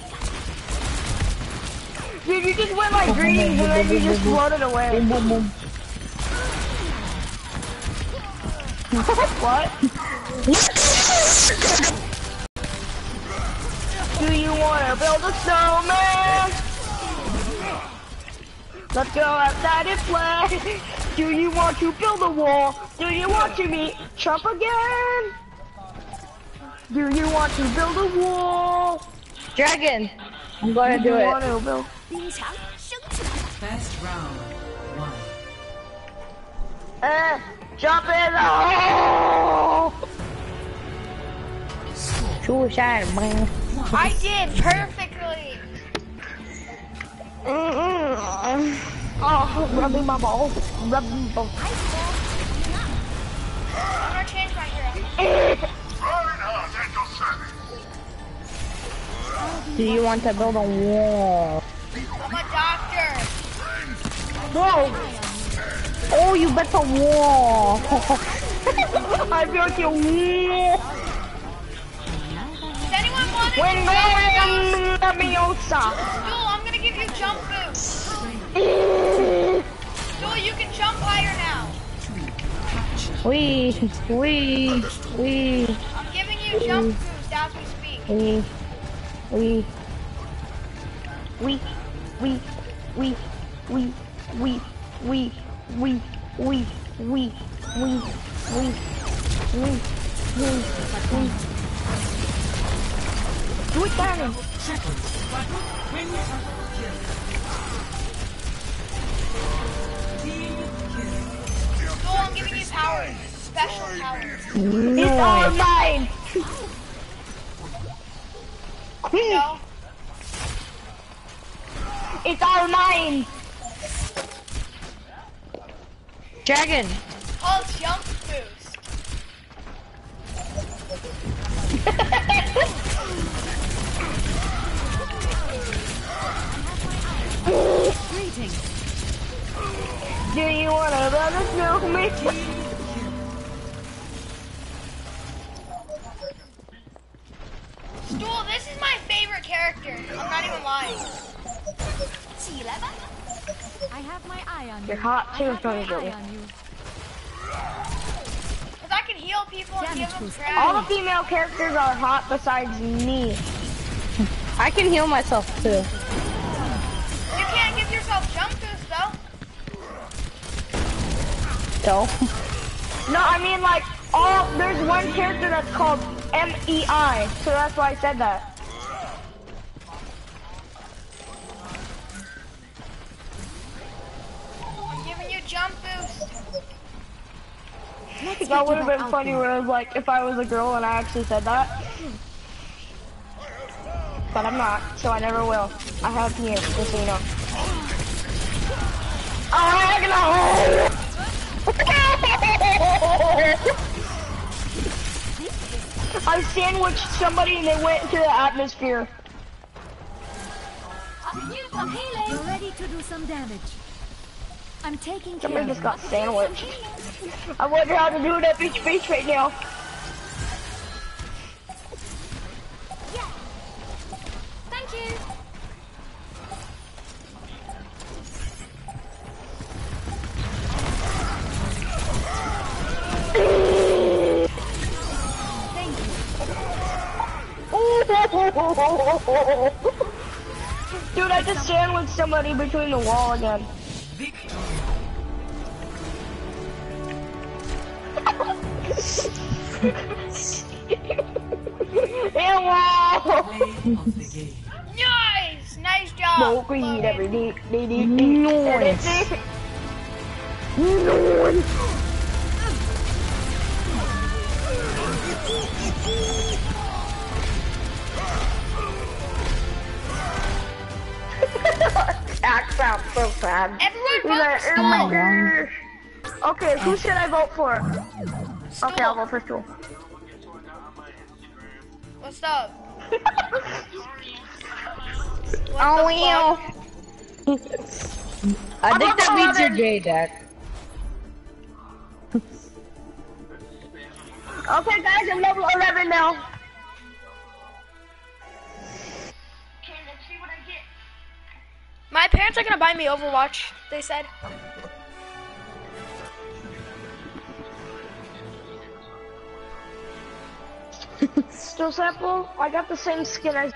Dude, you just went like greetings and then you just floated away. What? Do you want to build a snowman? Let's go outside and play. Do you want to build a wall? Do you want to meet Trump again? Do you want to build a wall? Dragon. I'm going to do it. Want to build? First round, one. Uh, jump in the hole! Suicide, man. I did perfectly. Mm-mm. Oh, rubbing my balls. Rubbing my balls. I'm gonna change my hero. Do you want to build a wall? I'm a doctor. Whoa! Oh, you bet the wall. I built a wall. Does anyone want to When do I'm Duel, I'm gonna give you jump boost. Duel, you can jump higher now. We, we, we. I'm giving you jump boost as we speak. We, we, we, we, we, we, we, we, we, we, we, we, we, we, we, do it, Darren. Duel, I'm giving you power. Special power. It's all mine. No. It's all mine. Dragon. Oh, jump boost. Greetings. Do you want to build a snowman? Duel, this is my favorite character. I'm not even lying. I have my eye on you. You're hot too, I have my Tony. eye on you. Because I can heal people and give them crap. All the female characters are hot besides me. I can heal myself too. You can't give yourself jump boost though. So? No, I mean like, all, there's one character that's called M E I, so that's why I said that. I'm giving you jump boost. That would have been funny where it was like, if I was a girl and I actually said that. But I'm not, so I never will. I have you, just so you know. Oh, I sandwiched somebody and they went into the atmosphere. You're ready to do some damage. I'm taking care Somebody of just you. got sandwiched. I wonder how to do it at Beach Beach right now. Thank you. Dude, I just sandwiched somebody between the wall again. Nice! Nice job! Smoke weed every day. day, day, day. Nice. Nice. That sounds so sad. Everyone He's like, vote oh my Skull! gosh. Okay, who should I vote for? Okay, I'll vote for Stool. What's up? Oh, wow. I think that means you're gay, Dak. Okay, guys, I'm level eleven now. Okay, let's see what I get. My parents are gonna buy me Overwatch, they said. Still sample? I got the same skin as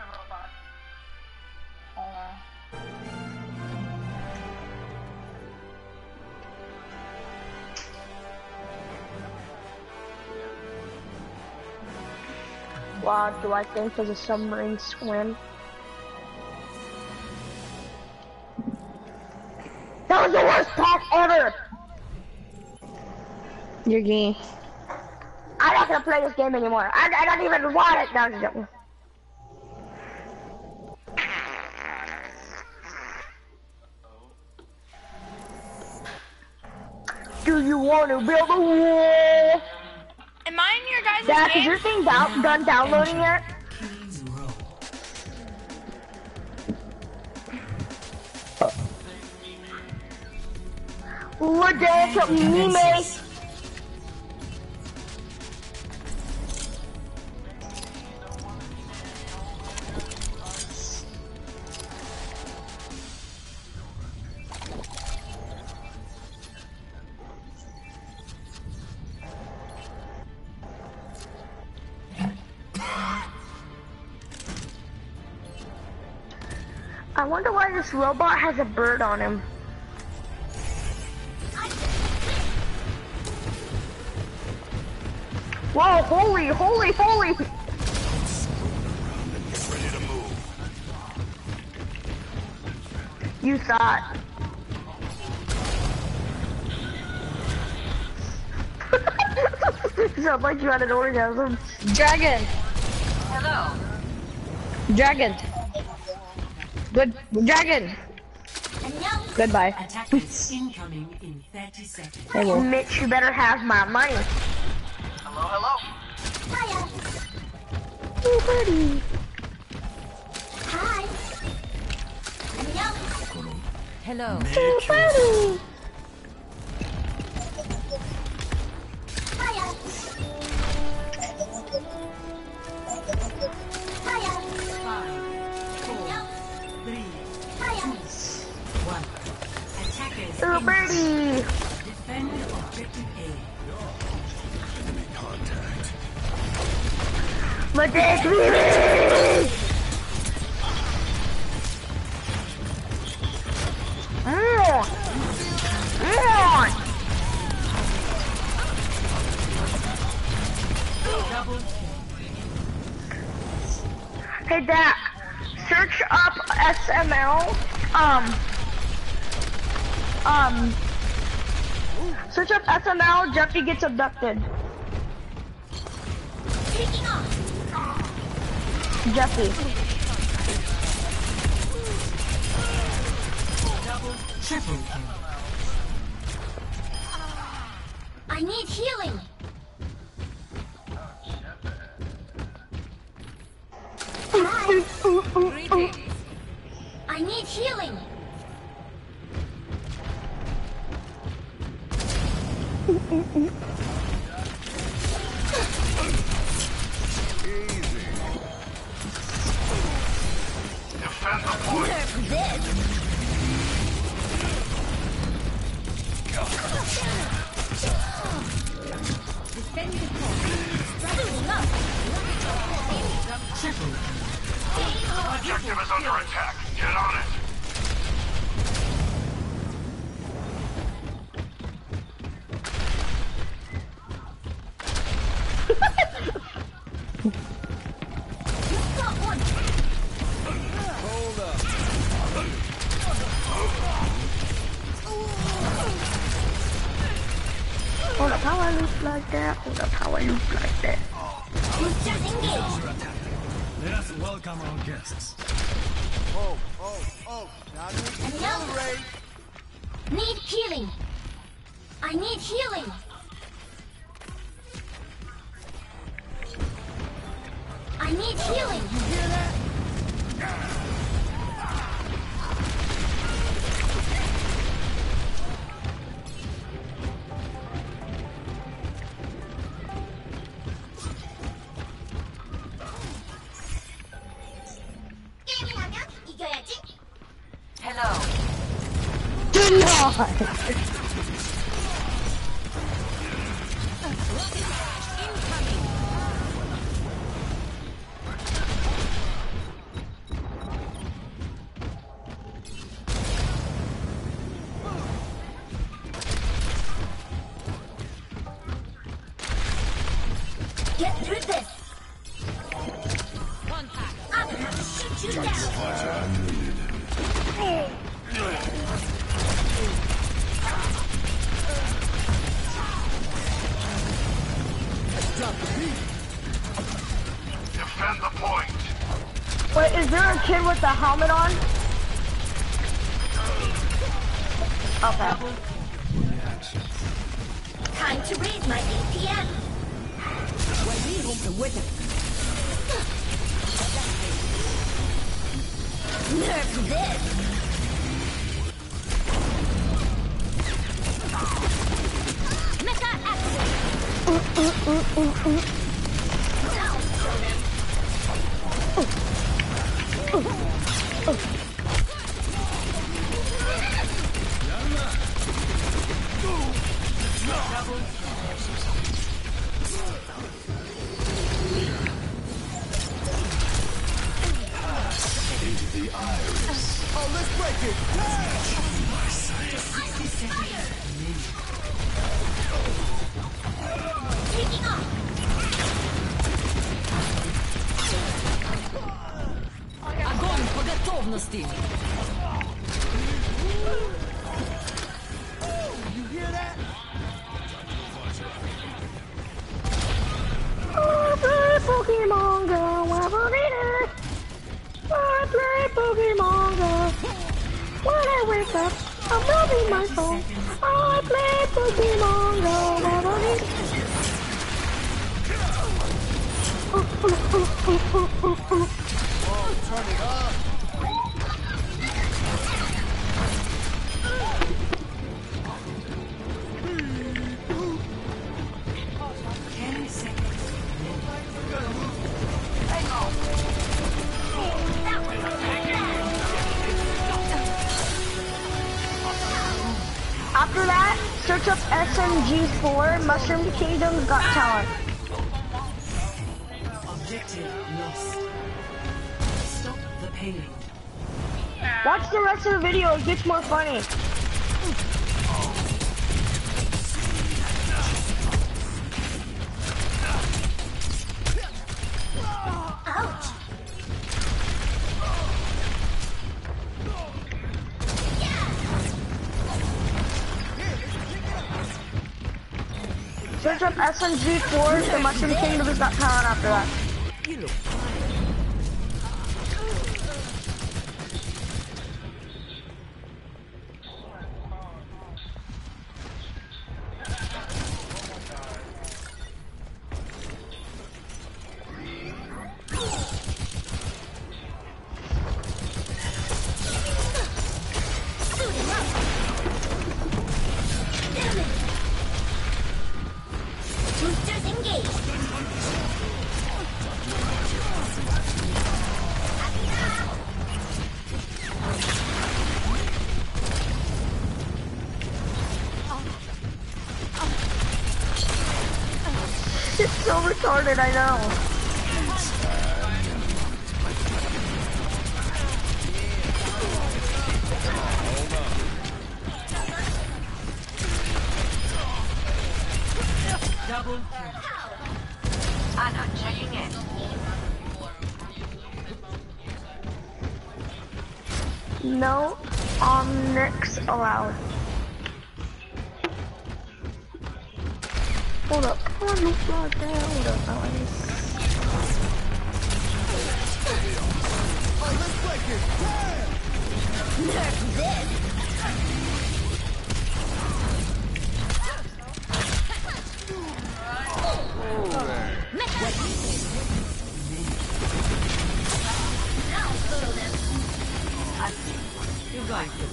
Wow, do I think there's a submarine swim? That was the worst pack ever! You're gay. I'm not gonna play this game anymore. I, I don't even want it. No, I'm joking. Do you want to build a wall? Am I in your guys' Dad, game? is your thing down, done downloading yet? What day to me, mate? I wonder why this robot has a bird on him. Whoa, holy, holy, holy! You thought. Sounds like you had an orgasm. Dragon! Hello. Dragon! Good, Dragon! Goodbye. Attackers incoming in thirty seconds. Hey, Wolf. Mitch, you better have my money. Hello, hello. Hiya. Oh, buddy. Hi. Hello. Oh, buddy. Hiya. Hiya. Five, four, three, two, one. Attackers Oh, birdie. defend objective A. Enemy contact. My dad's leaving! Mm. Mm. Hey, Dak, search up S M L, um, um, search up S M L, Jeffy gets abducted. Jeffy. Triple kill. I need healing. I need healing. Defend the point. Objective is under attack. Get on it. Hold up. Hold up, how I look like that? Hold up, how I look like that? Let us welcome our guests. Oh, oh, oh. Now you Need healing. I need Get through this. Contact. I'm gonna shoot you down. Defend the point. Wait, is there a kid with the helmet on? Okay. Time to raise my A P M. Nerf this. Mecha action. Into the iris. Oh, let's break it. Taking off. Огонь по готовности! You hear that? I play Pokemon Go, I believe it. I play Pokemon Go. When I wake up, I'm rubbing my phone. I play Pokemon Go, I believe it. Oh, turn it up. Ten seconds. After that, search up S M G four, Mushroom Kingdom's Got Talent. Objective lost. Stop the payload. Watch the rest of the video, it gets more funny. Ouch. Search up S M G four, the Mushroom Kingdom's Got Talent after that. You look Boosters engaged. It's so retarded, I know. Double kill. I'm not checking it. No Omnics allowed. Hold up. Come on, no flag there. Hold up. I like this. Oh, let's break it. Nerf this. You're going to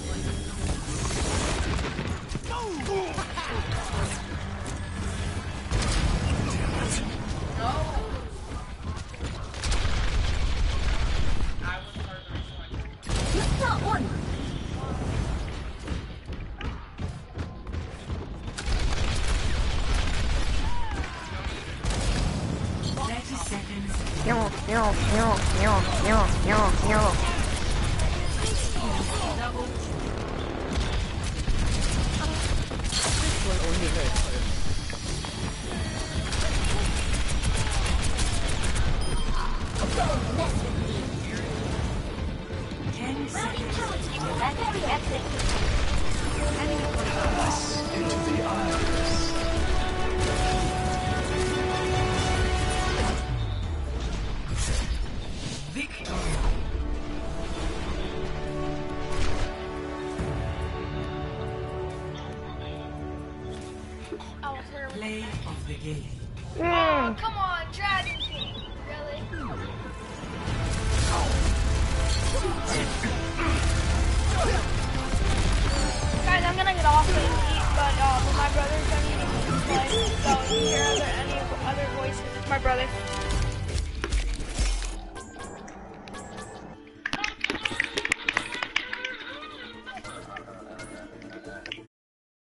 Not one. yo, yo, yo, yo, yo, yo. This will only hurt for a Pass into the iris. Victory. I was there. Play of the game. Oh, come on.